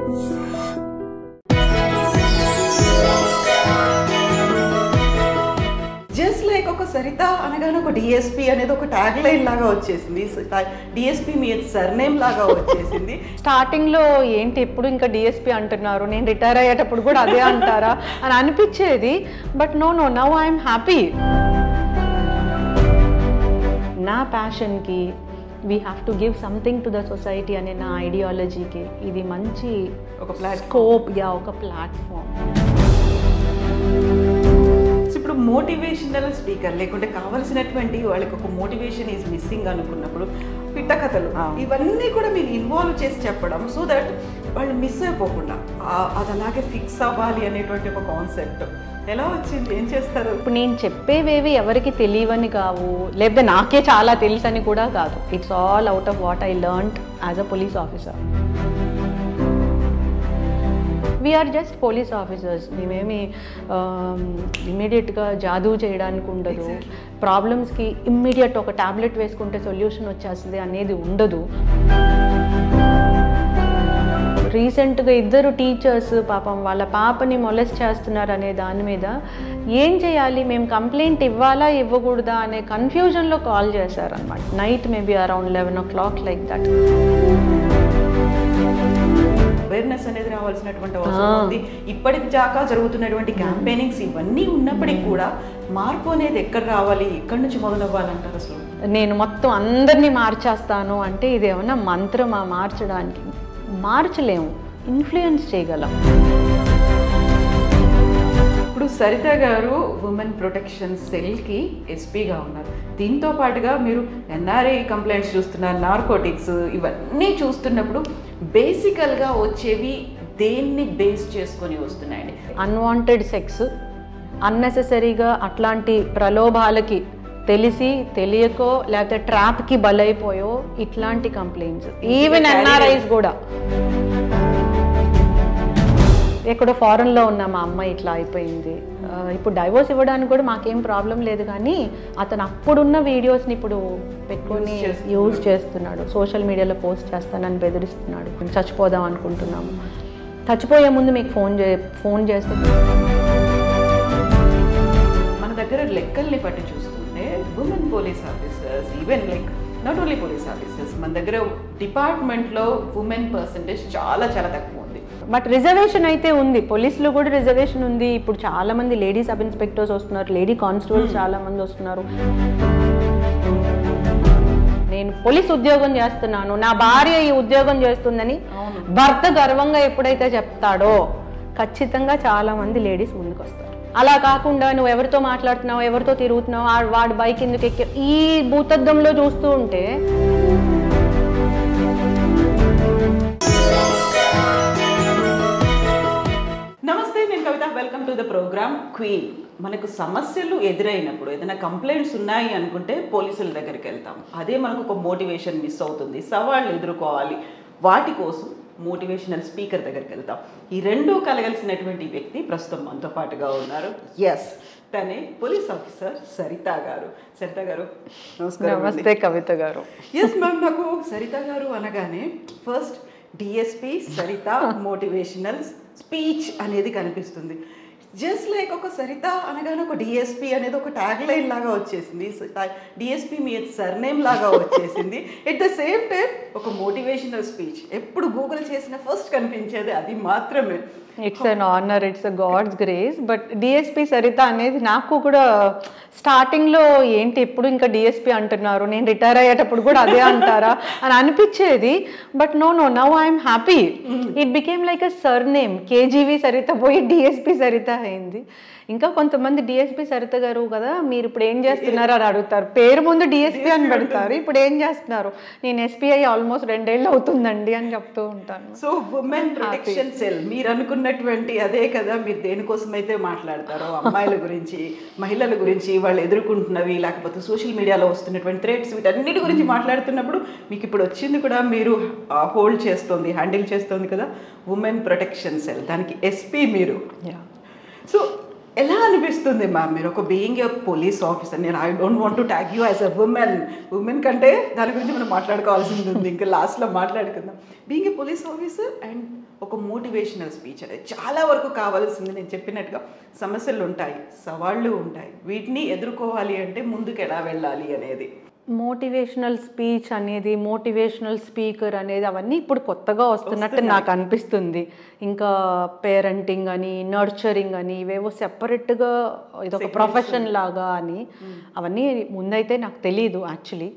Just like ఒక సరిత అనగానే ఒక డిఎస్పీ అనేది ఒక ట్యాగ్ లైన్ లాగా వచ్చేసింది. డిఎస్పీ మీ సర్నేమ్ లాగా వచ్చేసింది. స్టార్టింగ్ లో ఏంటి ఎప్పుడు ఇంకా డిఎస్పీ అంటున్నారు, నేను రిటైర్ అయ్యేటప్పుడు కూడా అదే అంటారా అని అనిపించేది. But no now I'm happy. నా ప్యాషన్కి we have to give something to the society అనే నా ఐడియాలజీకి ఇది మంచి ఒక స్కోప్, ఒక ప్లాట్ఫామ్. ఇప్పుడు మోటివేషనల్ స్పీకర్ లేకుంటే కావాల్సినటువంటి వాళ్ళకి ఒక మోటివేషన్ ఈజ్ మిస్సింగ్ అనుకున్నప్పుడు పిట్ట కథలు ఇవన్నీ కూడా మీరు ఇన్వాల్వ్ చేసి చెప్పడం, సో దట్ వాళ్ళు మిస్ అయిపోకుండా అది అలాగే ఫిక్స్ అవ్వాలి అనేటువంటి ఒక కాన్సెప్ట్ ఎలా వచ్చింది? ఏం చేస్తారు? ఇప్పుడు నేను చెప్పేవేవి ఎవరికి తెలియవని కావు, లేకపోతే నాకే చాలా తెలుసని కూడా కాదు. It's all out of what I learned as a police officer. We're just police officers. మేమేమి ఇమ్మీడియట్గా జాదూ చేయడానికి ఉండదు. ప్రాబ్లమ్స్కి ఇమ్మీడియట్ ఒక ట్యాబ్లెట్ వేసుకుంటే సొల్యూషన్ వచ్చేస్తుంది అనేది ఉండదు. రీసెంట్గా 2 టీచర్స్ పాపం వాళ్ళ పాపని మొలెస్ట్ చేస్తున్నారు అనే దాని మీద ఏం చేయాలి, మేము కంప్లైంట్ ఇవ్వాలా ఇవ్వకూడదా అనే కన్ఫ్యూజన్లో కాల్ చేశారనమాట. Night maybe around 11 o'clock like that. Awareness అనేది రావాల్సినటువంటి అవసరం ఉంది. ఇప్పటికి దాకా జరుగుతున్నటువంటి క్యాంపెయినింగ్స్ ఇవన్నీ ఉన్నప్పటికీ కూడా మార్పు అనేది ఎక్కడ రావాలి, ఎక్కడి నుంచి మొదలవ్వాలంటారు? అసలు నేను మొత్తం అందరినీ మార్చేస్తాను అంటే ఇది ఏమన్నా మంత్రమా? మార్చడానికి మార్చలేము, ఇన్ఫ్లుయెన్స్ చేయగలం. ఇప్పుడు సరిత గారు ఉమెన్ ప్రొటెక్షన్ సెల్కి ఎస్పీగా ఉన్నారు. దీంతో పాటుగా మీరు ఎన్ఆర్ఐ కంప్లైంట్స్ చూస్తున్నారు, నార్కోటిక్స్ ఇవన్నీ చూస్తున్నప్పుడు బేసికల్గా వచ్చేవి దేన్ని బేస్ చేసుకొని వస్తున్నాయండి? అన్వాంటెడ్ సెక్స్, అన్నెసెసరీగా అట్లాంటి ప్రలోభాలకి తెలిసి తెలియకో లేకపోతే ట్రాప్కి బలైపోయో ఇట్లాంటి కంప్లైంట్స్. ఈవెన్ ఎన్ఆర్ఐస్ కూడా. ఎక్కడో ఫారెన్లో ఉన్న మా అమ్మాయి ఇట్లా అయిపోయింది, ఇప్పుడు డైవోర్స్ ఇవ్వడానికి కూడా మాకేం ప్రాబ్లం లేదు, కానీ అతను అప్పుడున్న వీడియోస్ని ఇప్పుడు పెట్టుకొని యూజ్ చేస్తున్నాడు. సోషల్ మీడియాలో పోస్ట్ చేస్తానని బెదిరిస్తున్నాడు. చచ్చిపోదాం అనుకుంటున్నాము, చచ్చిపోయే ముందు మీకు ఫోన్ చేస్తే. మన దగ్గర లెక్కల్ని పట్టి చూస్తుంటే women police officers, even like not only police officers, మన దగ్గర డిపార్ట్మెంట్లో ఉమెన్ పర్సంటేజ్ చాలా చాలా తక్కువ ఉంది. బట్ రిజర్వేషన్ అయితే ఉంది, పోలీసులో కూడా రిజర్వేషన్ ఉంది. ఇప్పుడు చాలా మంది లేడీ సబ్ ఇన్స్పెక్టర్స్ వస్తున్నారు, లేడీ కానిస్టేబుల్స్ చాలా మంది వస్తున్నారు. నేను పోలీస్ ఉద్యోగం చేస్తున్నాను, నా భార్య ఈ ఉద్యోగం చేస్తుందని భర్త గర్వంగా ఎప్పుడైతే చెప్తాడో ఖచ్చితంగా చాలా మంది లేడీస్ ముందుకు వస్తారు. అలా కాకుండా నువ్వు ఎవరితో మాట్లాడుతున్నావు, ఎవరితో తిరుగుతున్నావు, వాడి బైక్ ఎందుకు ఎక్కి ఈ భూతద్దంలో చూస్తూ ఉంటే. నమస్తే, నేను Kavitha. Welcome to the program queen. మనకు సమస్యలు ఎదురైనప్పుడు ఏదైనా కంప్లైంట్స్ ఉన్నాయి అనుకుంటే పోలీసుల దగ్గరికి వెళ్తాం. అదే మనకు ఒక మోటివేషన్ మిస్ అవుతుంది, సవాళ్ళు ఎదుర్కోవాలి, వాటి కోసం మోటివేషనల్ స్పీకర్ దగ్గరికి వెళ్తాం. ఈ రెండూ కలగలిసినటువంటి వ్యక్తి ప్రస్తుతం మనతో పాటుగా ఉన్నారు. ఎస్, తనే పోలీస్ ఆఫీసర్ సరిత గారు. సరిత గారు నమస్కారం. నమస్తే కవిత గారు. ఎస్ మ్యామ్, నాకు సరిత గారు అనగానే first DSP Saritha motivational speech అనేది కనిపిస్తుంది. జస్ట్ లైక్ ఒక సరిత అనగానే ఒక డిఎస్పీ అనేది ఒక ట్యాగ్ లైన్ లాగా వచ్చేసింది. డిఎస్పీ మీ సర్నేమ్ లాగా వచ్చేసింది. ఎట్ ద సేమ్ టైం ఒక మోటివేషనల్ స్పీచ్ ఎప్పుడు గూగుల్ చేసిన ఫస్ట్ కనిపించేది అది మాత్రమే. It's an honour, it's a god's grace. But DSP Saritha అనేది నాకు కూడా స్టార్టింగ్లో ఏంటి ఎప్పుడు ఇంకా డిఎస్పీ అంటున్నారు, నేను రిటైర్ అయ్యేటప్పుడు కూడా అదే అంటారా అని అనిపించేది. But now I'm happy. It became like a surname. KGV Saritha పోయి డిఎస్పీ సరిత అయింది. ఇంకా కొంతమంది డిఎస్పీ సరిత గారు కదా, మీరు ఇప్పుడు ఏం చేస్తున్నారు అని అడుగుతారు. పేరు ముందు డిఎస్పీ అని పెడతారు. ఇప్పుడు ఏం చేస్తున్నారు? నేను ఎస్పీఐ ఆల్మోస్ట్ 2 ఏళ్ళు అవుతుందండి అని చెప్తూ ఉంటాను. సో ఉమెన్ ప్రొటెక్షన్ సెల్ మీరు అనుకున్నటువంటి అదే కదా. మీరు దేనికోసం అయితే మాట్లాడతారో, అమ్మాయిల గురించి, మహిళల గురించి, వాళ్ళు ఎదుర్కొంటున్నవి, లేకపోతే సోషల్ మీడియాలో వస్తున్నటువంటి థ్రెడ్స్, వీటన్నిటి గురించి మాట్లాడుతున్నప్పుడు మీకు ఇప్పుడు వచ్చింది కూడా మీరు హోల్డ్ చేస్తుంది, హ్యాండిల్ చేస్తుంది కదా, ఉమెన్ ప్రొటెక్షన్ సెల్. దానికి ఎస్పీ మీరు. సో ఎలా అనిపిస్తుంది మ్యామ్ మీరు ఒక బీయింగ్ ఎ పోలీస్ ఆఫీసర్? నేను I don't want to tag you as a women కంటే దాని గురించి మనం మాట్లాడుకోవాల్సింది ఉంది, ఇంకా లాస్ట్లో మాట్లాడుకుందాం. Being a police officer and ఒక మోటివేషనల్ స్పీచ్ అనేది చాలా వరకు కావాల్సింది. నేను చెప్పినట్టుగా సమస్యలు ఉంటాయి, సవాళ్ళు ఉంటాయి, వీటిని ఎదుర్కోవాలి అంటే ముందుకు ఎలా వెళ్ళాలి అనేది. మోటివేషనల్ స్పీచ్ అనేది, మోటివేషనల్ స్పీకర్ అనేది అవన్నీ ఇప్పుడు కొత్తగా వస్తున్నట్టు నాకు అనిపిస్తుంది. ఇంకా పేరెంటింగ్ అని, నర్చరింగ్ అని ఇవేవో సెపరేట్గా ఇదొక ప్రొఫెషన్ లాగా అని అవన్నీ ముందైతే నాకు తెలీదు actually.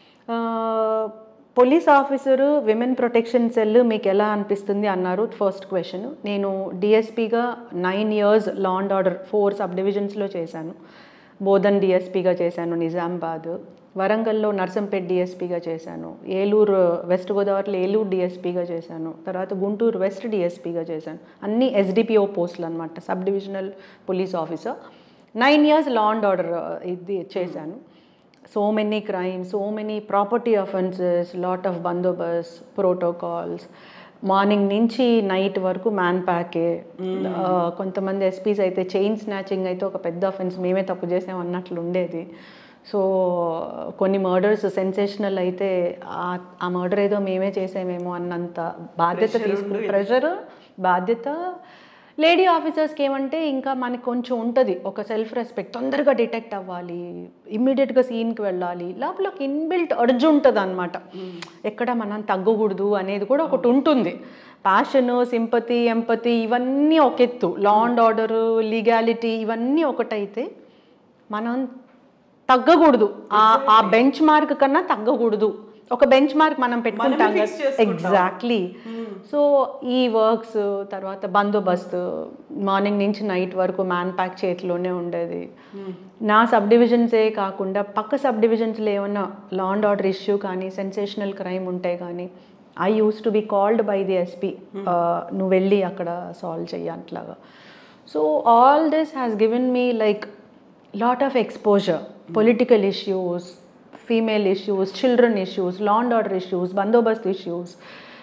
Police officer women protection cell మీకు ఎలా అనిపిస్తుంది అన్నారు ఫస్ట్ క్వశ్చన్. నేను డిఎస్పీగా 9 years law and order 4 sub డివిజన్స్లో చేశాను. బోధన్ డిఎస్పీగా చేశాను, నిజామాబాద్, వరంగల్లో నర్సంపేట్ డిఎస్పీగా చేశాను, ఏలూరు వెస్ట్ గోదావరిలో ఏలూరు డిఎస్పీగా చేశాను, తర్వాత గుంటూరు వెస్ట్ డిఎస్పీగా చేశాను. అన్నీ ఎస్డిపిఓ పోస్టులు అనమాట, sub divisional police officer. 9 years law and ఆర్డర్ ఇది చేశాను. So many crimes, so many property offences, lot of బందోబస్త్, ప్రోటోకాల్స్, మార్నింగ్ నుంచి నైట్ వరకు మ్యాన్ ప్యాకే. కొంతమంది ఎస్పీస్ అయితే చైన్ స్నాచింగ్ అయితే ఒక పెద్ద అఫెన్స్, మేమే తప్పు చేసాం అన్నట్లు ఉండేది. సో కొన్ని మర్డర్స్ సెన్సేషనల్ అయితే ఆ మర్డర్ ఏదో మేమే చేసామేమో అన్నంత బాధ్యత తీసుకుని ప్రెషర్, బాధ్యత. లేడీ ఆఫీసర్స్కి ఏమంటే ఇంకా మనకి కొంచెం ఉంటుంది ఒక సెల్ఫ్ రెస్పెక్ట్, తొందరగా డిటెక్ట్ అవ్వాలి, ఇమ్మీడియట్గా సీన్కి వెళ్ళాలి, లోపలకి ఇన్బిల్ట్ అర్జ్ ఉంటుంది అనమాట, ఎక్కడ మనం తగ్గకూడదు అనేది కూడా ఒకటి ఉంటుంది. ప్యాషన్, సింపతి, ఎంపతి ఇవన్నీ ఒక ఎత్తు, లా అండ్ ఆర్డర్, లీగాలిటీ ఇవన్నీ ఒకటైతే మనం తగ్గకూడదు, ఆ బెంచ్ మార్క్ కన్నా తగ్గకూడదు. ఒక బెంచ్ మార్క్ మనం పెట్టుకుంటాం కదా, ఎగ్జాక్ట్లీ. సో ఈ వర్క్స్ తర్వాత బందోబస్తు, మార్నింగ్ నుంచి నైట్ వరకు మ్యాన్ ప్యాక్ చేతిలోనే ఉండేది. నా సబ్ డివిజన్సే కాకుండా పక్క సబ్ డివిజన్స్లో ఏమన్నా లా అండ్ ఆర్డర్ ఇష్యూ కానీ సెన్సేషనల్ క్రైమ్ ఉంటే కానీ I use to be called by the SP, నువ్వు వెళ్ళి అక్కడ సాల్వ్ చెయ్యి అట్లాగా. So all this has given me like lot of exposure, political issues, female issues, children issues, law and order issues, బందోబస్త్ issues,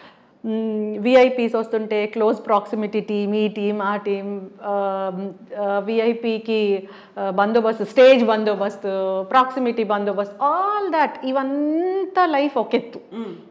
VIPs వస్తుంటే close proximity team, ఈ team ఆ team, విఐపీకి బందోబస్తు, స్టేజ్ బందోబస్తు, ప్రాక్సిమిటీ బందోబస్తు, ఆల్ దట్ ఇవంతా life ఒక ఎత్తు.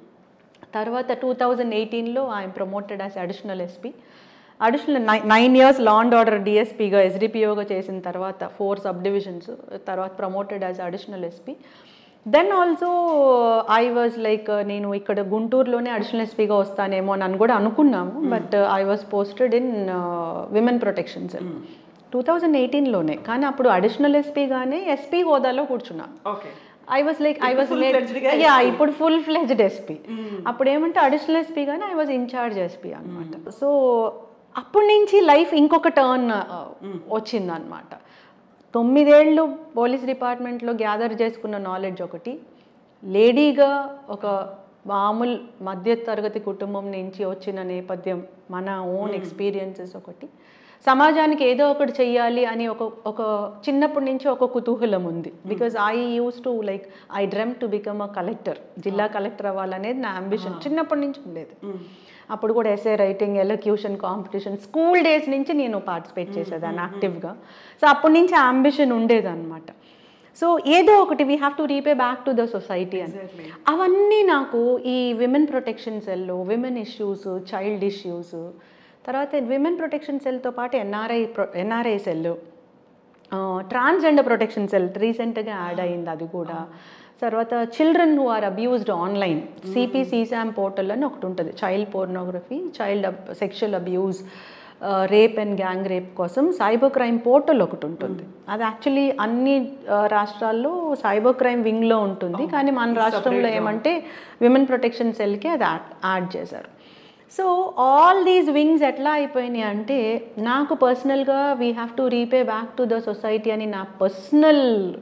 తర్వాత 2018లో I'm promoted as additional SP. Additional 9 years law and order డిఎస్పీగా ఎస్డిపిఓగా చేసిన తర్వాత 4 సబ్ డివిజన్స్, తర్వాత promoted as additional SP. Then also I was like నేను ఇక్కడ గుంటూరులోనే అడిషనల్ ఎస్పీగా వస్తానేమో అని కూడా అనుకున్నాము. But I was posted in women protection cell 2018లోనే. కానీ అప్పుడు అడిషనల్ ఎస్పీగానే ఎస్పీ హోదాలో కూర్చున్నాను. ఐ వాజ్ ఇప్పుడు ఫుల్ ఫ్లెజ్డ్ ఎస్పీ. అప్పుడు ఏమంటే అడిషనల్ ఎస్పీ కానీ ఐ వాజ్ ఇన్ఛార్జ్ ఎస్పీ అనమాట. సో అప్పటి నుంచి లైఫ్ ఇంకొక టర్న్ వచ్చిందనమాట. 9 ఏళ్ళు పోలీస్ డిపార్ట్మెంట్లో గ్యాదర్ చేసుకున్న నాలెడ్జ్ ఒకటి, లేడీగా ఒక మామూలు మధ్య తరగతి కుటుంబం నుంచి వచ్చిన నేపథ్యం, మన ఓన్ ఎక్స్పీరియన్సెస్ ఒకటి, సమాజానికి ఏదో ఒకటి చెయ్యాలి అని ఒక చిన్నప్పటి నుంచి ఒక కుతూహలం ఉంది. Because I use to like I dream to become a collector, జిల్లా కలెక్టర్ అవ్వాలనేది నా అంబిషన్ చిన్నప్పటి నుంచి ఉండేది. అప్పుడు కూడా essay writing, elocution competition school days నుంచి నేను పార్టిసిపేట్ చేసేదాన్ని యాక్టివ్గా. సో అప్పటి నుంచి ఆ అంబిషన్ ఉండేదన్నమాట. సో ఏదో ఒకటి we have to repay back to the society అని. అవన్నీ నాకు ఈ విమెన్ ప్రొటెక్షన్ సెల్లో విమెన్ ఇష్యూస్, చైల్డ్ ఇష్యూస్, తర్వాత విమెన్ ప్రొటెక్షన్ సెల్తో పాటు NRI cell, transgender protection cell రీసెంట్గా యాడ్ అయింది అది కూడా. తర్వాత children who are abused online, CPCSAM portal అని ఒకటి ఉంటుంది, child pornography, child sexual abuse, rape and gang rape కోసం సైబర్ క్రైమ్ పోర్టల్ ఒకటి ఉంటుంది. అది యాక్చువల్లీ అన్ని రాష్ట్రాల్లో సైబర్ క్రైమ్ వింగ్లో ఉంటుంది, కానీ మన రాష్ట్రంలో ఏమంటే విమెన్ ప్రొటెక్షన్ సెల్కి అది యాడ్ చేశారు. సో ఆల్ దీస్ వింగ్స్ ఎట్లా అయిపోయినాయి అంటే నాకు పర్సనల్గా we have to repay back to the society అని నా పర్సనల్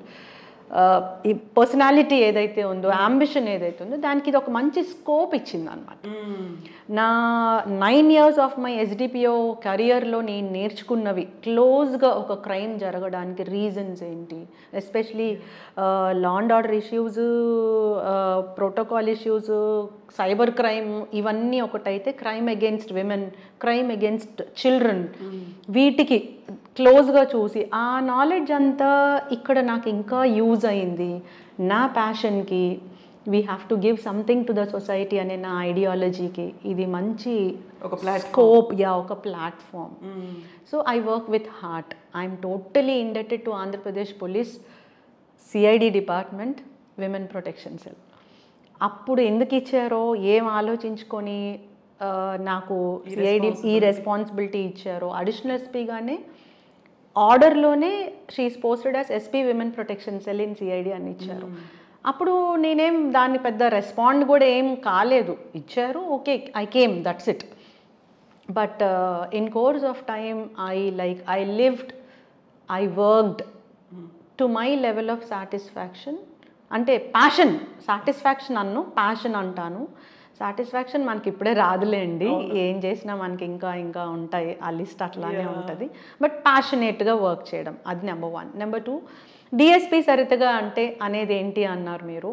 ఈ పర్సనాలిటీ ఏదైతే ఉందో, అంబిషన్ ఏదైతే ఉందో దానికి ఇది ఒక మంచి స్కోప్ ఇచ్చింది అనమాట. నా 9 years ఆఫ్ మై ఎస్డిపిఓ కెరియర్లో నేను నేర్చుకున్నవి, క్లోజ్గా ఒక క్రైమ్ జరగడానికి రీజన్స్ ఏంటి, especially law and order issues, protocol issues, cyber crime ఇవన్నీ ఒకటైతే crime against women, crime against children, వీటికి క్లోజ్గా చూసి ఆ నాలెడ్జ్ అంతా ఇక్కడ నాకు ఇంకా యూజ్ అయింది. నా ప్యాషన్కి we have to give something to the society అనే నా ఐడియాలజీకి ఇది మంచి స్కోప్, ఒక platform. So I work with heart. I'm totally indebted to Andhra Pradesh police CID department, women protection cell. అప్పుడు ఎందుకు ఇచ్చారో ఏం ఆలోచించుకొని నాకు సిఐడి ఈ రెస్పాన్సిబిలిటీ ఇచ్చారో, అడిషనల్ ఎస్పీగానే ఆర్డర్లోనే she's posted as SP women protection cell in CID అని ఇచ్చారు. అప్పుడు నేనేం దాన్ని పెద్ద రెస్పాండ్ కూడా ఏం కాలేదు, ఇచ్చారు, okay, I came, that's it. But in course of time I lived, I worked to my level of satisfaction. అంటే ప్యాషన్, సాటిస్ఫాక్షన్ అన్ను, ప్యాషన్ అంటాను. సాటిస్ఫాక్షన్ మనకి ఇప్పుడే రాదులేండి, ఏం చేసినా మనకి ఇంకా ఇంకా ఉంటాయి, ఆ లిస్ట్ అట్లానే ఉంటుంది. బట్ ప్యాషనేట్గా వర్క్ చేయడం, అది నెంబర్ 1. నెంబర్ 2, డిఎస్పీ సరితగా అంటే అనేది ఏంటి అన్నారు మీరు.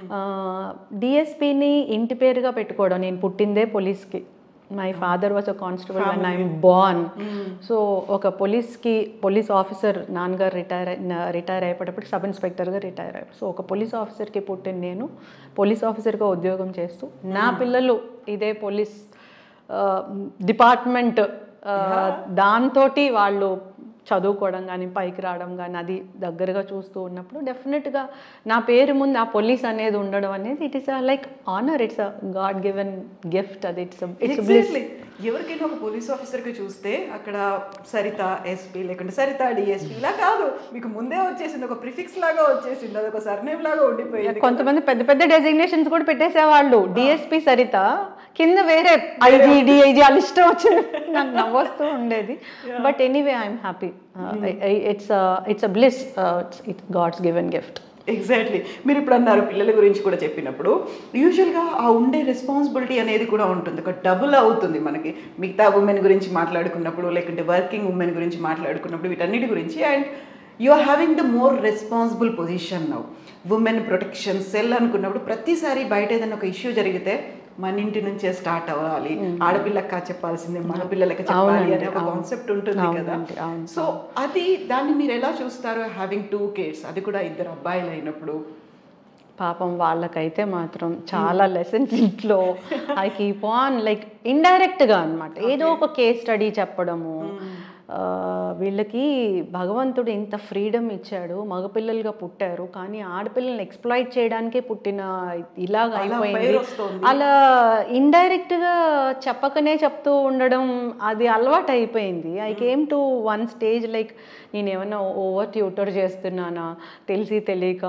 డిఎస్పీని ఇంటి పేరుగా పెట్టుకోవడం, నేను పుట్టిందే పోలీస్కి. My father was a constable when I'm born. So ఒక పోలీస్ ఆఫీసర్, నాన్నగారు రిటైర్ అయిపోయేటప్పుడు సబ్ ఇన్స్పెక్టర్గా రిటైర్ అయ్యారు. సో ఒక పోలీస్ ఆఫీసర్కి పుట్టిన నేను పోలీస్ ఆఫీసర్గా ఉద్యోగం చేస్తూ, నా పిల్లలు ఇదే పోలీస్ డిపార్ట్మెంట్ దాంతో వాళ్ళు చదువుకోవడం కానీ పైకి రావడం కానీ అది దగ్గరగా చూస్తూ ఉన్నప్పుడు డెఫినెట్గా నా పేరు ముందు ఆ పోలీస్ అనేది ఉండడం అనేది it is like honour, it's a god given gift. అది ఇట్స్ బ్లెస్. ఎవరికైనా ఒక పోలీస్ ఆఫీసర్కి చూస్తే అక్కడ సరిత ఎస్పీ లేకుంటే సరిత డిఎస్పీ ఇలా కాదు, మీకు ముందే వచ్చేసింది, ఒక ప్రిఫిక్స్ లాగా వచ్చేసింది, అది ఒక సర్నేమ్ లాగా ఉండిపోయింది. కొంతమంది పెద్ద పెద్ద డెసిగ్నేషన్స్ కూడా పెట్టేసేవాళ్ళు. డిఎస్పీ సరిత కింద వేరే ఐజీ డిఐజీ వాళ్ళు ఇష్టం వచ్చేది, నాకు నవ్వొస్తూ ఉండేది. But anyway I'm happy. It's a bliss, it's god's given gift. Exactly. మీరు ఇప్పుడు అన్నారు పిల్లల గురించి కూడా చెప్పినప్పుడు, యూజువల్గా ఆ ఉండే రెస్పాన్సిబిలిటీ అనేది కూడా ఉంటుంది, ఒక డబుల్ అవుతుంది మనకి. మిగతా ఉమెన్ గురించి మాట్లాడుకున్నప్పుడు, లేకుంటే వర్కింగ్ ఉమెన్ గురించి మాట్లాడుకున్నప్పుడు, వీటన్నిటి గురించి. And you are having the more responsible position now. Women protection cell అనుకున్నప్పుడు ప్రతిసారి బయట ఏదైనా ఒక ఇష్యూ జరిగితే మన ఇంటి నుంచే స్టార్ట్ అవ్వాలి, ఆడపిల్లక్క చెప్పాల్సిందే మగ పిల్లలకి చెప్పాలి అనే ఒక కాన్సెప్ట్ ఉంటుంది కదా. సో అది దాన్ని మీరు ఎలా చూస్తారు, హ్యావింగ్ 2 kids, అది కూడా 2 అబ్బాయిలు అయినప్పుడు? పాపం వాళ్ళకైతే మాత్రం చాలా లెసన్స్ ఇంట్లో ఐ కీప్ ఆన్ లైక్ ఇండైరెక్ట్గా అనమాట, ఏదో ఒక కేస్ స్టడీ చెప్పడము. వీళ్ళకి భగవంతుడు ఇంత ఫ్రీడమ్ ఇచ్చాడు, మగపిల్లలుగా పుట్టారు, కానీ ఆడపిల్లల్ని ఎక్స్ప్లాయిట్ చేయడానికే పుట్టిన ఇలాగ అయిపోయింది. అలా ఇండైరెక్ట్గా చెప్పకనే చెప్తూ ఉండడం అది అలవాటు అయిపోయింది. I came to one stage like నేను ఏమైనా ఓవర్ ట్యూటర్ చేస్తున్నానా తెలిసి తెలియక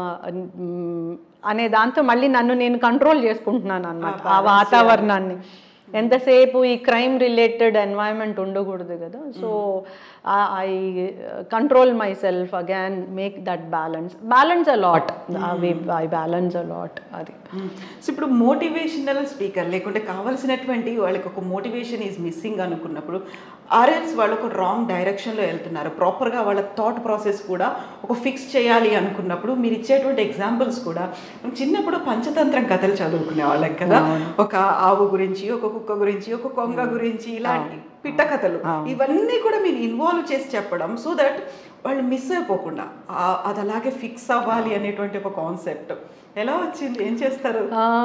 అనే దాంతో మళ్ళీ నన్ను నేను కంట్రోల్ చేసుకుంటున్నాను అన్నమాట. ఆ వాతావరణాన్ని ఎంతసేపు ఈ క్రైమ్ రిలేటెడ్ ఎన్వైరన్మెంట్ ఉండకూడదు కదా. So I control my self again, make that balance a lot. I balance a lot. అది సో ఇప్పుడు మోటివేషనల్ స్పీకర్ లేకుంటే కావాల్సినటువంటి వాళ్ళకి ఒక మోటివేషన్ ఈజ్ మిస్సింగ్ అనుకున్నప్పుడు, ఆర్ఎల్స్ వాళ్ళు ఒక రాంగ్ డైరెక్షన్లో వెళ్తున్నారు, ప్రాపర్గా వాళ్ళ థాట్ ప్రాసెస్ కూడా ఒక ఫిక్స్ చేయాలి అనుకున్నప్పుడు మీరు ఇచ్చేటువంటి ఎగ్జాంపుల్స్ కూడా, చిన్నప్పుడు పంచతంత్రం కథలు చదువుకునే వాళ్ళం కదా, ఒక ఆవు గురించి, ఒక కుక్క గురించి, ఒక కొంగ గురించి, ఇలాంటి పిట్ట కథలు, ఇవన్నీ కూడా మీరు ఇన్వాల్వ్ చేసి చెప్పడం, సో దట్ వాళ్ళు మిస్ అయిపోకుండా అది అలాగే ఫిక్స్ అవ్వాలి అనేటువంటి ఒక కాన్సెప్ట్ ఎలా వచ్చింది, ఏం చేస్తారు?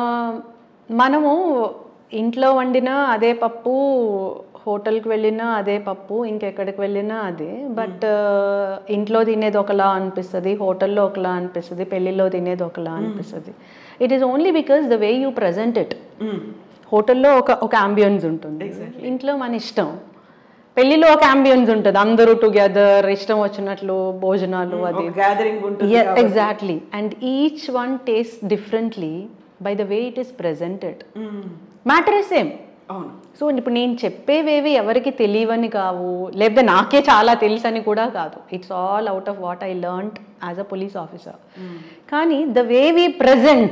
మనము ఇంట్లో వండినా అదే పప్పు, హోటల్కి వెళ్ళినా అదే పప్పు, ఇంకెక్కడికి వెళ్ళినా అదే. బట్ ఇంట్లో తినేది ఒకలా అనిపిస్తుంది, హోటల్లో ఒకలా అనిపిస్తుంది, పెళ్ళిలో తినేది ఒకలా అనిపిస్తుంది. It is only because the way you present it. హోటల్లో ఒక అంబియన్స్ ఉంటుంది, ఇంట్లో మన ఇష్టం. పెళ్లిలో ఒక అంబియన్స్ ఉంటుంది, అందరూ టుగెదర్ ఇష్టం వచ్చినట్లు భోజనాలు, అది గ్యాదరింగ్ ఉంటుంది. Exactly. And each one taste differently by the way it is presented. Matter is same. So ఇప్పుడు నేను చెప్పేవేవి ఎవరికి తెలియవని కావు, లేకపోతే నాకే చాలా తెలుసని కూడా కాదు. It's all out of what I learned as a police officer. కానీ the way we present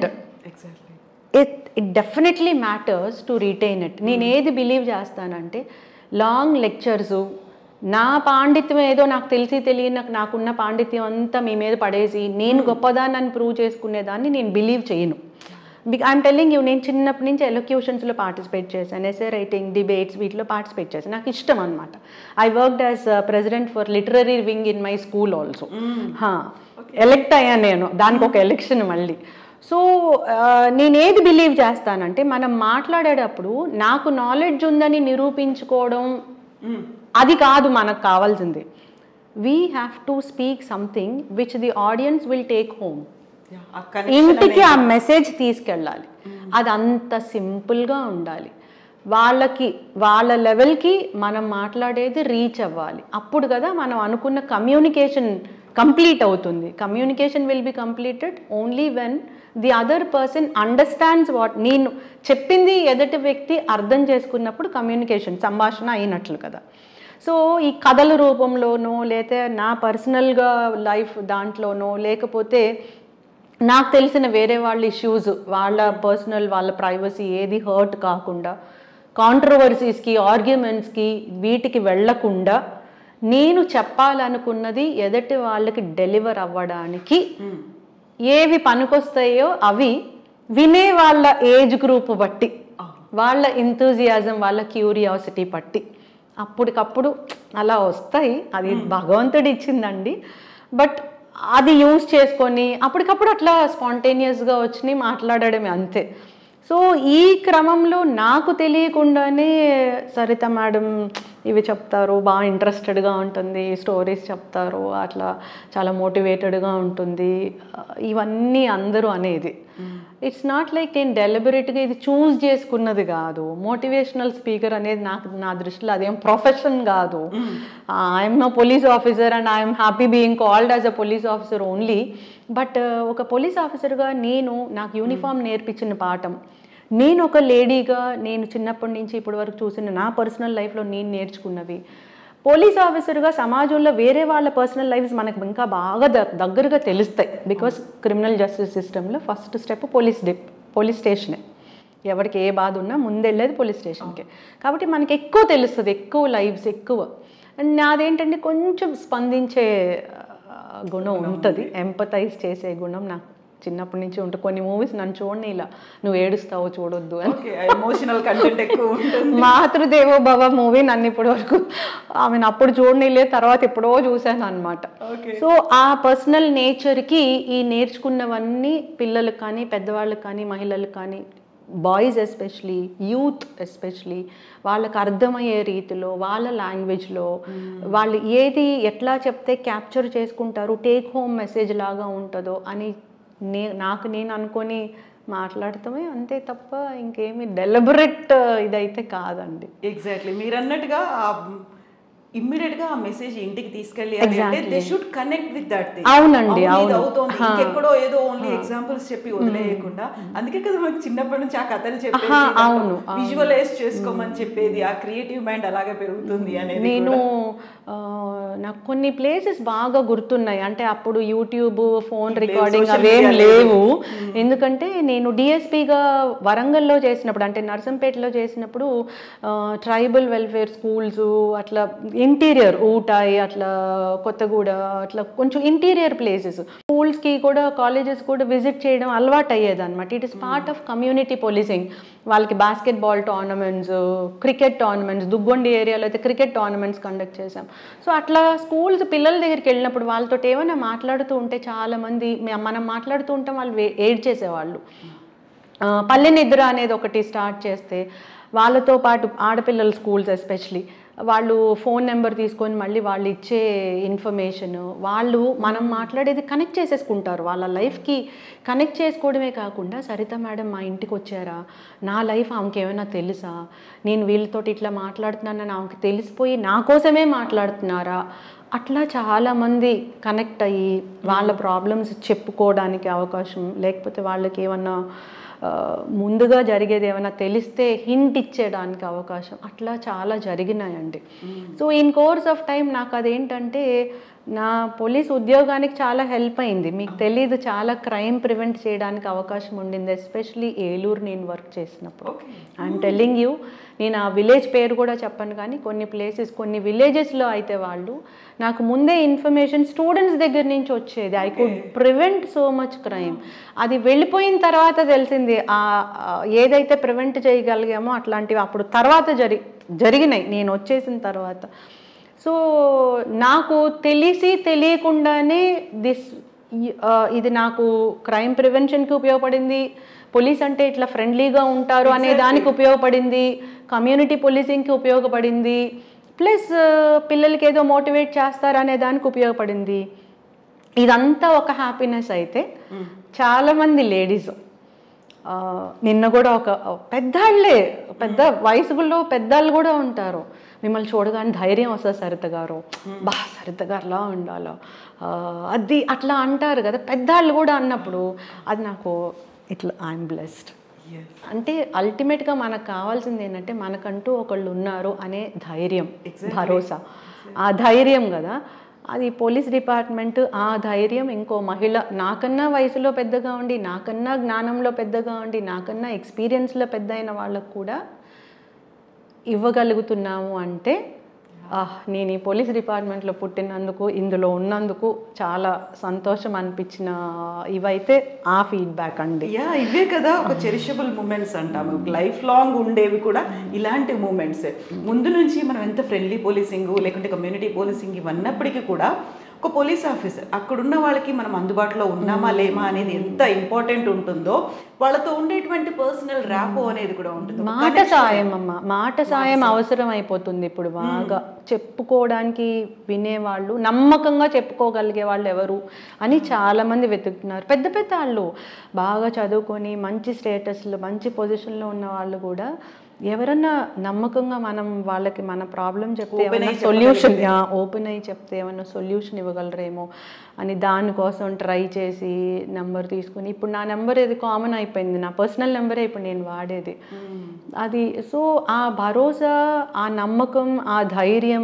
it definitely matters to retain it. నేను ఏది బిలీవ్ చేస్తానంటే, లాంగ్ లెక్చర్స్, నా పాండిత్యం ఏదో నాకు తెలియని నాకున్న పాండిత్యం అంతా మీ మీద పడేసి నేను గొప్పదాన్ని ప్రూవ్ చేసుకునేదాన్ని నేను బిలీవ్ చేయను. ఐఎమ్ టెల్లింగ్ యూ, నేను చిన్నప్పటి నుంచి ఎలోక్యూషన్స్లో పార్టిసిపేట్ చేశాను, ఎస్ఏ రైటింగ్, డిబేట్స్, వీటిలో పార్టిసిపేట్ చేశాను. నాకు ఇష్టం అనమాట. I worked as president for literary wing in my school also. Elect అయ్యాను నేను, దానికి ఒక ఎలక్షన్ మళ్ళీ. సో నేనేది బిలీవ్ చేస్తానంటే, మనం మాట్లాడేటప్పుడు నాకు నాలెడ్జ్ ఉందని నిరూపించుకోవడం అది కాదు మనకు కావాల్సింది. We have to speak something which the audience will take home. ఇంటికి ఆ మెసేజ్ తీసుకెళ్ళాలి. అది అంత సింపుల్గా ఉండాలి. వాళ్ళకి వాళ్ళ లెవెల్కి మనం మాట్లాడేది రీచ్ అవ్వాలి. అప్పుడు కదా మనం అనుకున్న కమ్యూనికేషన్ కంప్లీట్ అవుతుంది. Communication will be completed only when the other person understands what, నేను చెప్పింది ఎదుటి వ్యక్తి అర్థం చేసుకున్నప్పుడు కమ్యూనికేషన్, సంభాషణ అయినట్లు కదా. సో ఈ కథల రూపంలోనో, లేకపోతే నా పర్సనల్గా లైఫ్ దాంట్లోనో, లేకపోతే నాకు తెలిసిన వేరే వాళ్ళ ఇష్యూస్, వాళ్ళ పర్సనల్, వాళ్ళ ప్రైవసీ ఏది హర్ట్ కాకుండా, కాంట్రవర్సీస్కి, ఆర్గ్యుమెంట్స్కి, వీటికి వెళ్లకుండా నేను చెప్పాలనుకున్నది ఎదుటి వాళ్ళకి డెలివర్ అవ్వడానికి ఏవి పనికొస్తాయో అవి వినే వాళ్ళ ఏజ్ గ్రూప్ బట్టి, వాళ్ళ ఎంతూజియాజం, వాళ్ళ క్యూరియాసిటీ బట్టి అప్పటికప్పుడు అలా వస్తాయి. అది భగవంతుడు ఇచ్చిందండి. బట్ అది యూజ్ చేసుకొని అప్పటికప్పుడు అట్లా స్పాంటేనియస్గా వచ్చి మాట్లాడడమే అంతే. సో ఈ క్రమంలో నాకు తెలియకుండానే సరిత మేడం ఇవి చెప్తారు, బాగా ఇంట్రెస్టెడ్గా ఉంటుంది, స్టోరీస్ చెప్తారు, అట్లా చాలా మోటివేటెడ్గా ఉంటుంది, ఇవన్నీ అందరూ అనేది. ఇట్స్ నాట్ లైక్ నేను డెలిబరేట్గా ఇది చూస్ చేసుకున్నది కాదు. మోటివేషనల్ స్పీకర్ అనేది నా దృష్టిలో అదేం ప్రొఫెషన్ కాదు. I'm no police officer and I'm happy being called as a police officer only. But ఒక పోలీస్ ఆఫీసర్గా నాకు యూనిఫామ్ నేర్పించిన పాఠం, నేను ఒక లేడీగా నేను చిన్నప్పటి నుంచి ఇప్పటి వరకు చూసిన నా పర్సనల్ లైఫ్లో నేను నేర్చుకున్నవి, పోలీస్ ఆఫీసర్గా సమాజంలో వేరే వాళ్ళ పర్సనల్ లైఫ్స్ మనకు ఇంకా బాగా దగ్గరగా తెలుస్తాయి. బికాస్ క్రిమినల్ జస్టిస్ సిస్టంలో ఫస్ట్ స్టెప్ పోలీస్ స్టేషనే. ఎవరికి ఏ బాధ ఉన్నా ముందెళ్ళేది పోలీస్ స్టేషన్కే. కాబట్టి మనకి ఎక్కువ తెలుస్తుంది, ఎక్కువ లైవ్స్ ఎక్కువ. అండ్ నాదేంటంటే కొంచెం స్పందించే గుణం ఉంటుంది, ఎంపథైజ్ చేసే గుణం నాకు చిన్నప్పటి నుంచి ఉంటుంది. కొన్ని మూవీస్ నన్ను చూడండి, ఇలా నువ్వు ఏడుస్తావు చూడొద్దు అని, ఎమోషనల్ కంటెంట్ ఎక్కువ ఉంటుంది. మాతృదేవో భవ మూవీ నన్ను ఇప్పటి వరకు అప్పుడు చూడనిలే, తర్వాత ఎప్పుడో చూశాను అనమాట. సో ఆ పర్సనల్ నేచర్కి ఈ నేర్చుకున్నవన్నీ పిల్లలకు కానీ, పెద్దవాళ్ళకి కానీ, మహిళలకు కానీ, బాయ్స్ ఎస్పెషలీ, యూత్ ఎస్పెషలీ, వాళ్ళకి అర్థమయ్యే రీతిలో, వాళ్ళ లాంగ్వేజ్లో, వాళ్ళు ఏది ఎట్లా చెప్తే క్యాప్చర్ చేసుకుంటారు, టేక్ హోమ్ మెసేజ్ లాగా ఉంటుందో అని నేను అనుకొని మాట్లాడతామే అంతే తప్ప ఇంకేమి డెలిబరేట్ ఇదైతే కాదండి. ఎగ్జాక్ట్లీ మీరు అన్నట్టుగా ఇమ్మీడియట్గా ఆ మెసేజ్ ఇంటికి తీసుకెళ్ళి they should connect with that thing. అవునండి, అవుతుంది ఇంకెక్కడో ఏదో ఓన్లీ ఎగ్జాంపుల్స్ చెప్పి వదిలేయకుండా. అందుకే కదా మనకి చిన్నప్పటి నుంచి ఆ కథలు చెప్పేది, విజువలైజ్ చేసుకోమని చెప్పేది, ఆ క్రియేటివ్ మైండ్ అలాగే పెరుగుతుంది అనేది. నాకు కొన్ని ప్లేసెస్ బాగా గుర్తున్నాయి. అంటే అప్పుడు యూట్యూబ్, ఫోన్ రికార్డింగ్ అవేం లేవు. ఎందుకంటే నేను డిఎస్పీగా వరంగల్లో చేసినప్పుడు, అంటే నర్సంపేటలో చేసినప్పుడు ట్రైబల్ వెల్ఫేర్ స్కూల్స్, అట్లా ఇంటీరియర్ ఊటాయి, అట్లా కొత్తగూడ, అట్లా కొంచెం ఇంటీరియర్ ప్లేసెస్ స్కూల్స్కి కూడా, కాలేజెస్ కూడా విజిట్ చేయడం అలవాటు అయ్యేది అనమాట. It is part of community policing. వాళ్ళకి basketball tournaments, cricket tournaments, Duggondi ఏరియాలో అయితే క్రికెట్ టోర్నమెంట్స్ కండక్ట్ చేశాం. సో అట్లా స్కూల్స్ పిల్లల దగ్గరికి వెళ్ళినప్పుడు వాళ్ళతో ఏమైనా మాట్లాడుతూ ఉంటే చాలామంది మనం మాట్లాడుతూ ఉంటాం, వాళ్ళు ఏడ్ చేసేవాళ్ళు. పల్లె నిద్ర అనేది ఒకటి స్టార్ట్ చేస్తే వాళ్ళతో పాటు ఆడపిల్లల స్కూల్స్ ఎస్పెషలీ వాళ్ళు ఫోన్ నెంబర్ తీసుకొని మళ్ళీ వాళ్ళు ఇచ్చే ఇన్ఫర్మేషన్, వాళ్ళు మనం మాట్లాడేది కనెక్ట్ చేసేసుకుంటారు. వాళ్ళ లైఫ్కి కనెక్ట్ చేసుకోవడమే కాకుండా, సరిత మేడం మా ఇంటికి వచ్చారా, నా లైఫ్ ఆమెకి ఏమైనా తెలుసా, నేను వీళ్ళతోటి ఇట్లా మాట్లాడుతున్నానని ఆమెకి తెలిసిపోయి నా కోసమే మాట్లాడుతున్నారా, అట్లా చాలామంది కనెక్ట్ అయ్యి వాళ్ళ ప్రాబ్లమ్స్ చెప్పుకోవడానికి అవకాశం, లేకపోతే వాళ్ళకి ఏమన్నా ముందుగా జరిగేది ఏమైనా తెలిస్తే హింట్ ఇచ్చేయడానికి అవకాశం, అట్లా చాలా జరిగినాయండి. So in course of time నాకు అదేంటంటే నా పోలీస్ ఉద్యోగానికి చాలా హెల్ప్ అయింది. మీకు తెలీదు, చాలా క్రైమ్ ప్రివెంట్ చేయడానికి అవకాశం ఉండింది, ఎస్పెషలీ ఏలూరు నేను వర్క్ చేసినప్పుడు. ఐఎమ్ టెల్లింగ్ యూ, నేను ఆ విలేజ్ పేరు కూడా చెప్పను, కానీ కొన్ని ప్లేసెస్, కొన్ని విలేజెస్లో అయితే వాళ్ళు నాకు ముందే ఇన్ఫర్మేషన్ స్టూడెంట్స్ దగ్గర నుంచి వచ్చేది. I could prevent so much crime. అది వెళ్ళిపోయిన తర్వాత తెలిసింది ఏదైతే ప్రివెంట్ చేయగలిగామో అట్లాంటివి అప్పుడు తర్వాత జరిగినాయి నేను వచ్చేసిన తర్వాత. సో నాకు తెలియకుండానే ఇది నాకు క్రైమ్ ప్రివెన్షన్కి ఉపయోగపడింది, పోలీస్ అంటే ఇట్లా ఫ్రెండ్లీగా ఉంటారు అనే దానికి ఉపయోగపడింది, కమ్యూనిటీ పోలీసింగ్కి ఉపయోగపడింది, ప్లస్ పిల్లలకి ఏదో మోటివేట్ చేస్తారు అనే దానికి ఉపయోగపడింది. ఇదంతా ఒక హ్యాపీనెస్ అయితే చాలామంది లేడీస్ నిన్న కూడా ఒక పెద్ద వయసులో పెద్దవాళ్ళు కూడా ఉంటారు, మిమ్మల్ని చూడగానే ధైర్యం వస్తుంది సరిత గారు, సరిత గారులా ఉండాలో అది అట్లా అంటారు కదా పెద్దవాళ్ళు కూడా అన్నప్పుడు, అది నాకు ఇట్లా ఐఎమ్ బ్లెస్డ్. అంటే అల్టిమేట్గా మనకు కావాల్సింది ఏంటంటే మనకంటూ ఒకళ్ళు ఉన్నారు అనే ధైర్యం, భరోసా, ఆ ధైర్యం కదా. అది పోలీస్ డిపార్ట్మెంట్ ఆ ధైర్యం ఇంకో మహిళ నాకన్నా వయసులో పెద్దగా ఉండి, నాకన్నా జ్ఞానంలో పెద్దగా ఉండి, నాకన్నా ఎక్స్పీరియన్స్లో పెద్ద అయిన వాళ్ళకు కూడా ఇవ్వగలుగుతున్నాము అంటే నేను ఈ పోలీస్ డిపార్ట్మెంట్లో పుట్టినందుకు, ఇందులో ఉన్నందుకు చాలా సంతోషం అనిపించిన ఇవైతే ఆ ఫీడ్బ్యాక్ అండి. ఇవే కదా ఒక చెరిషబుల్ మూమెంట్స్ అంటాము, లైఫ్ లాంగ్ ఉండేవి కూడా ఇలాంటి మూమెంట్స్. ముందు నుంచి మనం ఎంత ఫ్రెండ్లీ పోలీసింగ్ లేకుంటే కమ్యూనిటీ పోలీసింగ్ ఇవన్నప్పటికీ కూడా ఒక పోలీస్ ఆఫీసర్ అక్కడున్న వాళ్ళకి మనం అందుబాటులో ఉన్నామా లేమా అనేది ఎంత ఇంపార్టెంట్ ఉంటుందో, వాళ్ళతో ఉండేటువంటి పర్సనల్ ర్యాపో అనేది కూడా ఉంటుంది. మాట సాయం అవసరం అయిపోతుంది ఇప్పుడు బాగా. చెప్పుకోవడానికి వినేవాళ్ళు, నమ్మకంగా చెప్పుకోగలిగే వాళ్ళు ఎవరు అని చాలామంది వెతుకుతున్నారు. పెద్ద వాళ్ళు బాగా చదువుకొని మంచి స్టేటస్లో మంచి పొజిషన్లో ఉన్న వాళ్ళు కూడా ఎవరన్నా నమ్మకంగా మనం వాళ్ళకి మన ప్రాబ్లం చెప్తే సొల్యూషన్ ఓపెన్ అయ్యి చెప్తే ఏమన్నా సొల్యూషన్ ఇవ్వగలరేమో అని దానికోసం ట్రై చేసి నెంబర్ తీసుకుని, ఇప్పుడు నా నెంబర్ ఏది కామన్ అయిపోయింది, నా పర్సనల్ నెంబరే ఇప్పుడు నేను వాడేది అది. సో ఆ భరోసా, ఆ నమ్మకం, ఆ ధైర్యం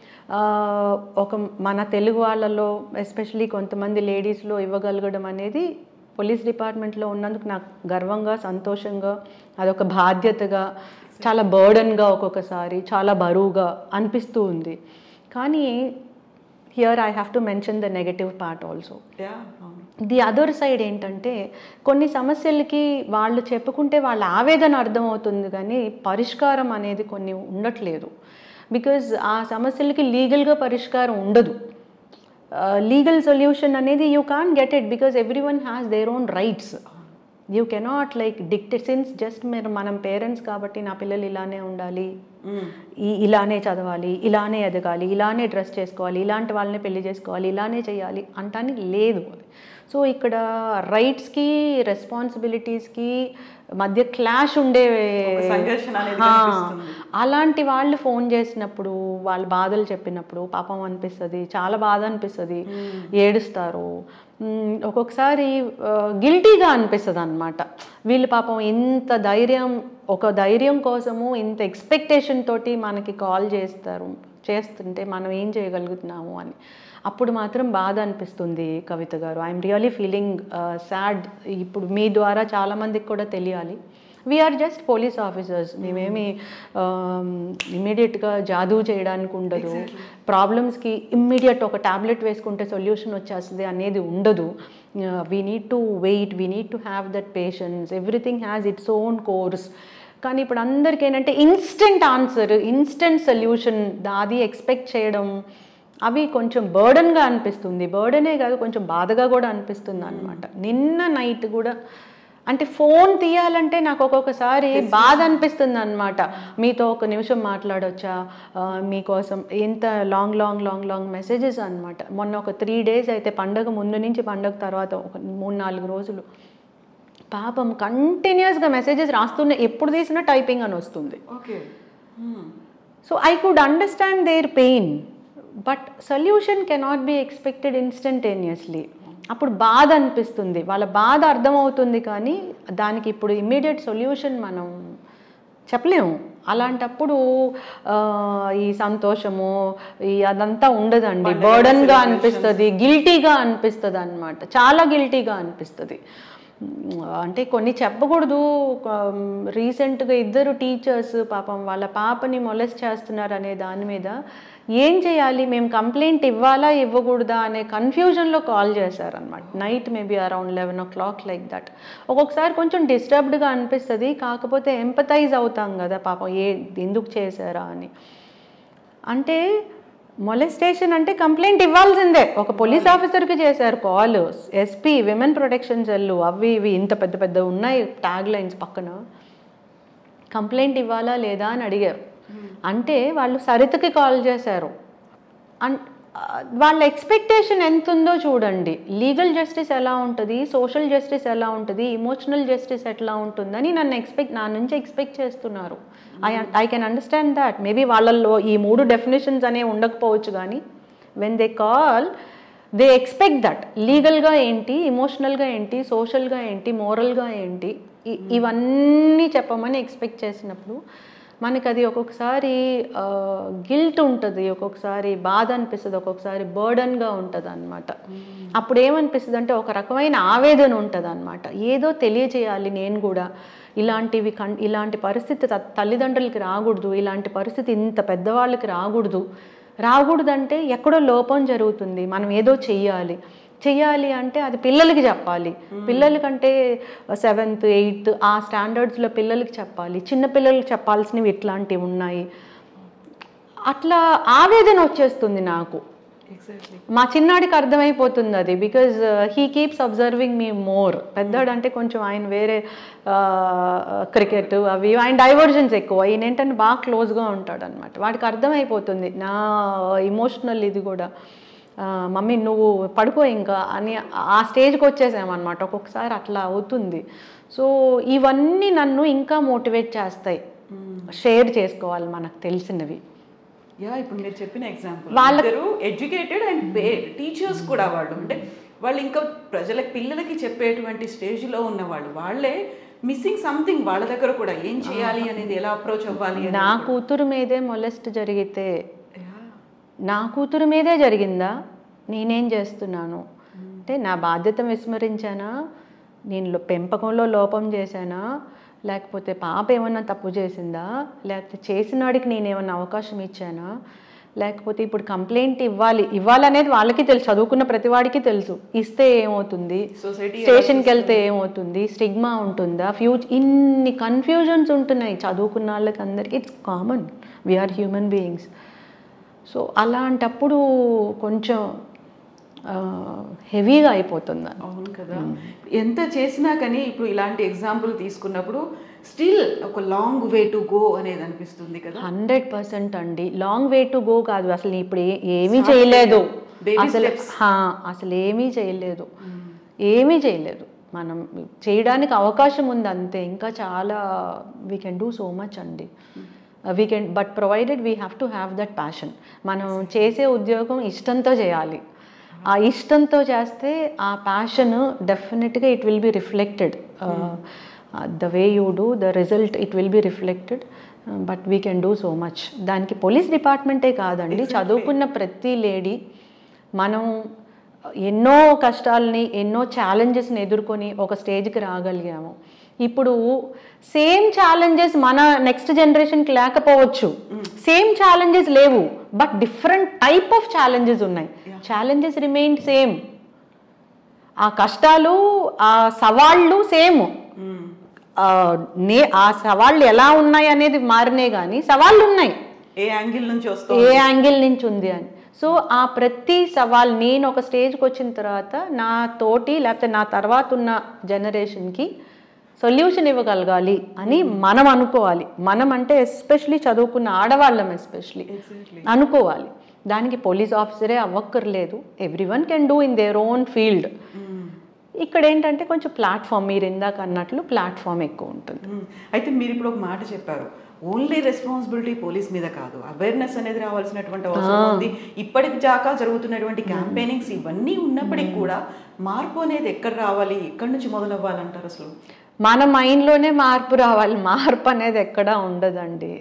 ఒక మన తెలుగు వాళ్ళలో ఎస్పెషలీ కొంతమంది లేడీస్లో ఇవ్వగలగడం అనేది పోలీస్ డిపార్ట్మెంట్లో ఉన్నందుకు నాకు గర్వంగా, సంతోషంగా, అదొక బాధ్యతగా, చాలా బర్డన్గా, ఒక్కొక్కసారి చాలా బరువుగా అనిపిస్తూ ఉంది. కానీ here I have to mention the negative part also. The other side ఏంటంటే కొన్ని సమస్యలకి వాళ్ళు చెప్పుకుంటే వాళ్ళ ఆవేదన అర్థమవుతుంది కానీ పరిష్కారం అనేది కొన్ని ఉండట్లేదు. బికాజ్ ఆ సమస్యలకి లీగల్గా పరిష్కారం ఉండదు. లీగల్ సొల్యూషన్ అనేది you can't get it because every one has their own rights. You cannot like dictate, since just మనం పేరెంట్స్ కాబట్టి నా పిల్లలు ఇలానే ఉండాలి, ఇలానే చదవాలి, ఇలానే ఎదగాలి, ఇలానే డ్రెస్ చేసుకోవాలి, ఇలాంటి వాళ్ళనే పెళ్లి చేసుకోవాలి, ఇలానే చేయాలి అంటాని లేదు. సో ఇక్కడ రైట్స్కి రెస్పాన్సిబిలిటీస్కి మధ్య క్లాష్ ఉండే అలాంటి వాళ్ళు ఫోన్ చేసినప్పుడు, వాళ్ళ బాధలు చెప్పినప్పుడు పాపం అనిపిస్తుంది, చాలా బాధ అనిపిస్తుంది, ఏడుస్తారు. ఒక్కొక్కసారి గిల్టీగా అనిపిస్తుంది అన్నమాట. వీళ్ళు పాపం ఇంత ఒక ధైర్యం కోసము ఇంత ఎక్స్పెక్టేషన్ తోటి మనకి కాల్ చేస్తుంటే మనం ఏం చేయగలుగుతున్నాము అని అప్పుడు మాత్రం బాధ అనిపిస్తుంది. కవిత గారు, ఐఎమ్ రియలీ ఫీలింగ్ సాడ్. ఇప్పుడు మీ ద్వారా చాలామందికి కూడా తెలియాలి, వీఆర్ జస్ట్ పోలీస్ ఆఫీసర్స్. మేమేమి ఇమ్మీడియట్గా జాదూ చేయడానికి ఉండదు, ప్రాబ్లమ్స్కి ఇమ్మీడియట్ ఒక ట్యాబ్లెట్ వేసుకుంటే సొల్యూషన్ వచ్చేస్తుంది అనేది ఉండదు. We need to wait, we need to have that patience, everything has its own course. కానీ ఇప్పుడు అందరికీ ఏంటంటే ఇన్స్టెంట్ ఆన్సర్, ఇన్స్టెంట్ సొల్యూషన్, అది ఎక్స్పెక్ట్ చేయడం అవి కొంచెం బర్డన్గా అనిపిస్తుంది. బర్డనే కాదు, కొంచెం బాధగా కూడా అనిపిస్తుంది అనమాట. నిన్న నైట్ కూడా అంటే ఫోన్ తీయాలంటే నాకు ఒక్కొక్కసారి బాధ అనిపిస్తుంది అనమాట. మీతో ఒక నిమిషం మాట్లాడొచ్చా, మీకోసం ఎంత లాంగ్ మెసేజెస్ అనమాట. మొన్న ఒక 3 days అయితే, పండగ ముందు నుంచి పండగ తర్వాత ఒక 3-4 రోజులు పాపం కంటిన్యూస్గా మెసేజెస్ రాస్తూనే, ఎప్పుడు తీసినా టైపింగ్ అని వస్తుంది. So I could understand their pain, but solution cannot be expected instantaneously. అప్పుడు బాధ అనిపిస్తుంది, వాళ్ళ బాధ అర్థమవుతుంది, కానీ దానికి ఇప్పుడు ఇమ్మీడియట్ సొల్యూషన్ మనం చెప్పలేము. అలాంటప్పుడు ఈ సంతోషము ఈ అదంతా ఉండదండి, బర్డన్గా అనిపిస్తుంది, గిల్టీగా అనిపిస్తుంది అనమాట, చాలా గిల్టీగా అనిపిస్తుంది. అంటే కొన్ని చెప్పకూడదు. రీసెంట్గా 2 టీచర్స్ పాపం వాళ్ళ పాపని మొలెస్ట్ చేస్తున్నారు అనే దాని మీద ఏం చేయాలి, మేము కంప్లైంట్ ఇవ్వాలా ఇవ్వకూడదా అనే కన్ఫ్యూజన్లో కాల్ చేశారనమాట. Night maybe around 11 o'clock like that. ఒక్కొక్కసారి కొంచెం డిస్టర్బ్డ్గా అనిపిస్తుంది, కాకపోతే ఎంపథైజ్ అవుతాం కదా పాపం ఎందుకు చేశారా అని. అంటే మొలెస్టేషన్ అంటే కంప్లైంట్ ఇవ్వాల్సిందే. ఒక పోలీస్ ఆఫీసర్కి చేశారు call, SP, women protection cell, అవి ఇవి ఇంత పెద్ద పెద్ద ఉన్నాయి ట్యాగ్ లైన్స్ పక్కన. కంప్లైంట్ ఇవ్వాలా లేదా అని అడిగారు. అంటే వాళ్ళు సరితకి కాల్ చేశారు. వాళ్ళ ఎక్స్పెక్టేషన్ ఎంత ఉందో చూడండి. లీగల్ జస్టిస్ ఎలా ఉంటుంది, సోషల్ జస్టిస్ ఎలా ఉంటుంది, ఇమోషనల్ జస్టిస్ ఎట్లా ఉంటుందని నా నుంచి ఎక్స్పెక్ట్ చేస్తున్నారు. I can understand that. Maybe వాళ్ళల్లో ఈ 3 డెఫినేషన్స్ అనేవి ఉండకపోవచ్చు, కానీ when they call they expect that. లీగల్గా ఏంటి, ఇమోషనల్గా ఏంటి, సోషల్గా ఏంటి, మోరల్గా ఏంటి, ఇవన్నీ చెప్పమని ఎక్స్పెక్ట్ చేసినప్పుడు మనకి అది ఒక్కొక్కసారి గిల్ట్ ఉంటుంది, ఒక్కొక్కసారి బాధ అనిపిస్తుంది, ఒక్కొక్కసారి బర్డన్గా ఉంటుంది అనమాట. అప్పుడు ఏమనిపిస్తుంది అంటే ఒక రకమైన ఆవేదన ఉంటుంది అనమాట. ఏదో తెలియచేయాలి నేను కూడా, ఇలాంటి పరిస్థితి తల్లిదండ్రులకి రాకూడదు, ఇలాంటి పరిస్థితి ఇంత పెద్దవాళ్ళకి రాకూడదంటే ఎక్కడో లోపం జరుగుతుంది, మనం ఏదో చెయ్యాలి అంటే అది పిల్లలకి చెప్పాలి. పిల్లలకంటే 7th 8th ఆ స్టాండర్డ్స్లో పిల్లలకి చెప్పాలి. చిన్న పిల్లలకి చెప్పాల్సినవి ఇట్లాంటివి ఉన్నాయి. అట్లా ఆవేదన వచ్చేస్తుంది నాకు. మా చిన్నాడికి అర్థమైపోతుంది అది, because he keeps observing me more. పెద్దాడంటే కొంచెం ఆయన వేరే క్రికెట్ అవి ఆయన డైవర్జన్స్ ఎక్కువ, ఈయన ఏంటంటే బాగా క్లోజ్గా ఉంటాడు అనమాట. వాడికి అర్థమైపోతుంది నా ఇమోషనల్ ఇది కూడా. మమ్మీ నువ్వు పడుకో ఇంకా అని ఆ స్టేజ్కి వచ్చేసామన్నమాట. ఒక్కొక్కసారి అట్లా అవుతుంది. సో ఇవన్నీ నన్ను ఇంకా మోటివేట్ చేస్తాయి, షేర్ చేసుకోవాలి మనకు తెలిసినవి. ఇప్పుడు మీరు చెప్పిన ఎగ్జాంపుల్ వాళ్ళరు ఎడ్యుకేటెడ్ అండ్ పేడ్ టీచర్స్ కూడా, వాళ్ళు ఇంకా పిల్లలకి చెప్పేటువంటి స్టేజ్లో ఉన్నవాళ్ళు, వాళ్ళే మిస్సింగ్ సంథింగ్. వాళ్ళ దగ్గర కూడా ఏం చేయాలి అనేది, ఎలా అప్రోచ్ అవ్వాలి. నా కూతురు మీదే మొలెస్ట్ జరిగితే నా కూతురు మీదే జరిగిందా, నేనేం చేస్తున్నాను అంటే నా బాధ్యత విస్మరించానా, నేను పెంపకంలో లోపం చేశానా, లేకపోతే పాప ఏమన్నా తప్పు చేసిందా, లేకపోతే చేసినాడికి నేనేమన్నా అవకాశం ఇచ్చానా, లేకపోతే ఇప్పుడు కంప్లైంట్ ఇవ్వాలనేది వాళ్ళకి తెలుసు, చదువుకున్న ప్రతివాడికి తెలుసు. ఇస్తే ఏమవుతుంది, స్టేషన్కి వెళ్తే ఏమవుతుంది, స్టిగ్మా ఉంటుందా, ఇన్ని కన్ఫ్యూజన్స్ ఉంటున్నాయి చదువుకున్న వాళ్ళకి అందరికీ. It's common, we are human beings. So అలాంటప్పుడు కొంచెం హెవీగా అయిపోతుంది. అవును కదా. ఎంత చేసినా కానీ ఇప్పుడు ఇలాంటి ఎగ్జాంపుల్ తీసుకున్నప్పుడు స్టిల్ ఒక లాంగ్ వే టు గో అనేది అనిపిస్తుంది కదా. 100% అండి. లాంగ్ వే టు గో కాదు, అసలు ఇప్పుడు ఏమీ చేయలేదు, అసలు ఏమీ చేయలేదు. మనం చేయడానికి అవకాశం ఉంది అంతే. ఇంకా చాలా we can do so much అండి. But provided we have to have that passion. మనం చేసే ఉద్యోగం ఇష్టంతో చేయాలి. ఆ ఇష్టంతో చేస్తే ఆ ప్యాషన్ డెఫినెట్గా it will be reflected. The way you do the result it will be reflected. But we can do so much. దానికి పోలీస్ డిపార్ట్మెంటే కాదండి, చదువుకున్న ప్రతి లేడీ మనం ఎన్నో కష్టాలని, ఎన్నో ఛాలెంజెస్ని ఎదుర్కొని ఒక స్టేజ్కి రాగలిగాము. ఇప్పుడు సేమ్ ఛాలెంజెస్ మన నెక్స్ట్ జనరేషన్కి లేకపోవచ్చు, సేమ్ ఛాలెంజెస్ లేవు, but different type of challenges ఉన్నాయి. Challenges remain same. ఆ కష్టాలు, ఆ సవాళ్ళు సేమ్. ఆ సవాళ్ళు ఎలా ఉన్నాయి అనేది మారినే కానీ సవాళ్ళు ఉన్నాయి, ఏ యాంగిల్ నుంచి ఉంది అని. సో ఆ ప్రతి సవాల్ నేను ఒక స్టేజ్కి వచ్చిన తర్వాత నా తోటి లేకపోతే నా తర్వాత ఉన్న జనరేషన్కి సొల్యూషన్ ఇవ్వగలగాలి అని మనం అనుకోవాలి. మనం అంటే ఎస్పెషలీ చదువుకున్న ఆడవాళ్ళం ఎస్పెషలీ అనుకోవాలి. దానికి పోలీస్ ఆఫీసరే అవ్వక్కర్లేదు, everyone can do in their own field. ఇక్కడ ఏంటంటే కొంచెం ప్లాట్ఫామ్, మీరు ఇందాక అన్నట్లు ప్లాట్ఫామ్ ఎక్కువ ఉంటుంది. అయితే మీరు ఇప్పుడు ఒక మాట చెప్పారు, ఓన్లీ రెస్పాన్సిబిలిటీ పోలీస్ మీద కాదు, అవేర్నెస్ అనేది రావాల్సినటువంటి అవసరం ఉంది. ఇప్పటికి దాకా జరుగుతున్నటువంటి క్యాంపెయినింగ్స్ ఇవన్నీ ఉన్నప్పటికీ కూడా మార్పు అనేది ఎక్కడ రావాలి, ఎక్కడి నుంచి మొదలవ్వాలంటారు అసలు? మన మైండ్లోనే మార్పు రావాలి. మార్పు అనేది ఎక్కడా ఉండదండి.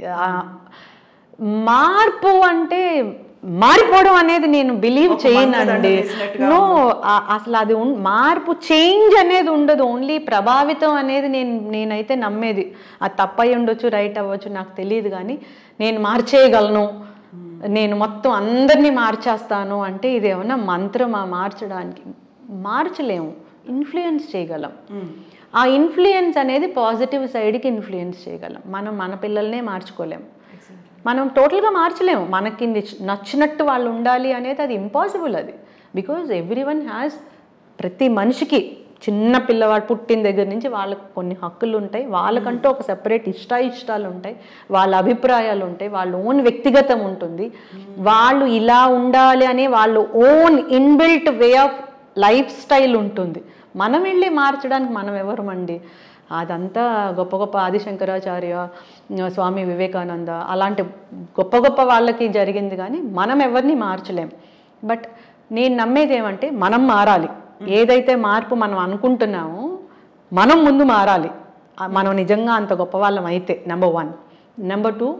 మార్పు అంటే మారిపోవడం అనేది నేను బిలీవ్ చేయనండి. నో, అసలు అది మార్పు చేంజ్ అనేది ఉండదు. ఓన్లీ ప్రభావితం అనేది నేనైతే నమ్మేది. అది తప్పయి ఉండొచ్చు, రైట్ అవ్వచ్చు, నాకు తెలియదు. కానీ నేను మార్చేయగలను, నేను మొత్తం అందరినీ మార్చేస్తాను అంటే ఇది ఏమన్నా మంత్రమా మార్చడానికి? మార్చలేము, ఇన్ఫ్లుయెన్స్ చేయగలం. ఆ ఇన్ఫ్లుయెన్స్ అనేది పాజిటివ్ సైడ్కి ఇన్ఫ్లుయెన్స్ చేయగలం. మనం మన పిల్లల్నే మార్చుకోలేము, మనం టోటల్గా మార్చలేము. మనకి నచ్చినట్టు వాళ్ళు ఉండాలి అనేది అది ఇంపాసిబుల్. అది బికాజ్ ఎవ్రీవన్ హ్యాస్, ప్రతి మనిషికి చిన్న పిల్లవాడు పుట్టిన దగ్గర నుంచి వాళ్ళకు కొన్ని హక్కులు ఉంటాయి, వాళ్ళకంటూ ఒక సెపరేట్ ఇష్టాలు ఉంటాయి, వాళ్ళ అభిప్రాయాలు ఉంటాయి, వాళ్ళ ఓన్ వ్యక్తిగతం ఉంటుంది, వాళ్ళు ఇలా ఉండాలి అనే వాళ్ళు own inbuilt way of life style ఉంటుంది. మనం వెళ్ళి మార్చడానికి మనం ఎవరమండి? అదంతా గొప్ప గొప్ప ఆదిశంకరాచార్య, స్వామి వివేకానంద అలాంటి గొప్ప గొప్ప వాళ్ళకి జరిగింది, కానీ మనం ఎవరిని మార్చలేం. బట్ నేను నమ్మేది ఏమంటే మనం మారాలి. ఏదైతే మార్పు మనం అనుకుంటున్నామో మనం ముందు మారాలి. మనం నిజంగా అంత గొప్ప వాళ్ళం అయితే నెంబర్ 1. నెంబర్ 2,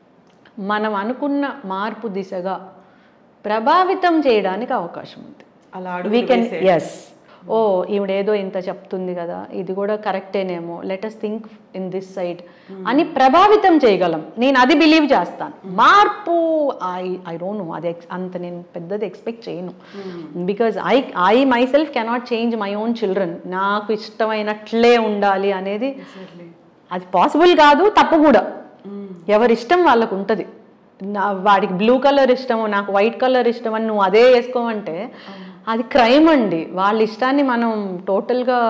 మనం అనుకున్న మార్పు దిశగా ప్రభావితం చేయడానికి అవకాశం ఉంది. వీ కెన్, ఎస్, ఓ ఈవిడేదో ఇంత చెప్తుంది కదా, ఇది కూడా కరెక్టేనేమో, let us think in this side అని ప్రభావితం చేయగలం. నేను అది బిలీవ్ చేస్తాను. మార్పు ఐ డోంట్ నో, అది అంత నేను పెద్దది ఎక్స్పెక్ట్ చేయను. Because I myself cannot change my own children. నాకు ఇష్టమైనట్లే ఉండాలి అనేది అది పాసిబుల్ కాదు, తప్పు కూడా. ఎవరి ఇష్టం వాళ్ళకు ఉంటుంది. వాడికి బ్లూ కలర్ ఇష్టము, నాకు వైట్ కలర్ ఇష్టం అని నువ్వు అదే వేసుకోమంటే అది క్రైమ్ అండి. వాళ్ళ ఇష్టాన్ని మనం టోటల్గా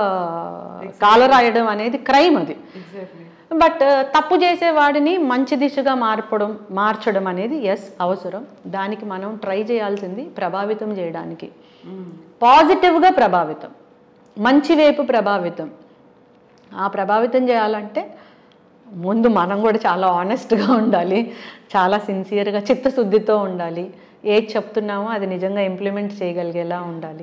కాలరాయడం అనేది క్రైమ్ అది. బట్ తప్పు చేసే వాడిని మంచి దిశగా మార్చడం అనేది ఎస్ అవసరం. దానికి మనం ట్రై చేయాల్సింది ప్రభావితం చేయడానికి. పాజిటివ్గా ప్రభావితం, మంచి వైపు ప్రభావితం. ఆ ప్రభావితం చేయాలంటే ముందు మనం కూడా చాలా ఆనెస్ట్గా ఉండాలి, చాలా సిన్సియర్గా చిత్తశుద్ధితో ఉండాలి. ఏది చెప్తున్నామో అది నిజంగా ఇంప్లిమెంట్ చేయగలిగేలా ఉండాలి.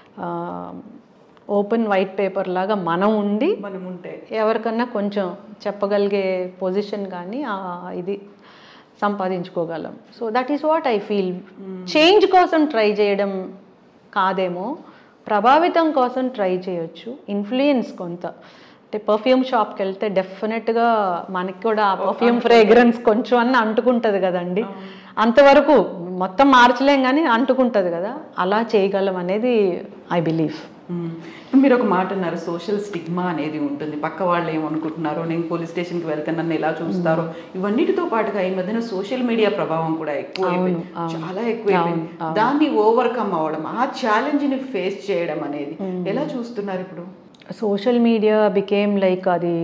ఓపెన్ వైట్ పేపర్ లాగా మనం ఉండి ఎవరికన్నా కొంచెం చెప్పగలిగే పొజిషన్ కానీ ఇది సంపాదించుకోగలం. So that is what I feel. Change కోసం ట్రై చేయడం కాదేమో, ప్రభావితం కోసం ట్రై చేయొచ్చు. ఇన్ఫ్లుయెన్స్ కొంత, అంటే పర్ఫ్యూమ్ షాప్కి వెళ్తే డెఫినెట్గా మనకి కూడా ఆ పర్ఫ్యూమ్ ఫ్రేగ్రెన్స్ కొంచెం అన్న అంటుకుంటుంది కదండి. అంతవరకు మొత్తం మార్చలేం కానీ అంటుకుంటుంది కదా, అలా చేయగలం అనేది ఐ బిలీవ్. మీరు ఒక మాట అన్నారు, సోషల్ స్టిగ్మా అనేది ఉంటుంది. పక్క వాళ్ళు ఏమనుకుంటున్నారో, నేను పోలీస్ స్టేషన్కి వెళ్తే నన్ను ఎలా చూస్తారో, ఇవన్నిటితో పాటుగా ఈ మధ్యన సోషల్ మీడియా ప్రభావం కూడా ఎక్కువైపోయింది, చాలా ఎక్కువైపోయింది. దాన్ని ఓవర్కమ్ అవ్వడం, ఆ ఛాలెంజ్ని ఫేస్ చేయడం అనేది ఎలా చూస్తున్నారు ఇప్పుడు? సోషల్ మీడియా బికేమ్ లైక్ అది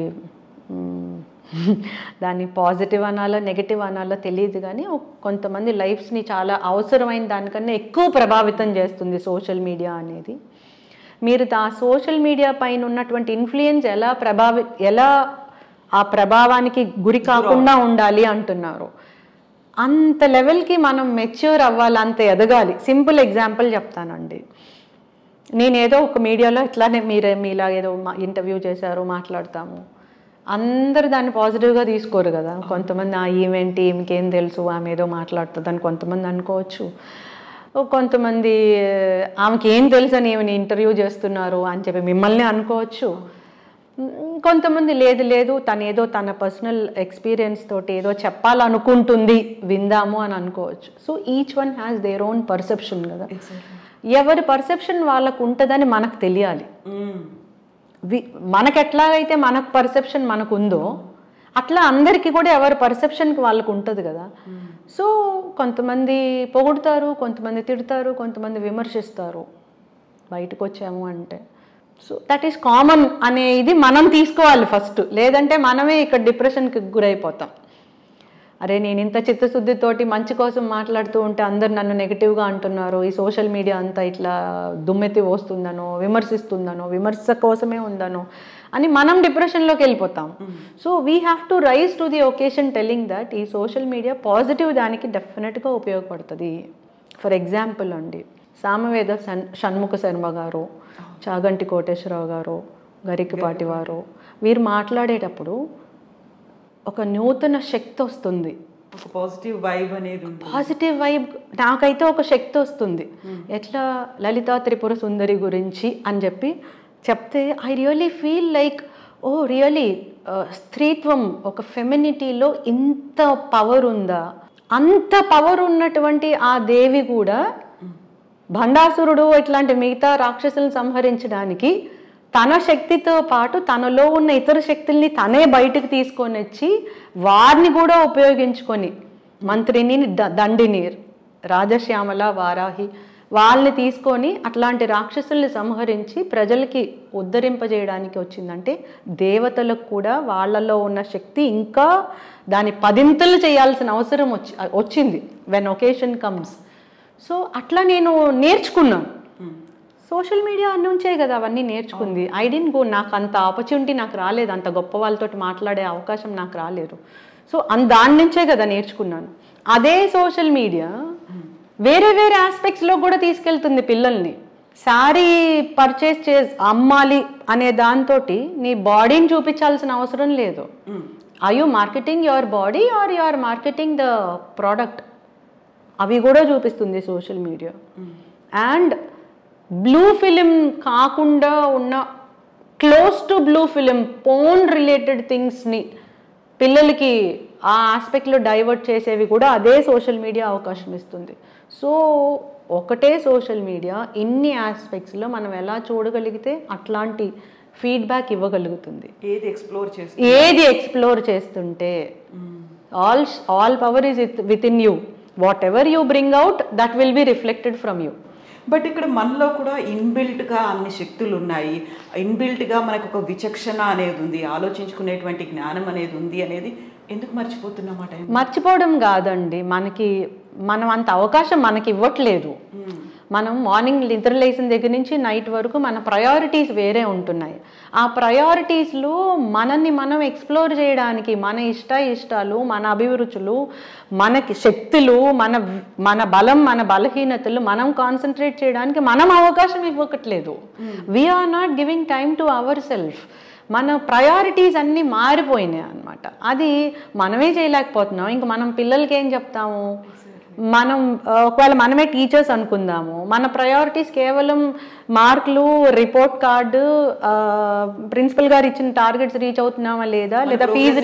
దాన్ని పాజిటివ్ అనాలో నెగటివ్ అనాలో తెలియదు, కానీ కొంతమంది లైఫ్స్ని చాలా అవసరమైన దానికన్నా ఎక్కువ ప్రభావితం చేస్తుంది సోషల్ మీడియా అనేది. మీరు ఆ సోషల్ మీడియా పైన ఉన్నటువంటి ఇన్ఫ్లుయెన్స్ ఎలా ఆ ప్రభావానికి గురి కాకుండా ఉండాలి అంటున్నారు. అంత లెవెల్కి మనం మెచ్యూర్ అవ్వాలి, అంత ఎదగాలి. సింపుల్ ఎగ్జాంపుల్ చెప్తానండి. నేనేదో ఒక మీడియాలో ఇట్లానే మీలా ఏదో ఇంటర్వ్యూ చేశారు, మాట్లాడతాము, అందరూ దాన్ని పాజిటివ్గా తీసుకోరు కదా. కొంతమంది ఆ ఈవెంట్ ఈమెకేం తెలుసు, ఆమె ఏదో మాట్లాడుతుందని కొంతమంది అనుకోవచ్చు. కొంతమంది ఆమెకి ఏం తెలుసు అని ఏమైనా ఇంటర్వ్యూ చేస్తున్నారు అని చెప్పి మిమ్మల్ని అనుకోవచ్చు. కొంతమంది లేదు తను ఏదో తన పర్సనల్ ఎక్స్పీరియన్స్ తోటి ఏదో చెప్పాలనుకుంటుంది, విందాము అని అనుకోవచ్చు. So each one has their own perception కదా. ఎవరి పర్సెప్షన్ వాళ్ళకు ఉంటుందని మనకు తెలియాలి. మనకు ఎట్లాగైతే మనకు పర్సెప్షన్ మనకు ఉందో అట్లా అందరికీ కూడా ఎవరి పర్సెప్షన్కి వాళ్ళకు ఉంటుంది కదా. సో కొంతమంది పొగుడుతారు, కొంతమంది తిడతారు, కొంతమంది విమర్శిస్తారు బయటకు వచ్చాము అంటే. సో దట్ ఈస్ కామన్ అనే ఇది మనం తీసుకోవాలి ఫస్ట్. లేదంటే మనమే ఇక్కడ డిప్రెషన్కి గురైపోతాం. అరే నేను ఇంత చిత్తశుద్ధితోటి మంచి కోసం మాట్లాడుతూ ఉంటే అందరు నన్ను నెగిటివ్గా అంటున్నారు, ఈ సోషల్ మీడియా అంతా ఇట్లా దుమ్మెత్తి వస్తుందనో, విమర్శిస్తుందనో, విమర్శ కోసమే ఉందనో అని మనం డిప్రెషన్లోకి వెళ్ళిపోతాం. So we have to rise to the occasion telling that ఈ సోషల్ మీడియా పాజిటివ్ దానికి డెఫినెట్గా ఉపయోగపడుతుంది. ఫర్ ఎగ్జాంపుల్ అండి, సామవేద షణ్ముఖ శర్మ గారు, చాగంటి కోటేశ్వరరావు గారు, గరికపాటి వారు, వీరు మాట్లాడేటప్పుడు ఒక నూతన శక్తి వస్తుంది, ఒక పాజిటివ్ వైబ్ అనేది ఉంటుంది. పాజిటివ్ వైబ్ నాకైతే ఒక శక్తి వస్తుంది. ఎట్లా లలితా త్రిపుర సుందరి గురించి అని చెప్పి చెప్తే I really feel like oh really స్త్రీత్వం, ఒక ఫెమినిటీలో ఇంత పవర్ ఉందా? అంత పవర్ ఉన్నటువంటి ఆ దేవి కూడా భండాసురుడు ఇట్లాంటి మిగతా రాక్షసులను సంహరించడానికి తన శక్తితో పాటు తనలో ఉన్న ఇతర శక్తుల్ని తనే బయటకు తీసుకొని వచ్చి వారిని కూడా ఉపయోగించుకొని మంత్రిని, దండిని, రాజశ్యామల, వారాహి వాళ్ళని తీసుకొని అట్లాంటి రాక్షసుల్ని సంహరించి ప్రజలకి ఉద్ధరింపజేయడానికి వచ్చిందంటే దేవతలకు కూడా వాళ్ళలో ఉన్న శక్తి ఇంకా దాని పదింతలు చేయాల్సిన అవసరం వచ్చింది వెన్ ఒకేషన్ కమ్స్. సో అట్లా నేను నేర్చుకున్నాను. సోషల్ మీడియా నుంచే కదా అవన్నీ నేర్చుకుంది. ఐ డెంట్ గో, నాకు అంత ఆపర్చునిటీ నాకు రాలేదు, అంత గొప్ప వాళ్ళతో మాట్లాడే అవకాశం నాకు రాలేదు. సో దాని నుంచే కదా నేర్చుకున్నాను. అదే సోషల్ మీడియా వేరే వేరే ఆస్పెక్ట్స్లో కూడా తీసుకెళ్తుంది పిల్లల్ని. శారీ పర్చేస్ అమ్మాలి అనే దాంతో నీ బాడీని చూపించాల్సిన అవసరం లేదు. Are you marketing your body are you are marketing the product? అవి కూడా చూపిస్తుంది social media. And blue film కాకుండా ఉన్న close to blue film porn related థింగ్స్ని పిల్లలకి ఆ ఆస్పెక్ట్లో డైవర్ట్ చేసేవి కూడా అదే సోషల్ మీడియా అవకాశం ఇస్తుంది. సో ఒకటే సోషల్ మీడియా ఇన్ని ఆస్పెక్ట్స్లో మనం ఎలా చూడగలిగితే అట్లాంటి ఫీడ్బ్యాక్ ఇవ్వగలుగుతుంది. ఏది ఎక్స్ప్లోర్ చేస్తుంటే all power is within you. Whatever you bring out that will be reflected from you. But ఇక్కడ మనలో కూడా ఇన్బిల్ట్గా అన్ని శక్తులు ఉన్నాయి, ఇన్బిల్ట్గా మనకు ఒక విచక్షణ అనేది ఉంది, ఆలోచించుకునేటువంటి జ్ఞానం అనేది ఉంది అనేది ఎందుకు మర్చిపోతున్నమాట? మర్చిపోవడం కాదండి, మనం అంత అవకాశం మనకి ఇవ్వట్లేదు. మనం మార్నింగ్ నిద్ర లేచిన దగ్గర నుంచి నైట్ వరకు మన ప్రయారిటీస్ వేరే ఉంటున్నాయి. ఆ ప్రయారిటీస్లో మనల్ని మనం ఎక్స్ప్లోర్ చేయడానికి మన ఇష్టాలు, మన అభిరుచులు, మనకి శక్తులు, మన బలం, మన బలహీనతలు మనం కాన్సన్ట్రేట్ చేయడానికి మనం అవకాశం ఇవ్వట్లేదు. We are not giving time to ourself. మన ప్రయారిటీస్ అన్నీ మారిపోయినాయి అన్నమాట. అది మనమే చేయలేకపోతున్నాం. ఇంక మనం పిల్లలకి ఏం చెప్తాము? మనం ఒకవేళ మనమే టీచర్స్ అనుకుందాము, మన ప్రయారిటీస్ కేవలం మార్కులు, రిపోర్ట్ కార్డు, ప్రిన్సిపల్ గారు ఇచ్చిన టార్గెట్స్ రీచ్ అవుతున్నామా లేదా ఫీజు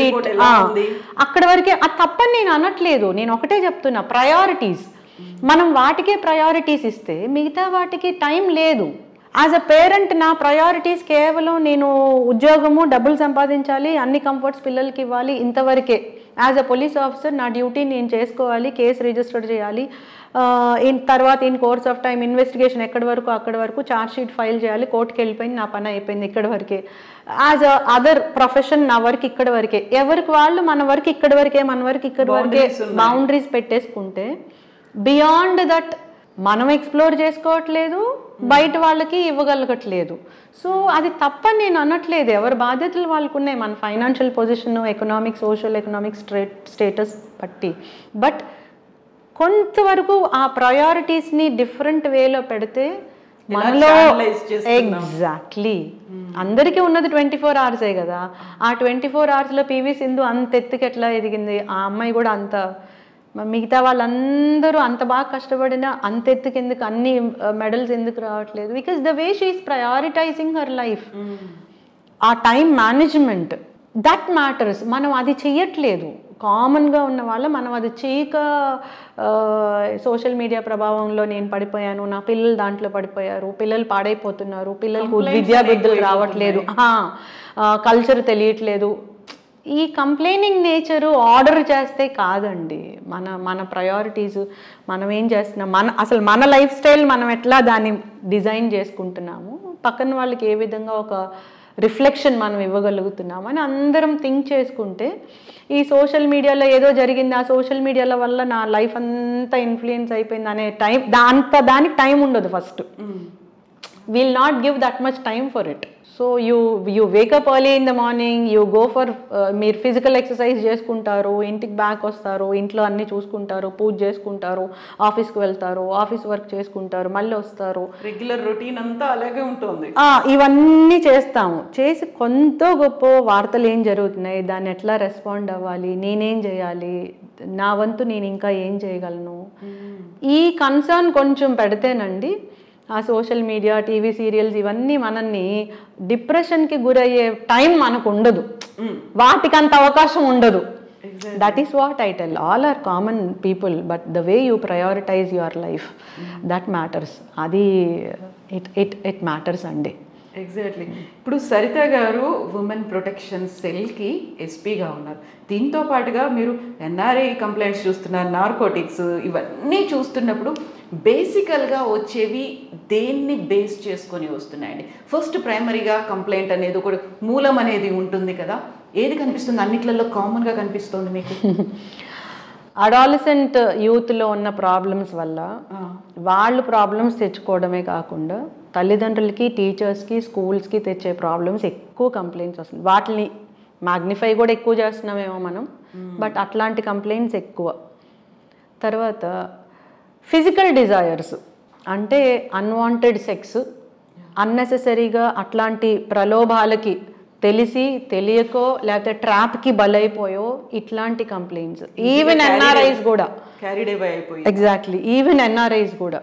అక్కడ వరకే. అది తప్పని నేను అనట్లేదు, నేను ఒకటే చెప్తున్నా, ప్రయారిటీస్ మనం వాటికే ప్రయారిటీస్ ఇస్తే మిగతా వాటికి టైం లేదు. యాజ్ అ పేరెంట్ నా ప్రయారిటీస్ కేవలం నేను ఉద్యోగము, డబ్బులు సంపాదించాలి, అన్ని కంఫర్ట్స్ పిల్లలకి ఇవ్వాలి, ఇంతవరకే. యాజ్ అ పోలీస్ ఆఫీసర్ నా డ్యూటీ నేను చేసుకోవాలి, కేసు రిజిస్టర్ చేయాలి, తర్వాత in course of time investigation ఎక్కడి వరకు అక్కడి వరకు, ఛార్జ్ షీట్ ఫైల్ చేయాలి, కోర్టుకి వెళ్ళిపోయింది, నా పని అయిపోయింది, ఇక్కడి వరకే. యాజ్ అ అదర్ ప్రొఫెషన్ నా వర్క్ ఇక్కడి వరకే. ఎవరికి వాళ్ళు మన వర్క్ ఇక్కడి వరకే, మన వర్క్ ఇక్కడి వరకే బౌండరీస్ పెట్టేసుకుంటే బియాండ్ దట్ మనం ఎక్స్ప్లోర్ చేసుకోవట్లేదు, బయట వాళ్ళకి ఇవ్వగలగట్లేదు. సో అది తప్పని నేను అనట్లేదు, ఎవరి బాధ్యతలు వాళ్ళకు ఉన్నాయి, మన financial position, economic, social economic status బట్టి. బట్ కొంతవరకు ఆ ప్రయారిటీస్ని డిఫరెంట్ వేలో పెడితే మనలో ఎగ్జాక్ట్లీ అందరికీ ఉన్నది 24 hours కదా. ఆ 24 hours పివి సింధు అంత ఎత్తుకి ఎట్లా ఎదిగింది, ఆ అమ్మాయి కూడా అంత, మిగతా వాళ్ళందరూ అంత బాగా కష్టపడినా అంత ఎత్తుకి ఎందుకు, అన్ని మెడల్స్ ఎందుకు రావట్లేదు? Because the way she is prioritising her life. ఆ టైం మేనేజ్మెంట్ దట్ మ్యాటర్స్. మనం అది చెయ్యట్లేదు. కామన్గా ఉన్న వాళ్ళు మనం అది చేయక సోషల్ మీడియా ప్రభావంలో నేను పడిపోయాను, నా పిల్లలు దాంట్లో పడిపోయారు, పిల్లలు పాడైపోతున్నారు, పిల్లలకు విద్యాబుద్ధులు రావట్లేదు, కల్చర్ తెలియట్లేదు. ఈ కంప్లైనింగ్ నేచరు ఆర్డర్ చేస్తే కాదండి. మన ప్రయారిటీస్ మనం ఏం చేస్తున్నాం, అసలు మన లైఫ్ స్టైల్ మనం ఎట్లా దాన్ని డిజైన్ చేసుకుంటున్నాము, పక్కన వాళ్ళకి ఏ విధంగా ఒక రిఫ్లెక్షన్ మనం ఇవ్వగలుగుతున్నాము అని అందరం థింక్ చేసుకుంటే, ఈ సోషల్ మీడియాలో ఏదో జరిగింది, ఆ సోషల్ మీడియాల వల్ల నా లైఫ్ అంతా ఇన్ఫ్లుయెన్స్ అయిపోయింది అనే దానికి టైం ఉండదు. First will not give that much time for it. So you wake up early in the morning, you go for మీరు ఫిజికల్ ఎక్సర్సైజ్ చేసుకుంటారు, ఇంటికి బ్యాక్ వస్తారు, ఇంట్లో అన్నీ చూసుకుంటారు, పూజ చేసుకుంటారు, ఆఫీస్కి వెళ్తారు, ఆఫీస్ వర్క్ చేసుకుంటారు, మళ్ళీ వస్తారు. రెగ్యులర్ రొటీన్ అంతా అలాగే ఉంటుంది. ఇవన్నీ చేస్తాము. చేసి కొంత గొప్ప వార్తలు ఏం జరుగుతున్నాయి, దాన్ని ఎట్లా రెస్పాండ్ అవ్వాలి, నేనేం చేయాలి, నా వంతు నేను ఇంకా ఏం చేయగలను, ఈ కన్సర్న్ కొంచెం పెడితేనండి ఆ సోషల్ మీడియా, టీవీ సీరియల్స్ ఇవన్నీ మనల్ని డిప్రెషన్కి గురయ్యే టైం మనకు ఉండదు, వాటికి అంత అవకాశం ఉండదు. That is what I tell. All are common people, but the way you prioritise your life that matters. అది ఇట్ మ్యాటర్స్ అండి. ఎగ్జాక్ట్లీ. ఇప్పుడు సరిత గారు ఉమెన్ ప్రొటెక్షన్ సెల్కి ఎస్పీగా ఉన్నారు. దీంతో పాటుగా మీరు ఎన్ఆర్ఐ కంప్లైంట్స్ చూస్తున్నారు, నార్కోటిక్స్ ఇవన్నీ చూస్తున్నప్పుడు బేసికల్గా వచ్చేవి దేన్ని బేస్ చేసుకొని వస్తున్నాయండి? ఫస్ట్ ప్రైమరీగా కంప్లైంట్ అనేది ఒక మూలం అనేది ఉంటుంది కదా, ఏది కనిపిస్తుంది అన్నిట్లలో కామన్గా కనిపిస్తుంది మీకు? అడాలసెంట్ యూత్లో ఉన్న ప్రాబ్లమ్స్ వల్ల వాళ్ళు ప్రాబ్లమ్స్ తెచ్చుకోవడమే కాకుండా తల్లిదండ్రులకి, టీచర్స్కి, స్కూల్స్కి తెచ్చే ప్రాబ్లమ్స్ ఎక్కువ కంప్లైంట్స్ వస్తుంది. వాటిని మ్యాగ్నిఫై కూడా ఎక్కువ చేస్తున్నామేమో మనం, బట్ అట్లాంటి కంప్లైంట్స్ ఎక్కువ. తర్వాత ఫిజికల్ డిజైర్స్ అంటే అన్వాంటెడ్ సెక్స్, అన్నెసెసరీగా అట్లాంటి ప్రలోభాలకి తెలిసి తెలియకో లేకపోతే ట్రాప్కి బలైపోయో ఇట్లాంటి కంప్లైంట్స్. ఈవెన్ ఎన్ఆర్ఐస్ కూడా ఎగ్జాక్ట్లీ, ఈవెన్ ఎన్ఆర్ఐస్ కూడా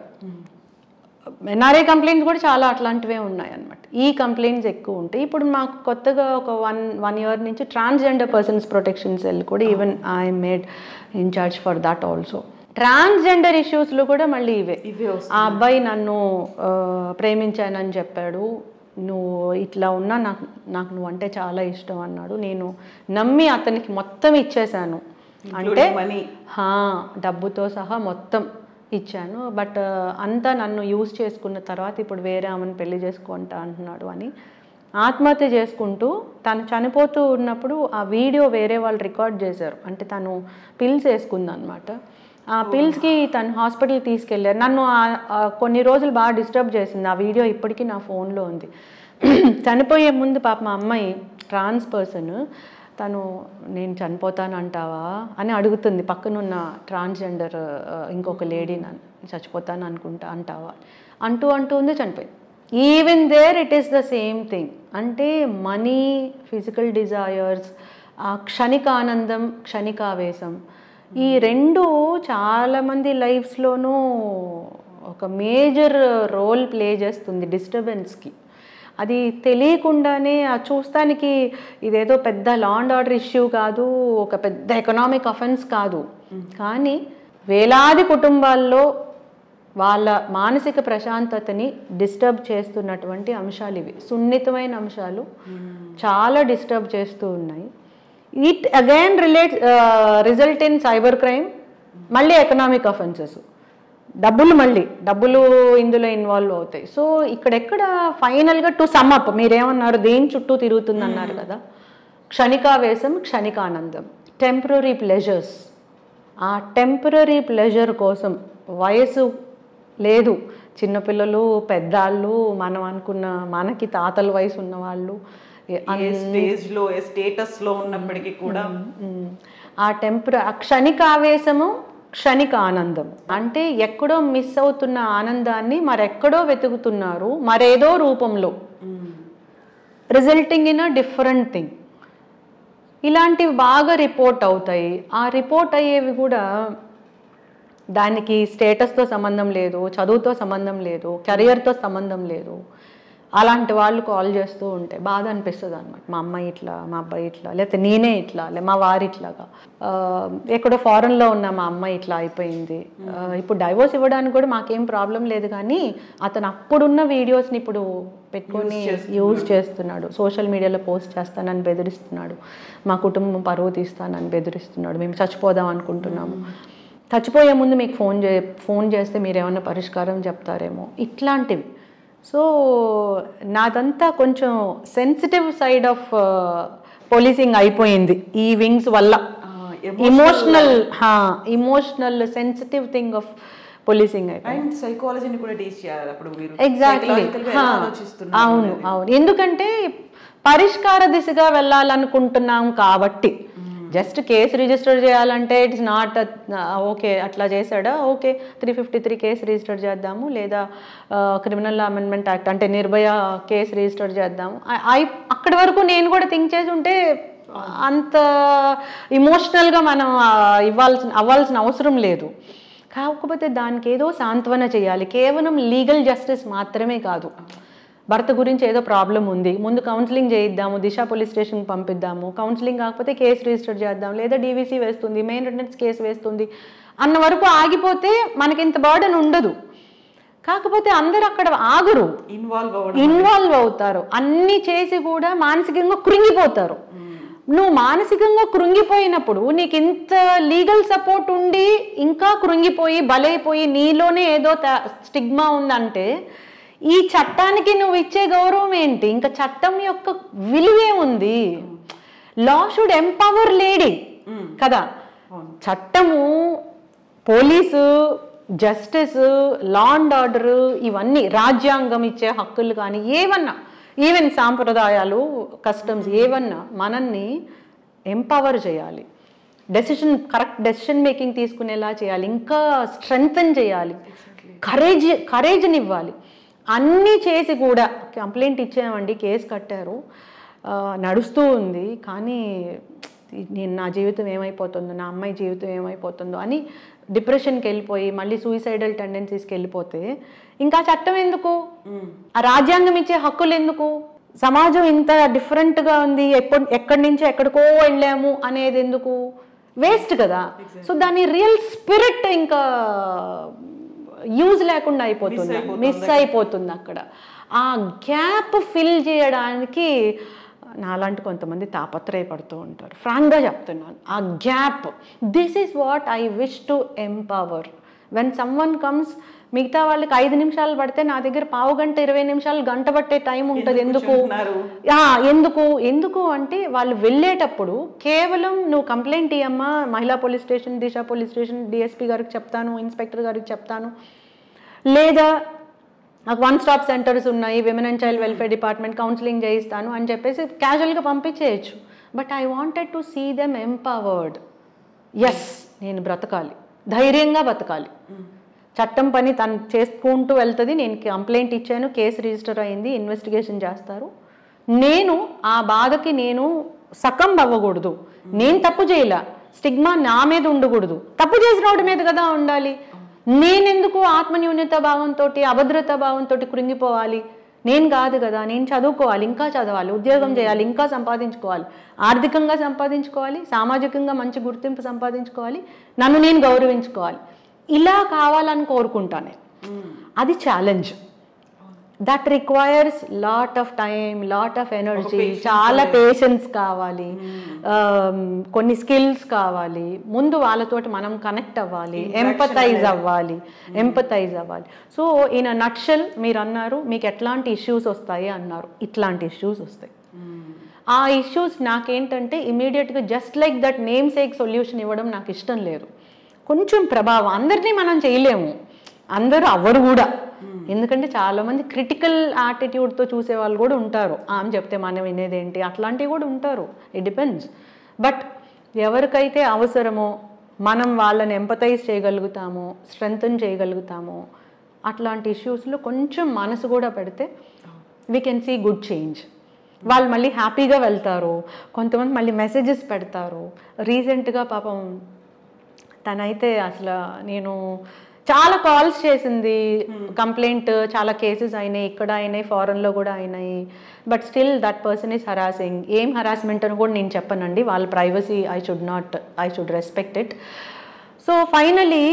ఎన్ఆర్ఐ కంప్లైంట్స్ కూడా చాలా అట్లాంటివే ఉన్నాయి అన్నమాట. ఈ కంప్లైంట్స్ ఎక్కువ ఉంటాయి. ఇప్పుడు మాకు కొత్తగా ఒక వన్ ఇయర్ నుంచి ట్రాన్స్జెండర్ పర్సన్స్ ప్రొటెక్షన్ సెల్ కూడా even I made incharge for that also. Transgender ఇష్యూస్లో కూడా మళ్ళీ ఇవే. ఆ అబ్బాయి నన్ను ప్రేమించానని చెప్పాడు, నువ్వు ఇట్లా ఉన్నా నాకు నువ్వు అంటే చాలా ఇష్టం అన్నాడు, నేను నమ్మి అతనికి మొత్తం ఇచ్చేసాను, అంటే డబ్బుతో సహా మొత్తం ఇచ్చాను, బట్ అంతా నన్ను యూజ్ చేసుకున్న తర్వాత ఇప్పుడు వేరే ఆమెను పెళ్లి చేసుకుంటా అంటున్నాడు అని ఆత్మహత్య చేసుకుంటూ తను చనిపోతూ ఉన్నప్పుడు ఆ వీడియో వేరే వాళ్ళు రికార్డ్ చేశారు. అంటే తను పిల్స్ వేసుకుందనమాట. ఆ పిల్స్కి తను హాస్పిటల్కి తీసుకెళ్ళారు. నన్ను కొన్ని రోజులు బాగా డిస్టర్బ్ చేసింది ఆ వీడియో, ఇప్పటికీ నా ఫోన్లో ఉంది. చనిపోయే ముందు పాప మా అమ్మాయి ట్రాన్స్ పర్సన్, తను నేను చనిపోతాను అంటావా అని అడుగుతుంది పక్కనున్న ట్రాన్స్జెండర్ ఇంకొక లేడీ, నన్ను చచ్చిపోతాను అనుకుంటా అంటావా అంటూ ఉంది, చనిపోయింది. Even there it is the same thing. అంటే మనీ, ఫిజికల్ డిజైర్స్, క్షణికానందం, క్షణికావేశం, ఈ రెండు చాలామంది లైఫ్స్లోనూ ఒక మేజర్ రోల్ ప్లే చేస్తుంది డిస్టర్బెన్స్కి. అది తెలియకుండానే చూస్తానికి ఇదేదో పెద్ద లా అండ్ ఆర్డర్ ఇష్యూ కాదు, ఒక పెద్ద ఎకనామిక్ అఫెన్స్ కాదు, కానీ వేలాది కుటుంబాల్లో వాళ్ళ మానసిక ప్రశాంతతని డిస్టర్బ్ చేస్తున్నటువంటి అంశాలు ఇవి. సున్నితమైన అంశాలు చాలా డిస్టర్బ్ చేస్తూ ఉన్నాయి. It again result in cyber crime, మళ్ళీ ఎకనామిక్ అఫెన్సెస్, డబ్బులు ఇందులో ఇన్వాల్వ్ అవుతాయి. సో ఇక్కడెక్కడ ఫైనల్గా టు సమ్అప్ మీరేమన్నారు, దేని చుట్టూ తిరుగుతుంది అన్నారు కదా, క్షణికావేశం, క్షణికానందం, టెంపరరీ ప్లెజర్స్. ఆ టెంపరరీ ప్లెజర్ కోసం వయసు లేదు, చిన్నపిల్లలు, పెద్దాళ్ళు, మనం అనుకున్న మనకి తాతల వయసు ఉన్నవాళ్ళు, స్టేజ్లో స్టేటస్లో ఉన్నప్పటికీ కూడా ఆ క్షణికావేశము, క్షణిక ఆనందం. అంటే ఎక్కడో మిస్ అవుతున్న ఆనందాన్ని మరెక్కడో వెతుకుతున్నారు, మరేదో రూపంలో, resulting in a different thing. ఇలాంటివి బాగా రిపోర్ట్ అవుతాయి. ఆ రిపోర్ట్ అయ్యేవి కూడా దానికి స్టేటస్తో సంబంధం లేదు, చదువుతో సంబంధం లేదు, కెరియర్తో సంబంధం లేదు. అలాంటి వాళ్ళు కాల్ చేస్తూ ఉంటే బాధ అనిపిస్తుంది అనమాట. మా అమ్మాయి ఇట్లా, మా అబ్బాయి ఇట్లా, లేకపోతే నేనే ఇట్లా, మా వారి ఇట్లాగా, ఎక్కడో ఫారెన్లో ఉన్న మా అమ్మాయి ఇట్లా అయిపోయింది. ఇప్పుడు డైవోర్స్ ఇవ్వడానికి కూడా మాకేం ప్రాబ్లం లేదు, కానీ అతను అప్పుడున్న వీడియోస్ని ఇప్పుడు పెట్టుకొని యూజ్ చేస్తున్నాడు, సోషల్ మీడియాలో పోస్ట్ చేస్తానని బెదిరిస్తున్నాడు, మా కుటుంబం పరువు తీస్తానని బెదిరిస్తున్నాడు, మేము చచ్చిపోదాం అనుకుంటున్నాము, చచ్చిపోయే ముందు మీకు ఫోన్ చేస్తే మీరేమన్నా పరిష్కారం చెప్తారేమో, ఇట్లాంటివి. సో నాదంతా కొంచెం సెన్సిటివ్ సైడ్ ఆఫ్ పోలీసింగ్ అయిపోయింది ఈ వింగ్స్ వల్ల. Emotional sensitive thing of policing అయితే. అండ్ సైకాలజీని కూడా టీచ్ చేయాలి అప్పుడు మీరు. ఎగ్జాక్ట్లీ, అవును అవును. ఎందుకంటే పరిష్కార దిశగా వెళ్ళాలనుకుంటున్నాం కాబట్టి. జస్ట్ కేసు రిజిస్టర్ చేయాలంటే ఇట్స్ నాట్ ఓకే, అట్లా చేశాడా, ఓకే 353 కేసు రిజిస్టర్ చేద్దాము, లేదా క్రిమినల్ అమెండ్మెంట్ యాక్ట్ అంటే నిర్భయ కేసు రిజిస్టర్ చేద్దాము. అక్కడి వరకు నేను కూడా థింక్ చేసి ఉంటే అంత ఇమోషనల్గా మనం అవ్వాల్సిన అవసరం లేదు. కాకపోతే దానికి ఏదో సాంత్వన చేయాలి. కేవలం లీగల్ జస్టిస్ మాత్రమే కాదు. భర్త గురించి ఏదో ప్రాబ్లం ఉంది, ముందు కౌన్సిలింగ్ చేయిద్దాము, దిశ పోలీస్ స్టేషన్కి పంపిద్దాము, కౌన్సిలింగ్ కాకపోతే కేసు రిజిస్టర్ చేద్దాం, లేదా డీవీసీ వేస్తుంది, మెయిన్ రిటర్న్స్ కేసు వేస్తుంది అన్న వరకు ఆగిపోతే మనకి ఇంత బర్డెన్ ఉండదు. కాకపోతే అందరూ అక్కడ ఆగరు, ఇన్వాల్వ్ అవుతారు. అన్నీ చేసి కూడా మానసికంగా కృంగిపోతారు. నువ్వు మానసికంగా కృంగిపోయినప్పుడు నీకు ఇంత లీగల్ సపోర్ట్ ఉండి ఇంకా కృంగిపోయి బలైపోయి నీలోనే ఏదో స్టిగ్మా ఉందంటే ఈ చట్టానికి నువ్వు ఇచ్చే గౌరవం ఏంటి? ఇంకా చట్టం యొక్క విలువే ఉంది. లా షుడ్ ఎంపవర్ లేడీ కదా. చట్టము, police, justice, law and order, ఇవన్నీ రాజ్యాంగం ఇచ్చే హక్కులు కానీ ఏవన్నా, ఈవెన్ సాంప్రదాయాలు, కస్టమ్స్ ఏవన్నా మనల్ని ఎంపవర్ చేయాలి. కరెక్ట్ డెసిషన్ మేకింగ్ తీసుకునేలా చేయాలి, ఇంకా స్ట్రెంగ్తన్ చేయాలి, కరేజ్ని ఇవ్వాలి. అన్నీ చేసి కూడా కంప్లైంట్ ఇచ్చామండి, కేసు కట్టారు, నడుస్తూ ఉంది, కానీ నా జీవితం ఏమైపోతుందో, నా అమ్మాయి జీవితం ఏమైపోతుందో అని డిప్రెషన్కి వెళ్ళిపోయి మళ్ళీ సూసైడల్ టెండెన్సీస్కి వెళ్ళిపోతే ఇంకా చట్టం ఎందుకు? ఆ రాజ్యాంగం ఇచ్చే హక్కులు ఎందుకు? సమాజం ఇంత డిఫరెంట్గా ఉంది, ఎక్కడి నుంచో ఎక్కడికో వెళ్ళాము అనేది ఎందుకు? వేస్ట్ కదా. సో దాని రియల్ స్పిరిట్ ఇంకా యూజ్ లేకుండా అయిపోతుంది, మిస్ అయిపోతుంది అక్కడ. ఆ గ్యాప్ ఫిల్ చేయడానికి నాలాంటి కొంతమంది తాపత్రయపడుతూ ఉంటారు. ఫ్రాంక్గా చెప్తున్నాను, ఆ gap, this is what I wish to empower. When someone comes, మిగతా వాళ్ళకి 5 నిమిషాలు పడితే నా దగ్గర పావు గంట 20 నిమిషాలు గంట పట్టే టైం ఉంటుంది. ఎందుకు అంటే వాళ్ళు వెళ్ళేటప్పుడు కేవలం నువ్వు కంప్లైంట్ ఇయ్యమ్మా, మహిళా police station, Disha police station, DSP గారికి చెప్తాను, ఇన్స్పెక్టర్ గారికి చెప్తాను, లేదా నాకు 1 స్టాప్ సెంటర్స్ ఉన్నాయి, women and child welfare department, counselling చేయిస్తాను అని చెప్పేసి క్యాజువల్గా పంపించేయచ్చు. But I wanted to see them empowered. Yes, నేను బ్రతకాలి, ధైర్యంగా బతకాలి, చట్టం పని తను చేసుకుంటూ వెళ్తుంది, నేను కంప్లైంట్ ఇచ్చాను, కేసు రిజిస్టర్ అయింది, ఇన్వెస్టిగేషన్ చేస్తారు, నేను ఆ బాధకి నేను సకం అవ్వకూడదు, నేను తప్పు చేయలే, స్టిగ్మా నా మీద ఉండకూడదు, తప్పు చేసిన వాడి మీద కదా ఉండాలి. నేనెందుకు ఆత్మన్యూన్యత భావంతో, అభద్రతా భావంతో కృంగిపోవాలి? నేను కాదు కదా, నేను చదువుకోవాలి, ఇంకా చదవాలి, ఉద్యోగం చేయాలి, ఇంకా సంపాదించుకోవాలి, ఆర్థికంగా సంపాదించుకోవాలి, సామాజికంగా మంచి గుర్తింపు సంపాదించుకోవాలి, నన్ను నేను గౌరవించుకోవాలి. ఇలా కావాలని కోరుకుంటాను. అది challenge. That requires lot of time, lot of energy, చాలా పేషెన్స్ కావాలి, కొన్ని స్కిల్స్ కావాలి. ముందు వాళ్ళతోటి మనం కనెక్ట్ అవ్వాలి, ఎంపథైజ్ అవ్వాలి. సో ఇన్ అ నట్షెల్ మీరు అన్నారు మీకు ఎట్లాంటి ఇష్యూస్ వస్తాయి అన్నారు. ఇట్లాంటి ఇష్యూస్ వస్తాయి. ఆ ఇష్యూస్ నాకేంటంటే ఇమీడియట్గా just like that namesake solution ఇవ్వడం నాకు ఇష్టం లేదు. కొంచెం ప్రభావం, అందరినీ మనం చేయలేము, అందరూ అవ్వరు కూడా. ఎందుకంటే చాలామంది క్రిటికల్ యాటిట్యూడ్తో చూసే వాళ్ళు కూడా ఉంటారు. ఆమె చెప్తే మనం వినేదేంటి, అట్లాంటివి కూడా ఉంటారు. It depends. బట్ ఎవరికైతే అవసరమో మనం వాళ్ళని ఎంపథైజ్ చేయగలుగుతామో, స్ట్రెంగ్తన్ చేయగలుగుతామో, అట్లాంటి ఇష్యూస్లో కొంచెం మనసు కూడా పెడితే we can see good change. వాళ్ళు మళ్ళీ హ్యాపీగా వెళ్తారు. కొంతమంది మళ్ళీ మెసేజెస్ పెడతారు. రీసెంట్గా పాపం తనైతే అసలు నేను చాలా కాల్స్ చేసింది, కంప్లైంట్, చాలా కేసెస్ అయినాయి, ఇక్కడ అయినాయి, ఫారెన్లో కూడా అయినాయి. But still that person is harassing. ఏం హరాస్మెంట్ అని కూడా నేను చెప్పనండి, వాళ్ళ privacy I should respect it. So finally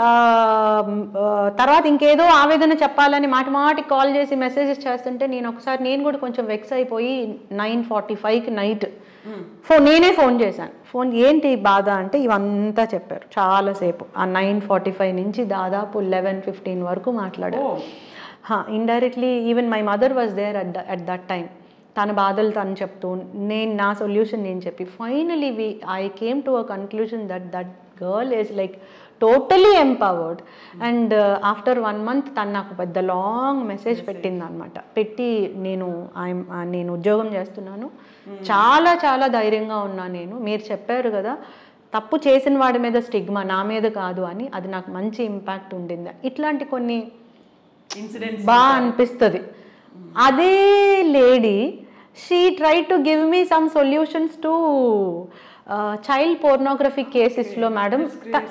తర్వాత ఇంకేదో ఆవేదన చెప్పాలని మాటికి కాల్ చేసి మెసేజెస్ చేస్తుంటే నేను కూడా కొంచెం వెక్స్ అయిపోయి 9:45కి నైట్ నేనే ఫోన్ చేశాను. ఏంటి బాధ అంటే ఇవంతా చెప్పారు చాలాసేపు. ఆ 9:45 నుంచి దాదాపు 11:15 వరకు మాట్లాడారు. Indirectly even my mother was there at that time. తన బాధలు తను చెప్తూ, నా సొల్యూషన్ నేను చెప్పి, finally I came to a conclusion that girl is like totally empowered. And after 1 month తను నాకు పెద్ద లాంగ్ మెసేజ్ పెట్టింది అనమాట. పెట్టి నేను ఉద్యోగం చేస్తున్నాను, చాలా చాలా ధైర్యంగా ఉన్నా నేను, మీరు చెప్పారు కదా తప్పు చేసిన వాడి మీద స్టిగ్మా, నా మీద కాదు అని, అది నాకు మంచి ఇంపాక్ట్ ఉండింది. ఇట్లాంటి కొన్ని ఇన్సిడెంట్స్ బాగా అనిపిస్తుంది. అదే lady she try to give me some solutions to child pornography కేసెస్లో madam.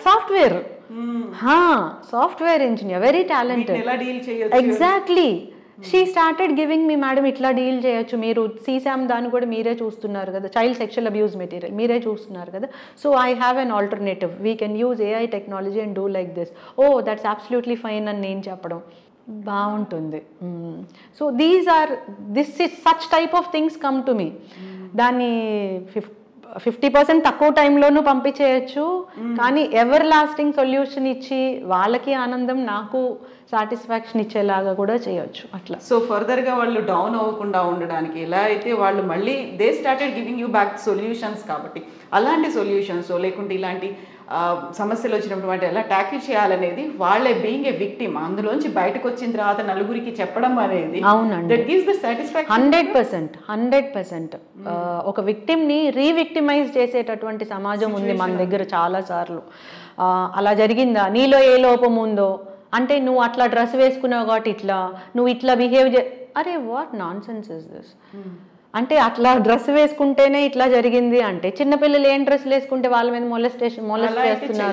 Software engineer, very talented. ఎలా డీల్ చేయొచ్చు exactly. She started giving me madam ఇట్లా డీల్ చేయొచ్చు, మీరు సీసామ్ దాన్ని కూడా మీరే చూస్తున్నారు కదా, చైల్డ్ సెక్షువల్ అబ్యూస్ మెటీరియల్ మీరే చూస్తున్నారు కదా, so I have an alternative, we can use AI technology and do like this. Oh that's absolutely fine అని నేను చెప్పడం బాగుంటుంది. So this is such type of things come to me. దాన్ని 50% తక్కువ టైంలోనూ పంపించేయచ్చు, కానీ ఎవర్ లాస్టింగ్ సొల్యూషన్ ఇచ్చి వాళ్ళకి ఆనందం, నాకు సాటిస్ఫాక్షన్ ఇచ్చేలాగా కూడా చేయొచ్చు అట్లా. సో ఫర్దర్గా వాళ్ళు డౌన్ అవ్వకుండా ఉండడానికి ఎలా అయితే వాళ్ళు మళ్ళీ they started giving you back solutions, కాబట్టి అలాంటి సొల్యూషన్స్ లేకుంటే ఇలాంటి సమస్యలు వచ్చినప్పుడు వాటి ఎలా ట్యాకిల్ చేయాలనేది వాళ్ళే బీయింగ్ ఏ విక్టిమ్ అందులోంచి బయటకు వచ్చిన తర్వాత నలుగురికి చెప్పడం అనేది, దట్ గివ్స్ ద సాటిస్ఫాక్షన్. 100% ఒక విక్టిమ్ని రీవిక్టిమైజ్ చేసేటటువంటి సమాజం ఉంది మన దగ్గర చాలా సార్లు. అలా జరిగిందా, నీలో ఏ లోపం ఉందో, అంటే నువ్వు అట్లా డ్రెస్ వేసుకున్నావు కాబట్టి ఇట్లా, నువ్వు ఇట్లా బిహేవ్ అరే what nonsense is this. అంటే అట్లా డ్రెస్ వేసుకుంటేనే ఇట్లా జరిగింది అంటే, చిన్నపిల్లలు ఏం డ్రెస్సులు వేసుకుంటే వాళ్ళ మీద మొలెస్ట్ చేస్తున్నారు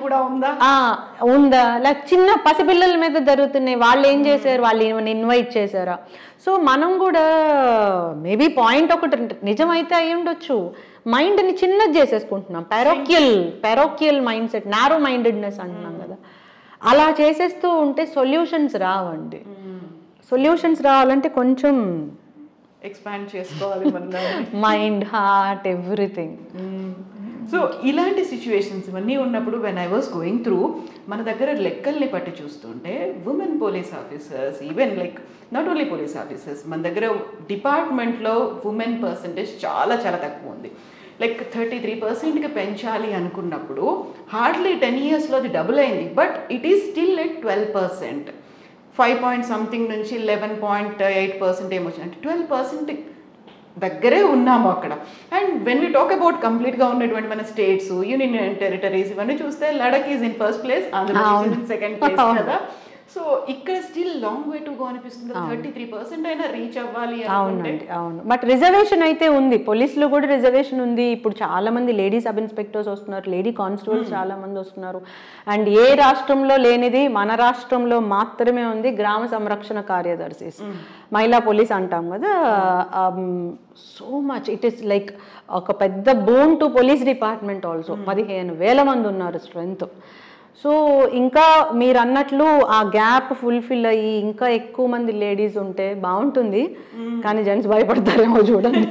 ఉందా, లేక చిన్న పసిపిల్లల మీద జరుగుతున్నాయి, వాళ్ళు ఏం చేశారు, వాళ్ళు ఏమైనా ఇన్వైట్ చేశారా. సో మనం కూడా మేబీ పాయింట్ ఒకటి నిజమైతే అయి ఉండొచ్చు, మైండ్ని చిన్నది చేసేసుకుంటున్నాం, పెరోకియల్ మైండ్ సెట్, నారో మైండెడ్నెస్ అంటున్నాం కదా, అలా చేసేస్తూ ఉంటే సొల్యూషన్స్ రావండి. సొల్యూషన్స్ రావాలంటే కొంచెం ఎక్స్పాండ్ చేసుకోవాలి మన మైండ్, హార్ట్, ఎవ్రీథింగ్. సో ఇలాంటి సిచ్యువేషన్స్ ఇవన్నీ ఉన్నప్పుడు when I was going through మన దగ్గర లెక్కల్ని పట్టి చూస్తుంటే women police officers, even like not only police officers, మన దగ్గర డిపార్ట్మెంట్లో ఉమెన్ పర్సంటేజ్ చాలా చాలా తక్కువ ఉంది. లైక్ 33%కి పెంచాలి అనుకున్నప్పుడు హార్డ్లీ 10 yearsలో అది డబుల్ అయింది, but it is still at 12%. 5.something నుంచి 11.8% ఏమొచ్చిందంటే 12% దగ్గరే ఉన్నాము అక్కడ. And when we talk about కంప్లీట్గా ఉన్నటువంటి మన స్టేట్స్, యూనియన్ టెరిటరీస్ ఇవన్నీ చూస్తే Ladakh is in first place, Andhra Pradesh in second place కదా. సో ఇక్కడ still long way to go అనిపిస్తుంది. 33% అయినా రీచ్ అవ్వాలి. అవునండి, అవును. బట్ రిజర్వేషన్ అయితే ఉంది, పోలీసులో కూడా రిజర్వేషన్ ఉంది. ఇప్పుడు చాలా మంది లేడీ సబ్ ఇన్స్పెక్టర్స్ వస్తున్నారు, లేడీ కానిస్టేబుల్స్ చాలా మంది వస్తున్నారు. అండ్ ఏ రాష్ట్రంలో లేనిది మన రాష్ట్రంలో మాత్రమే ఉంది, గ్రామ సంరక్షణ కార్యదర్శి, మహిళా పోలీస్ అంటాం కదా. So much it is like ఒక పెద్ద boon to police department also. 15,000 మంది ఉన్నారు స్ట్రెంత్. సో ఇంకా మీరు అన్నట్లు ఆ గ్యాప్ ఫుల్ఫిల్ అయ్యి ఇంకా ఎక్కువ మంది లేడీస్ ఉంటే బాగుంటుంది, కానీ జెంట్స్ భయపడతారేమో చూడండి.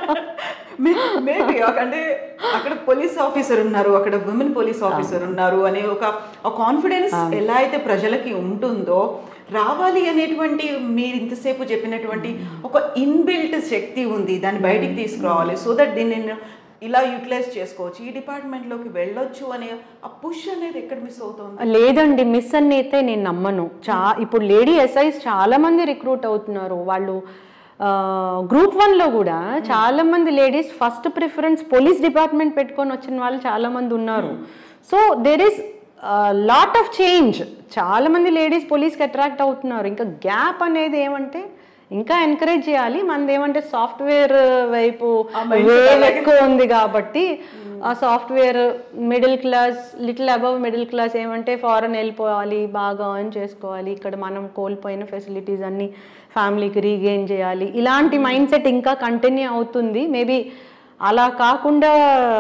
మేబీ అంటే అక్కడ పోలీస్ ఆఫీసర్ ఉన్నారు, అక్కడ ఉమెన్ పోలీస్ ఆఫీసర్ ఉన్నారు అనే ఒక కాన్ఫిడెన్స్ ఎలా అయితే ప్రజలకి ఉంటుందో, రావాలి అనేటువంటి మీరు ఇంతసేపు చెప్పినటువంటి ఒక ఇన్బిల్ట్ శక్తి ఉంది, దాన్ని బయటికి తీసుకురావాలి. సో దట్ దీన్ని ఇలా యూటిలైజ్ చేసుకోవచ్చు, ఈ డిపార్ట్మెంట్లోకి వెళ్ళొచ్చు అనే ఆ పుష్ అనేది ఎక్కడ మిస్ అవుతుంది? లేదండి, మిస్ అని అయితే నేను నమ్మను. ఇప్పుడు లేడీ ఎస్ఐస్ చాలా మంది రిక్రూట్ అవుతున్నారు. వాళ్ళు Group 1లో కూడా చాలా మంది ladies first preference police department పెట్టుకొని వచ్చిన వాళ్ళు చాలా మంది ఉన్నారు. So there is lot of change. చాలా మంది లేడీస్ పోలీస్కి అట్రాక్ట్ అవుతున్నారు. ఇంకా గ్యాప్ అనేది ఏమంటే ఇంకా ఎంకరేజ్ చేయాలి. మనది ఏమంటే సాఫ్ట్వేర్ వైపు ఎక్కువ ఉంది కాబట్టి ఆ software middle class, little above middle class ఏమంటే ఫారెన్ వెళ్ళిపోవాలి, బాగా ఎర్న్ చేసుకోవాలి, ఇక్కడ మనం కోల్పోయిన ఫెసిలిటీస్ అన్నీ ఫ్యామిలీకి రీగెయిన్ చేయాలి, ఇలాంటి మైండ్ సెట్ ఇంకా కంటిన్యూ అవుతుంది. మేబీ అలా కాకుండా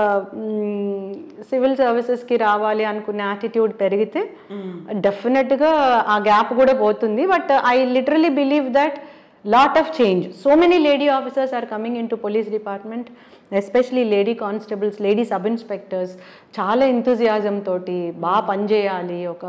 సివిల్ సర్వీసెస్కి రావాలి అనుకునే యాటిట్యూడ్ పెరిగితే డెఫినెట్గా ఆ గ్యాప్ కూడా పోతుంది. But I literally believe that lot of change. So many lady officers are coming into police department, especially lady constables, lady sub inspectors. చాలా enthusiasm తోటి బాగా పనిచేయాలి, ఒక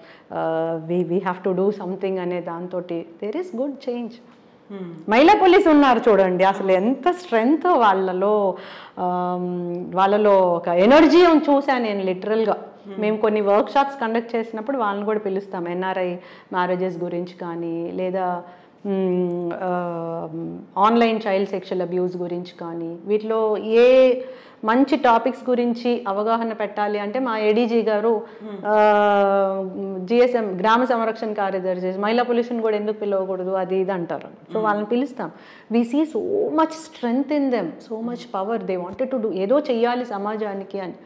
we have to do something అనే దాంతోటి there is good change. మహిళా police ఉన్నారు చూడండి, అసలు ఎంత స్ట్రెంగ్త్ వాళ్ళలో ఒక ఎనర్జీ చూసాను నేను లిటరల్గా. మేము కొన్ని వర్క్ షాప్స్ కండక్ట్ చేసినప్పుడు వాళ్ళని కూడా పిలుస్తాం. ఎన్ఆర్ఐ మ్యారేజెస్ గురించి కానీ, లేదా ఆన్లైన్ చైల్డ్ సెక్షువల్ అబ్యూస్ గురించి కానీ, వీటిలో ఏ మంచి టాపిక్స్ గురించి అవగాహన పెట్టాలి అంటే మా ఏడీజీ గారు జిఎస్ఎం గ్రామ సంరక్షణ కార్యదర్శి మహిళా పొల్యూషన్ కూడా ఎందుకు పిలవకూడదు అది ఇది అంటారు. సో వాళ్ళని పిలుస్తాం. We see so much strength in them, so much power, they wanted to do, ఏదో చెయ్యాలి సమాజానికి అని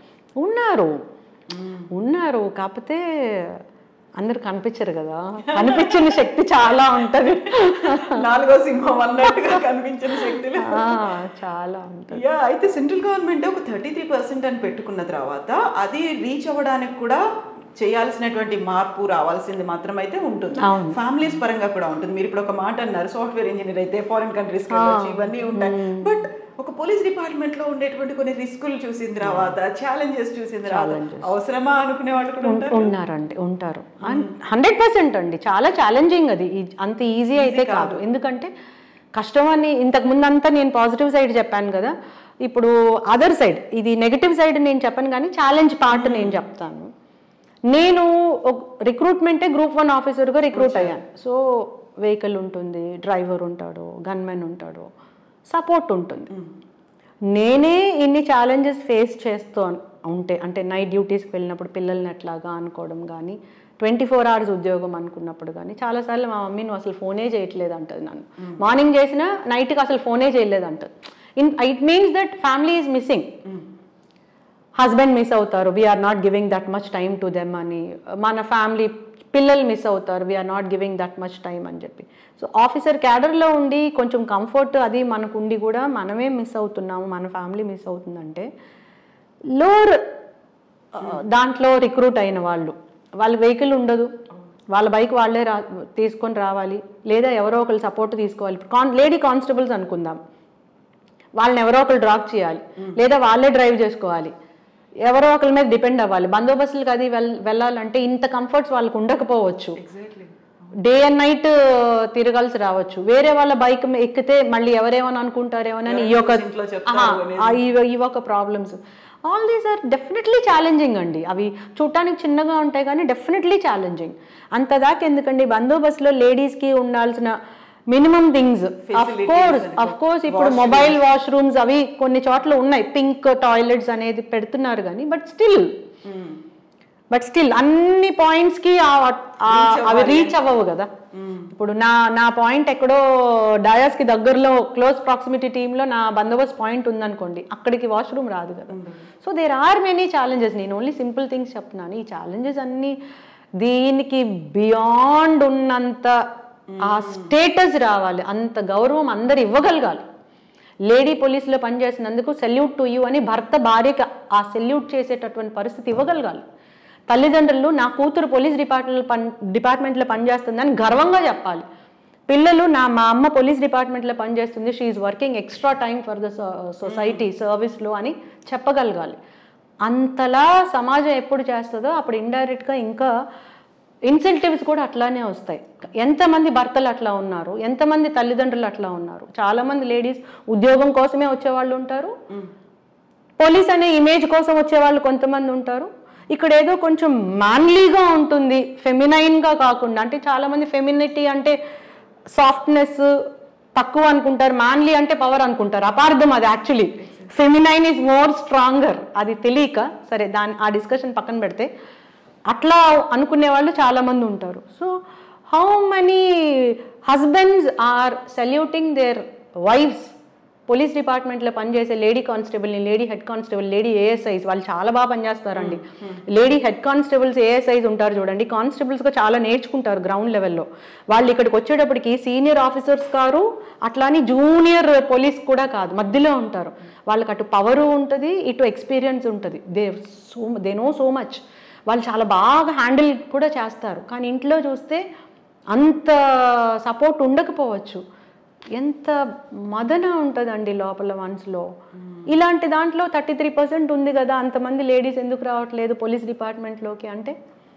ఉన్నారు. కాకపోతే అందరు కనిపించరు కదా, కనిపించిన శక్తి చాలా ఉంటది. నాలుగో సింహం అన్నట్టుగా కనిపించిన శక్తులు చాలా ఉంటుంది. అయితే సెంట్రల్ గవర్నమెంట్ ఒక 33% అని పెట్టుకున్న తర్వాత అది రీచ్ అవ్వడానికి కూడా చేయాల్సినటువంటి మార్పు రావాల్సింది మాత్రం అయితే ఉంటుంది. ఫ్యామిలీస్ పరంగా కూడా ఉంటుంది. మీరు ఇప్పుడు ఒక మాట అన్నారు, సాఫ్ట్వేర్ ఇంజనీర్ అయితే ఫారిన్ కంట్రీస్ ఇవన్నీ ఉంటాయి. బట్ ఒక పోలీస్ డిపార్ట్మెంట్ లో ఉండేటువంటి కొన్ని రిస్కులు చూసిన తర్వాత, ఛాలెంజెస్ చూసిన తర్వాత అవసరమా అనుకునే వాళ్ళు కూడా ఉంటారు. 100% అండి. చాలా ఛాలెంజింగ్ అది, అంత ఈజీ అయితే కాదు. ఎందుకంటే కష్టం అని ఇంతకు ముందు అంతా నేను పాజిటివ్ సైడ్ చెప్పాను కదా, ఇప్పుడు అదర్ సైడ్, ఇది నెగటివ్ సైడ్ నేను చెప్పను కానీ ఛాలెంజ్ పార్ట్ నేను చెప్తాను. నేను రిక్రూట్మెంటే గ్రూప్ 1 ఆఫీసర్గా రిక్రూట్ అయ్యాను. సో వెహికల్ ఉంటుంది, డ్రైవర్ ఉంటాడు, గన్మెన్ ఉంటాడు, సపోర్ట్ ఉంటుంది. నేనే ఇన్ని ఛాలెంజెస్ ఫేస్ చేస్తూ ఉంటే, అంటే నైట్ డ్యూటీస్కి వెళ్ళినప్పుడు పిల్లల్ని ఎట్లాగా అనుకోవడం కానీ, 24 hours ఉద్యోగం అనుకున్నప్పుడు కానీ చాలాసార్లు మా మమ్మీ నువ్వు అసలు ఫోనే చేయట్లేదు అంటుంది. నన్ను మార్నింగ్ చేసినా నైట్కి అసలు ఫోనే చేయలేదు అంటుంది. It means that family is missing. Husband miss అవుతారు, we're not giving that much time to them అని. మన ఫ్యామిలీ పిల్లలు మిస్ అవుతారు, we're not giving that much time అని చెప్పి. సో ఆఫీసర్ క్యాడర్లో ఉండి కొంచెం కంఫర్ట్ అది మనకు ఉండి కూడా మనమే మిస్ అవుతున్నాము, మన ఫ్యామిలీ మిస్ అవుతుందంటే లోర్ దాంట్లో రిక్రూట్ అయిన వాళ్ళ వెహికల్ ఉండదు, వాళ్ళ బైక్ వాళ్ళే తీసుకొని రావాలి, లేదా ఎవరో ఒకరు సపోర్ట్ తీసుకోవాలి. లేడీ కానిస్టేబుల్స్ అనుకుందాం, వాళ్ళని ఎవరో ఒకరు డ్రాప్ చేయాలి, లేదా వాళ్ళే డ్రైవ్ చేసుకోవాలి, ఎవరో ఒకరి మీద డిపెండ్ అవ్వాలి. బందోబస్తులకు అది వెళ్ళాలంటే ఇంత కంఫర్ట్స్ వాళ్ళకు ఉండకపోవచ్చు. డే అండ్ నైట్ తిరగాల్సి రావచ్చు. వేరే వాళ్ళ బైక్ ఎక్కితే మళ్ళీ ఎవరేమని అనుకుంటారేమోనని ఈ ఒక problems. All these are definitely challenging అండి. అవి చూడటానికి చిన్నగా ఉంటాయి కానీ డెఫినెట్లీ ఛాలెంజింగ్. అంతదాకా ఎందుకండి, బందోబస్తులో లేడీస్కి ఉండాల్సిన మినిమం థింగ్స్ అఫ్ కోర్స్ ఇప్పుడు మొబైల్ వాష్రూమ్స్ అవి కొన్ని చోట్ల ఉన్నాయి, పింక్ టాయిలెట్స్ అనేది పెడుతున్నారు కానీ బట్ స్టిల్ అన్ని పాయింట్స్కి అవి రీచ్ అవ్వవు కదా. ఇప్పుడు నా పాయింట్ ఎక్కడో డయాస్కి దగ్గరలో క్లోజ్ ప్రాక్సిమిటీ టీంలో నా బందోబస్తు పాయింట్ ఉందనుకోండి, అక్కడికి వాష్రూమ్ రాదు కదా. So there are many challenges. నేను ఓన్లీ సింపుల్ థింగ్స్ చెప్తున్నాను. ఈ ఛాలెంజెస్ అన్నీ దీనికి బియాండ్ ఉన్నంత ఆ స్టేటస్ రావాలి, అంత గౌరవం అందరు ఇవ్వగలగాలి. లేడీ పోలీసులో పనిచేసినందుకు సెల్యూట్ టు యూ అని భర్త భార్యకి ఆ సెల్యూట్ చేసేటటువంటి పరిస్థితి ఇవ్వగలగాలి. తల్లిదండ్రులు నా కూతురు పోలీస్ డిపార్ట్మెంట్లో పనిచేస్తుందని గర్వంగా చెప్పాలి. పిల్లలు మా అమ్మ పోలీస్ డిపార్ట్మెంట్లో పనిచేస్తుంది, she is working extra time for the society సర్వీస్లో అని చెప్పగలగాలి. అంతలా సమాజం ఎప్పుడు చేస్తుందో అప్పుడు ఇండైరెక్ట్గా ఇంకా ఇన్సెంటివ్స్ కూడా అట్లానే వస్తాయి. ఎంతమంది భర్తలు అట్లా ఉన్నారు, ఎంతమంది తల్లిదండ్రులు అట్లా ఉన్నారు. చాలామంది లేడీస్ ఉద్యోగం కోసమే వచ్చేవాళ్ళు ఉంటారు, పోలీస్ అనే ఇమేజ్ కోసం వచ్చేవాళ్ళు కొంతమంది ఉంటారు. ఇక్కడ ఏదో కొంచెం మ్యాన్లీగా ఉంటుంది, ఫెమినైన్గా కాకుండా. అంటే చాలామంది ఫెమినిటీ అంటే సాఫ్ట్నెస్ తక్కువ అనుకుంటారు, మ్యాన్లీ అంటే పవర్ అనుకుంటారు. అపార్థం అది. Actually feminine is more stronger. అది తెలియక సరే ఆ డిస్కషన్ పక్కన పెడితే అట్లా అనుకునే వాళ్ళు చాలామంది ఉంటారు. So how many husbands are saluting their wives? Police డిపార్ట్మెంట్లో పనిచేసే లేడీ కానిస్టేబుల్ని, lady head constable, lady ASIs వాళ్ళు చాలా బాగా పనిచేస్తారండి. లేడీ హెడ్ కానిస్టేబుల్స్, ఏఎస్ఐస్ ఉంటారు చూడండి, కానిస్టేబుల్స్గా చాలా నేర్చుకుంటారు గ్రౌండ్ లెవెల్లో. వాళ్ళు ఇక్కడికి వచ్చేటప్పటికి సీనియర్ ఆఫీసర్స్ కారు, అట్లానే జూనియర్ పోలీస్ కూడా కాదు, మధ్యలో ఉంటారు. వాళ్ళకి అటు పవరు ఉంటుంది, ఇటు ఎక్స్పీరియన్స్ ఉంటుంది. They know so much. వాళ్ళు చాలా బాగా హ్యాండిల్ కూడా చేస్తారు. కానీ ఇంట్లో చూస్తే అంత సపోర్ట్ ఉండకపోవచ్చు. ఎంత మదన ఉంటుందండి లోపల మనసులో. ఇలాంటి దాంట్లో 33% ఉంది కదా, అంతమంది లేడీస్ ఎందుకు రావట్లేదు పోలీస్ డిపార్ట్మెంట్లోకి అంటే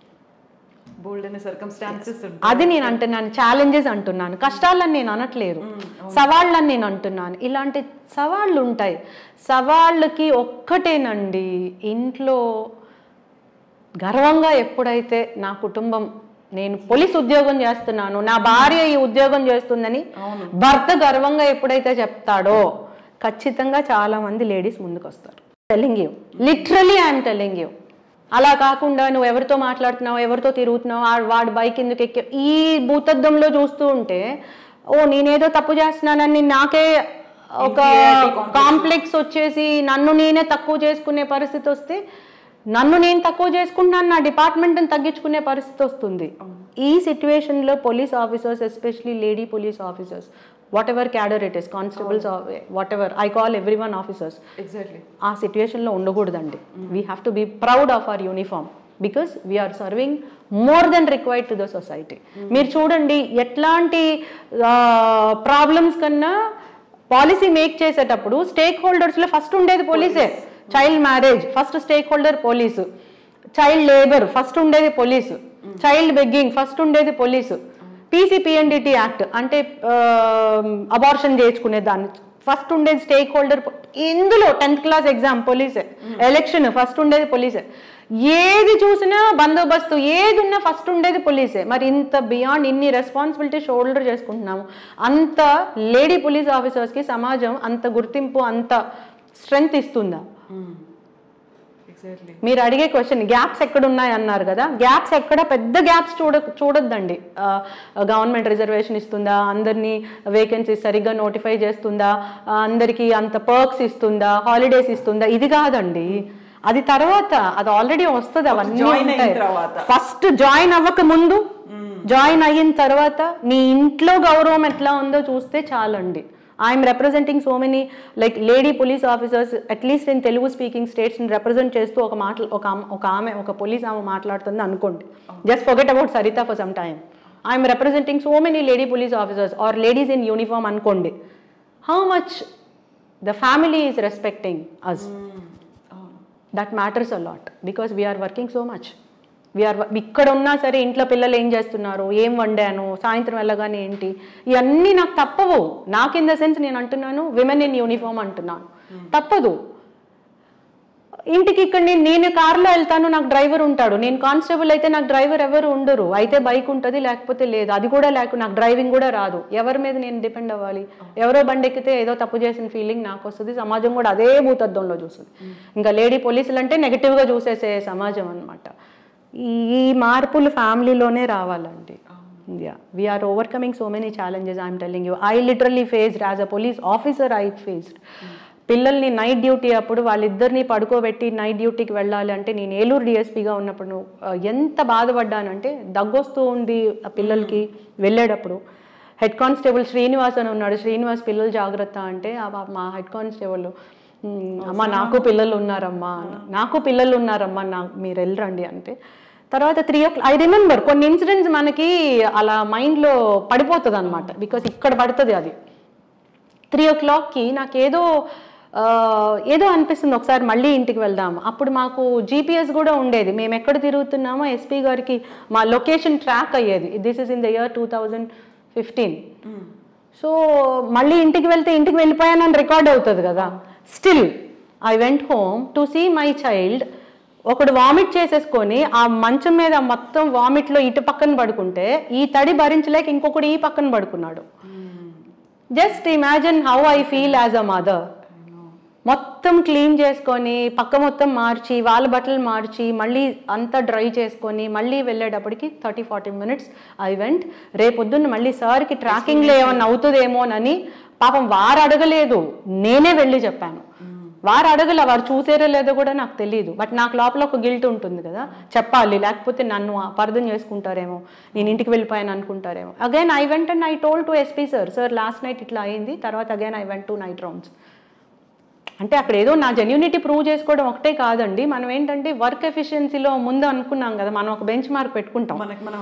అది నేను అంటున్నాను. ఛాలెంజెస్ అంటున్నాను, కష్టాలని నేను అనట్లేదు, సవాళ్ళని నేను అంటున్నాను. ఇలాంటి సవాళ్ళు ఉంటాయి. సవాళ్ళకి ఒక్కటేనండి, ఇంట్లో గర్వంగా ఎప్పుడైతే నా కుటుంబం, నేను పోలీస్ ఉద్యోగం చేస్తున్నాను, నా భార్య ఈ ఉద్యోగం చేస్తుందని భర్త గర్వంగా ఎప్పుడైతే చెప్తాడో ఖచ్చితంగా చాలా మంది లేడీస్ ముందుకు వస్తారు. Telling you, literally I'm telling you. అలా కాకుండా నువ్వు ఎవరితో మాట్లాడుతున్నావు, ఎవరితో తిరుగుతున్నావు, వాడు బైక్ ఎందుకు ఎక్కి ఈ భూతద్దంలో చూస్తూ ఉంటే నేనేదో తప్పు చేస్తున్నానని నాకే ఒక కాంప్లెక్స్ వచ్చేసి నన్ను నేనే తక్కువ చేసుకునే పరిస్థితి వస్తే, నన్ను నేను తక్కువ చేసుకుంటున్నాను, నా డిపార్ట్మెంట్ని తగ్గించుకునే పరిస్థితి వస్తుంది. ఈ సిచ్యువేషన్లో police officers, especially lady police officers, whatever cadre it is, constables, whatever, I call everyone officers, ఆ సిచ్యువేషన్లో ఉండకూడదండి. We have to be proud of our uniform because we're serving more than required to the society. మీరు చూడండి, ఎట్లాంటి problems కన్నా policy make చేసేటప్పుడు స్టేక్ హోల్డర్స్లో ఫస్ట్ ఉండేది పోలీసే. Child marriage first stakeholder police, child labour first ఉండేది పోలీసు, చైల్డ్ బెగ్గింగ్ ఫస్ట్ ఉండేది పోలీసు, PCPNDT యాక్ట్ అంటే అబార్షన్ చేయించుకునే దాన్ని ఫస్ట్ ఉండేది స్టేక్ హోల్డర్. ఇందులో 10th క్లాస్ ఎగ్జామ్ పోలీసే, ఎలక్షన్ ఫస్ట్ ఉండేది పోలీసే, ఏది చూసినా బందోబస్తు ఏది ఉన్నా ఫస్ట్ ఉండేది పోలీసే. మరి ఇంత బియాండ్ ఇన్ని రెస్పాన్సిబిలిటీ షోల్డర్ చేసుకుంటున్నాము. అంత లేడీ పోలీస్ ఆఫీసర్స్కి సమాజం అంత గుర్తింపు, అంత స్ట్రెంగ్త్ ఇస్తుందా? మీరు అడిగే క్వశ్చన్, గ్యాప్స్ ఎక్కడ ఉన్నాయి అన్నారు కదా, గ్యాప్స్ ఎక్కడ పెద్ద గ్యాప్స్ చూడొద్దండి. గవర్నమెంట్ రిజర్వేషన్ ఇస్తుందా, అందరినీ వేకెన్సీస్ సరిగ్గా నోటిఫై చేస్తుందా, అందరికీ అంత పర్క్స్ ఇస్తుందా, హాలిడేస్ ఇస్తుందా, ఇది కాదండి. అది తర్వాత, అది ఆల్రెడీ వస్తుంది, అవన్నీ ఉంటాయి. ఫస్ట్ జాయిన్ అవ్వక ముందు, జాయిన్ అయిన తర్వాత నీ ఇంట్లో గౌరవం ఎట్లా ఉందో చూస్తే చాలండి. I'm representing so many like lady police officers, at least in Telugu speaking స్టేట్స్ని రిప్రజెంట్ చేస్తూ ఒక పోలీస్ ఆమె మాట్లాడుతుంది అనుకోండి. Just forget about Sarita for some time. I'm representing so many lady police officers or ladies in uniform అనుకోండి. How much the family is respecting us, that matters a lot because we're working so much. ఇక్కడ ఉన్నా సరే ఇంట్లో పిల్లలు ఏం చేస్తున్నారు, ఏం వండాను, సాయంత్రం వెళ్ళగానే ఏంటి, ఇవన్నీ నాకు తప్పవు. నాకు ఇన్ ద సెన్స్ నేను అంటున్నాను, విమెన్ ఇన్ యూనిఫామ్ అంటున్నాను, తప్పదు. ఇంటికి ఇక్కడ నేను కార్లో వెళ్తాను, నాకు డ్రైవర్ ఉంటాడు. నేను కానిస్టేబుల్ అయితే నాకు డ్రైవర్ ఎవరు ఉండరు. అయితే బైక్ ఉంటుంది, లేకపోతే లేదు. అది కూడా నాకు డ్రైవింగ్ కూడా రాదు. ఎవరి మీద నేను డిపెండ్ అవ్వాలి? ఎవరో బండి ఎక్కితే ఏదో తప్పు చేసిన ఫీలింగ్ నాకు వస్తుంది. సమాజం కూడా అదే భూతద్దంలో చూస్తుంది. ఇంకా లేడీ పోలీసులు అంటే నెగిటివ్గా చూసేసే సమాజం అనమాట. ఈ మార్పులు ఫ్యామిలీలోనే రావాలండి. We're overcoming so many challenges. I'm telling you, I literally faced as a police officer, I faced. పిల్లల్ని నైట్ డ్యూటీ అప్పుడు వాళ్ళిద్దరిని పడుకోబెట్టి నైట్ డ్యూటీకి వెళ్ళాలి అంటే, నేను ఏలూరు డిఎస్పీగా ఉన్నప్పుడు ఎంత బాధపడ్డానంటే, దగ్గొస్తూ ఉంది ఆ పిల్లలకి వెళ్ళేటప్పుడు. హెడ్ కానిస్టేబుల్ శ్రీనివాస్ అని ఉన్నాడు, శ్రీనివాస్ పిల్లలు జాగ్రత్త అంటే మా హెడ్ కానిస్టేబుల్, అమ్మ నాకు పిల్లలు ఉన్నారమ్మా, మీరు వెళ్ళరండి అంటే. తర్వాత 3 o'clock ఐ రిమెంబర్ కొన్ని ఇన్సిడెంట్స్ మనకి అలా మైండ్లో పడిపోతుంది అనమాట, బికాస్ ఇక్కడ పడుతుంది అది. 3 o'clockకి నాకు ఏదో అనిపిస్తుంది, ఒకసారి మళ్ళీ ఇంటికి వెళ్దాం. అప్పుడు మాకు GPS కూడా ఉండేది, మేము ఎక్కడ తిరుగుతున్నామో ఎస్పీ గారికి మా లొకేషన్ ట్రాక్ అయ్యేది. This is in the year 2015. So మళ్ళీ ఇంటికి వెళ్తే ఇంటికి వెళ్ళిపోయానని రికార్డ్ అవుతుంది కదా. Still I went home to see my child. ఒకడు వామిట్ చేసేసుకొని ఆ మంచం మీద మొత్తం వామిట్లో ఇటు పక్కన పడుకుంటే, ఈ తడి భరించలేక ఇంకొకడు ఈ పక్కన పడుకున్నాడు. Just imagine how I feel as a mother. మొత్తం క్లీన్ చేసుకొని, పక్క మొత్తం మార్చి, వాళ్ళ బట్టలు మార్చి, మళ్ళీ అంతా డ్రై చేసుకొని మళ్ళీ వెళ్ళేటప్పటికి 30-40 minutes ఐ వెంట్. రేపొద్దున్న మళ్ళీ సార్కి ట్రాకింగ్లో ఏమన్నా అవుతుందేమోనని పాపం వారు అడగలేదు, నేనే వెళ్ళి చెప్పాను. వారు అడగల, వారు చూసారో లేదో కూడా నాకు తెలియదు. బట్ నాకు లోపల ఒక గిల్ట్ ఉంటుంది కదా, చెప్పాలి, లేకపోతే నన్ను అపార్థం చేసుకుంటారేమో, నేను ఇంటికి వెళ్ళిపోయాను అనుకుంటారేమో. Again I went and I told to SP sir last night ఇట్లా అయింది. తర్వాత again I went to night rounds. అంటే అక్కడ ఏదో నా జెన్యూనిటీ ప్రూవ్ చేసుకోవడం ఒకటే కాదండి. మనం ఏంటంటే వర్క్ ఎఫిషియన్సీలో ముందు అనుకున్నాం కదా, మనం ఒక బెంచ్ మార్క్ పెట్టుకుంటాం,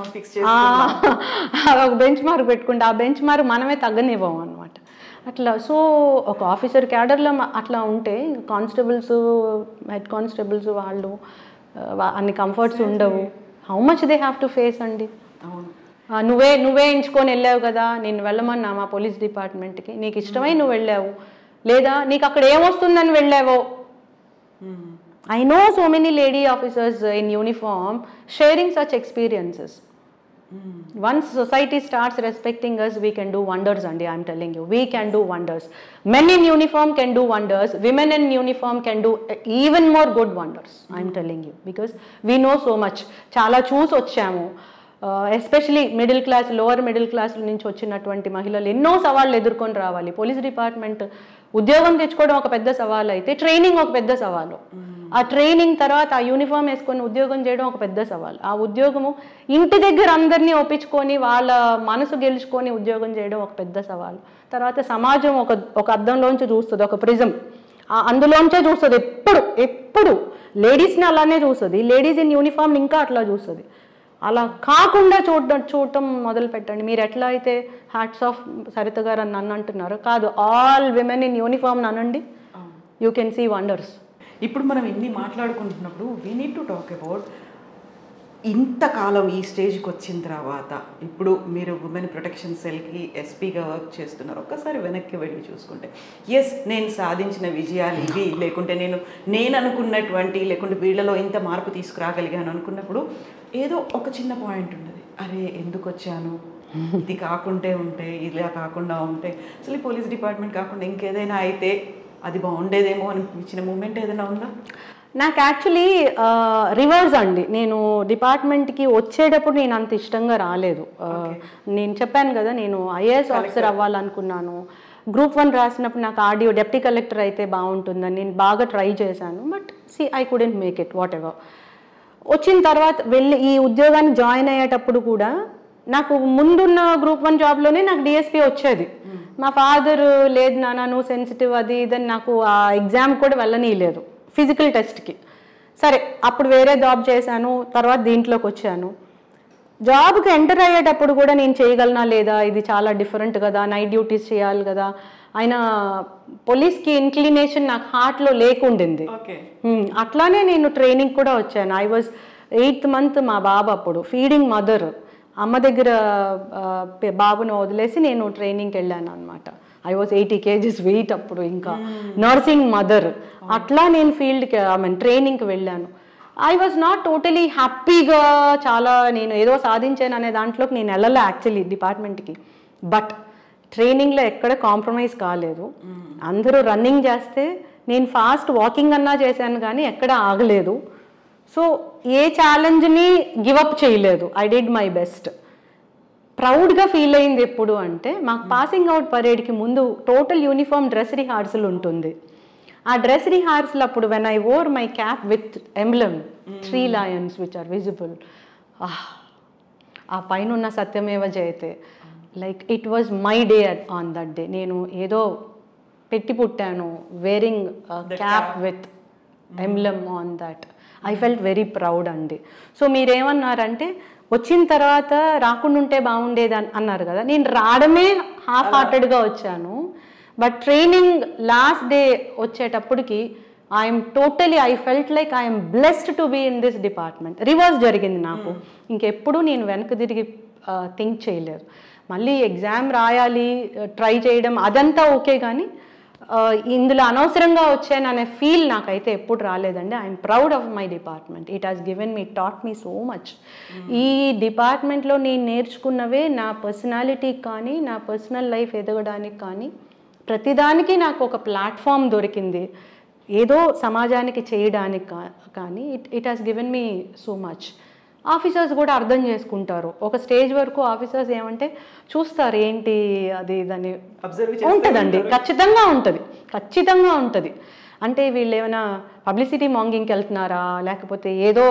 ఒక బెంచ్ మార్క్ పెట్టుకుంటాం. ఆ బెంచ్ మార్క్ మనమే తగ్గనివ్వం అనమాట. అట్లా సో ఒక ఆఫీసర్ క్యాడర్లో అట్లా ఉంటే, కానిస్టేబుల్స్, హెడ్ కానిస్టేబుల్స్ వాళ్ళు అన్ని కంఫర్ట్స్ ఉండవు. How much they have to face అండి. నువ్వే ఎంచుకొని వెళ్ళావు కదా, నేను వెళ్ళమన్నా మా పోలీస్ డిపార్ట్మెంట్కి, నీకు ఇష్టమై నువ్వు వెళ్ళావు, లేదా నీకు అక్కడ ఏమొస్తుందని వెళ్ళావో, I know so many lady officers in uniform sharing such experiences. Once society starts respecting us, we can do wonders, Andy. I'm telling you, we can do wonders. Men in uniform can do wonders. Women in uniform can do even more good wonders. I'm telling you, because we know so much. Chala choose వచ్చాము. Especially middle class, lower middle class నుంచి వచ్చినటువంటి మహిళలు ఎన్నో సవాళ్ళు ఎదుర్కొని రావాలి. Police department ఉద్యోగం తెచ్చుకోవడం ఒక పెద్ద సవాలు అయితే, ట్రైనింగ్ ఒక పెద్ద సవాలు. ఆ ట్రైనింగ్ తర్వాత ఆ యూనిఫామ్ వేసుకొని ఉద్యోగం చేయడం ఒక పెద్ద సవాల్. ఆ ఉద్యోగము ఇంటి దగ్గర అందరినీ ఒప్పించుకొని వాళ్ళ మనసు గెలుచుకొని ఉద్యోగం చేయడం ఒక పెద్ద సవాల్. తర్వాత సమాజం ఒక అద్దంలోంచి చూస్తుంది, ఒక ప్రిజం, అందులోంచే చూస్తుంది. ఎప్పుడు లేడీస్ని అలానే చూస్తుంది, లేడీస్ ఇన్ యూనిఫామ్ ఇంకా అట్లా చూస్తుంది. అలా కాకుండా చూడటం మొదలు పెట్టండి. మీరు ఎట్లా అయితే హ్యాట్స్ ఆఫ్ సరిత గారు అని నన్ను అంటున్నారు, కాదు, ఆల్ విమెన్ ఇన్ యూనిఫామ్ అనండి, యూ కెన్ సీ వండర్స్. ఇప్పుడు మనం ఇన్ని మాట్లాడుకుంటున్నప్పుడు we need to talk about ఇంతకాలం ఈ స్టేజ్కి వచ్చిన తర్వాత ఇప్పుడు మీరు ఉమెన్ ప్రొటెక్షన్ సెల్కి ఎస్పీగా వర్క్ చేస్తున్నారు. ఒక్కసారి వెనక్కి వెళ్ళి చూసుకుంటే, ఎస్ నేను సాధించిన విజయాలు ఇవి, లేకుంటే నేను అనుకున్నటువంటి, లేకుంటే వీళ్ళలో ఇంత మార్పు తీసుకురాగలిగాను అనుకున్నప్పుడు ఏదో ఒక చిన్న పాయింట్ ఉండదు, అరే ఎందుకు వచ్చాను, ఇది కాకుంటే ఉంటే, ఇలా కాకుండా ఉంటే, అసలు ఈ పోలీస్ డిపార్ట్మెంట్ కాకుండా ఇంకేదైనా అయితే అది బాగుండేదేమో అనిపించిన మూమెంట్ ఏదైనా ఉందా? నాకు యాక్చువల్లీ రివర్స్ అండి. నేను డిపార్ట్మెంట్కి వచ్చేటప్పుడు నేను అంత ఇష్టంగా రాలేదు. నేను చెప్పాను కదా, నేను ఐఏఎస్ ఆఫీసర్ అవ్వాలనుకున్నాను. గ్రూప్ 1 రాసినప్పుడు నాకు ఆర్డీఓ డెప్యూటీ కలెక్టర్ అయితే బాగుంటుందని నేను బాగా ట్రై చేశాను. But I couldn't make it, whatever. వచ్చిన తర్వాత వెళ్ళి ఈ ఉద్యోగానికి జాయిన్ అయ్యేటప్పుడు కూడా నాకు ముందున్న గ్రూప్ 1 జాబ్లోనే నాకు డిఎస్పీ వచ్చేది. మా ఫాదర్ లేదు నాన్న నువ్వు సెన్సిటివ్ అది ఇదని నాకు ఆ ఎగ్జామ్ కూడా వెళ్ళనీయలేదు, ఫిజికల్ టెస్ట్కి. సరే అప్పుడు వేరే జాబ్ చేశాను, తర్వాత దీంట్లోకి వచ్చాను. జాబ్కి ఎంటర్ అయ్యేటప్పుడు కూడా నేను చేయగలనా లేదా, ఇది చాలా డిఫరెంట్ కదా, నైట్ డ్యూటీస్ చేయాలి కదా, ఆయన పోలీస్కి ఇన్క్లినేషన్ నాకు హార్ట్లో లేకుండింది. అట్లానే నేను ట్రైనింగ్ కూడా వచ్చాను. ఐ వాజ్ 8th month మా బాబు అప్పుడు ఫీడింగ్ మదర్, అమ్మ దగ్గర బాబును వదిలేసి నేను ట్రైనింగ్కి వెళ్ళాను అనమాట. ఐ వాజ్ 80 kgs వెయిట్ అప్పుడు, ఇంకా నర్సింగ్ మదర్. అట్లా నేను ఫీల్డ్కి ట్రైనింగ్కి వెళ్ళాను. ఐ వాజ్ నాట్ టోటలీ హ్యాపీగా, చాలా నేను ఏదో సాధించాను అనే దాంట్లోకి నేను వెళ్ళలే యాక్చువల్లీ డిపార్ట్మెంట్కి. బట్ ట్రైనింగ్లో ఎక్కడ కాంప్రమైజ్ కాలేదు. అందరూ రన్నింగ్ చేస్తే నేను ఫాస్ట్ వాకింగ్ అన్నా చేశాను కానీ ఎక్కడ ఆగలేదు. సో ఏ ఛాలెంజ్ని గివప్ చేయలేదు. I did my best. ప్రౌడ్గా ఫీల్ అయింది ఎప్పుడు అంటే, మాకు పాసింగ్ అవుట్ పరేడ్కి ముందు టోటల్ యూనిఫామ్ డ్రెస్ రిహార్సల్ ఉంటుంది. ఆ డ్రెస్ రిహార్సల్ అప్పుడు when I wore my cap with emblem 3 lions which are visible, ఆ పైన ఉన్న సత్యమేవ జయతే, like it was my day on that day. నేను ఏదో పెట్టి పుట్టాను, wearing cap with emblem on that. I felt very proud అండి. సో మీరేమన్నారంటే వచ్చిన తర్వాత రాకుండా ఉంటే బాగుండేది అన్నారు కదా, నేను రావడమే హాఫ్ హార్టెడ్గా వచ్చాను. బట్ ట్రైనింగ్ లాస్ట్ డే వచ్చేటప్పటికి I felt like I'm blessed to be in this department. Reverse జరిగింది నాకు. ఇంకెప్పుడు నేను వెనక్కి తిరిగి థింక్ చేయలేదు. మళ్ళీ ఎగ్జామ్ రాయాలి, ట్రై చేయడం అదంతా ఓకే, కానీ ఇందులో అనవసరంగా వచ్చాను అనే ఫీల్ నాకైతే ఎప్పుడు రాలేదండి. I'm proud of my department. It has given me, taught me so much. ఈ డిపార్ట్మెంట్లో నేను నేర్చుకున్నవే నా పర్సనాలిటీకి కానీ, నా పర్సనల్ లైఫ్ ఎదగడానికి కానీ, ప్రతిదానికి నాకు ఒక ప్లాట్ఫామ్ దొరికింది ఏదో సమాజానికి చేయడానికి. కానీ it has given me so much. Officers కూడా అర్థం చేసుకుంటారు. ఒక స్టేజ్ వరకు ఆఫీసర్స్ ఏమంటే చూస్తారు, ఏంటి అది దాన్ని ఉంటుందండి, ఖచ్చితంగా ఉంటుంది. అంటే వీళ్ళు ఏమైనా పబ్లిసిటీ మాంగింగ్కి వెళ్తున్నారా, లేకపోతే ఏదో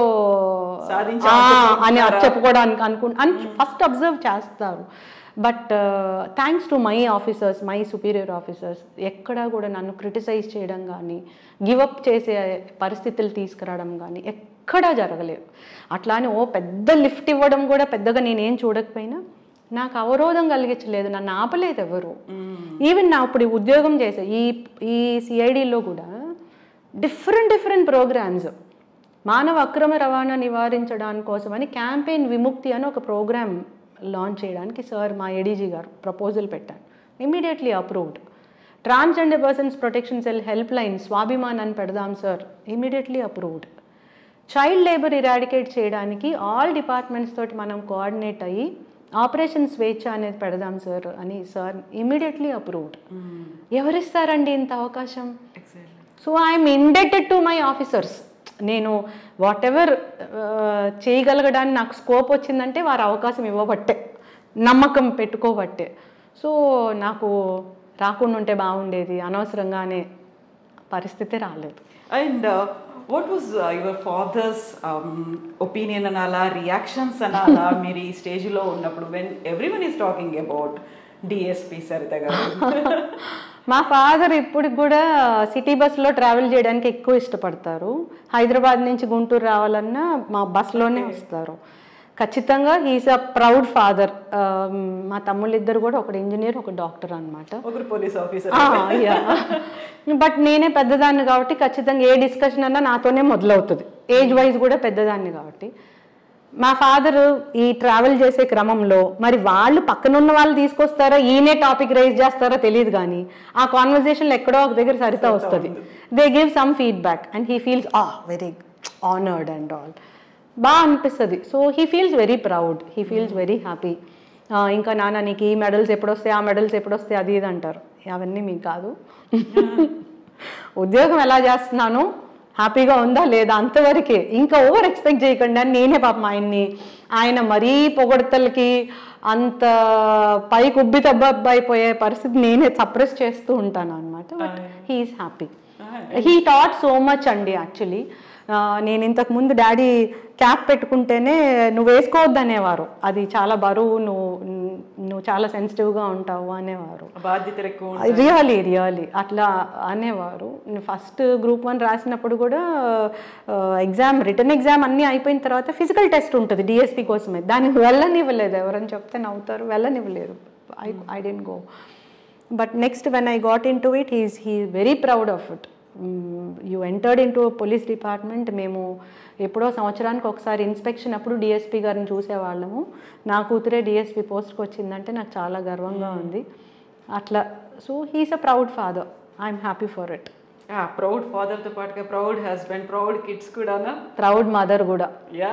అని చెప్పుకోవడానికి ఫస్ట్ అబ్జర్వ్ చేస్తారు. But thanks to my officers, my superior officers, ఎక్కడా కూడా నన్ను క్రిటిసైజ్ చేయడం కానీ, గివప్ చేసే పరిస్థితులు తీసుకురావడం కానీ ఎక్కడా జరగలేదు. అట్లానే పెద్ద లిఫ్ట్ ఇవ్వడం కూడా పెద్దగా నేనేం చూడకపోయినా నాకు అవరోధం కలిగించలేదు, నన్ను ఆపలేదు ఎవరు. ఈవెన్ నా ఇప్పుడు ఉద్యోగం చేసే ఈ సిఐడిలో కూడా డిఫరెంట్ ప్రోగ్రామ్స్, మానవ అక్రమ రవాణా నివారించడానికి కోసమని క్యాంపెయిన్ విముక్తి అని ఒక ప్రోగ్రామ్ లాంచ్ చేయడానికి సార్ మా ఏడీజీ గారు ప్రపోజల్ పెట్టాను. Immediately approved. Transgender persons protection cell help line Swabhiman అని పెడదాం sir, immediately approved. Child labour eradicate చేయడానికి ఆల్ డిపార్ట్మెంట్స్ తోటి మనం కోఆర్డినేట్ అయ్యి ఆపరేషన్ స్వేచ్ఛ అనేది పెడదాం సార్ అని సార్ ఇమీడియట్లీ అప్రూవ్డ్. ఎవరిస్తారండి ఇంత అవకాశం? So I'm indebted to my officers. నేను వాట్ ఎవర్ చేయగలగడానికి నాకు స్కోప్ వచ్చిందంటే వారు అవకాశం ఇవ్వబట్టే, నమ్మకం పెట్టుకోబట్టే. సో నాకు రాకుండా ఉంటే బాగుండేది, అనవసరంగా అనే పరిస్థితి రాలేదు. And what was your father's opinion అనాలా, రియాక్షన్స్ అనాలా మీరు ఈ స్టేజ్లో ఉన్నప్పుడు when everyone is talking about DSP Sarita గారు? మా ఫాదర్ ఇప్పటికి కూడా సిటీ బస్సులో ట్రావెల్ చేయడానికి ఎక్కువ ఇష్టపడతారు. హైదరాబాద్ నుంచి గుంటూరు రావాలన్నా మా బస్లోనే వస్తారు. ఖచ్చితంగా హీఈస్ అ ప్రౌడ్ ఫాదర్. మా తమ్ముళ్ళిద్దరు కూడా ఒకడు ఇంజనీర్, ఒక డాక్టర్ అనమాట, ఒకరు పోలీస్ ఆఫీసర్. బట్ నేనే పెద్దదాన్ని కాబట్టి ఖచ్చితంగా ఏ డిస్కషన్ అన్నా నాతోనే మొదలవుతుంది. ఏజ్ వైజ్ కూడా పెద్దదాన్ని కాబట్టి. మా ఫాదరు ఈ ట్రావెల్ చేసే క్రమంలో మరి వాళ్ళు పక్కనున్న వాళ్ళు తీసుకొస్తారో ఈయనే టాపిక్ రైజ్ చేస్తారో తెలియదు, కానీ ఆ కాన్వర్జేషన్లో ఎక్కడో ఒక దగ్గర సరిత వస్తుంది. They give some feedback and he feels very honoured and all, బాగా అనిపిస్తుంది. So he feels very proud, he feels very happy. ఇంకా నాన్న నీకు ఈ మెడల్స్ ఎప్పుడు వస్తాయి, ఆ మెడల్స్ ఎప్పుడు వస్తాయి, అది ఇది అంటారు. అవన్నీ మీకు కాదు, ఉద్యోగం ఎలా చేస్తున్నాను, హ్యాపీగా ఉందా లేదా అంతవరకే, ఇంకా ఓవర్ ఎక్స్పెక్ట్ చేయకండి అని నేనే పాపం ఆయన మరీ పొగడతలకి అంత పైకి ఉబ్బి తబ్బైపోయే పరిస్థితి నేనే సప్రెస్ చేస్తూ ఉంటాను అనమాట. But he's happy. He taught so much అండి. యాక్చువల్లీ నేను ఇంతకుముందు డాడీ క్యాప్ పెట్టుకుంటేనే నువ్వు వేసుకోవద్దు అనేవారు, అది చాలా బరువు, నువ్వు చాలా సెన్సిటివ్గా ఉంటావు అనేవారు. రియలీ అట్లా అనేవారు. ఫస్ట్ గ్రూప్ 1 రాసినప్పుడు కూడా రిటర్న్ ఎగ్జామ్ అన్నీ అయిపోయిన తర్వాత ఫిజికల్ టెస్ట్ ఉంటుంది డిఎస్పి కోసమే, దానికి వెళ్ళనివ్వలేదు. ఎవరని చెప్తే నవ్వుతారు, వెళ్ళనివ్వలేదు. I didn't go. But next when I got into it he very proud of it. You entered into police department. మేము ఎప్పుడో సంవత్సరానికి ఒకసారి ఇన్స్పెక్షన్ అప్పుడు డిఎస్పీ గారిని చూసేవాళ్ళము. నా కూతురే డిఎస్పీ పోస్ట్కి వచ్చిందంటే నాకు చాలా గర్వంగా ఉంది అట్లా. So he's a proud father, I'm happy for it. Proud ఫాదర్తో పాటుగా ప్రౌడ్ హస్బెండ్, ప్రౌడ్ కిడ్స్ కూడా, ప్రౌడ్ మదర్ కూడా.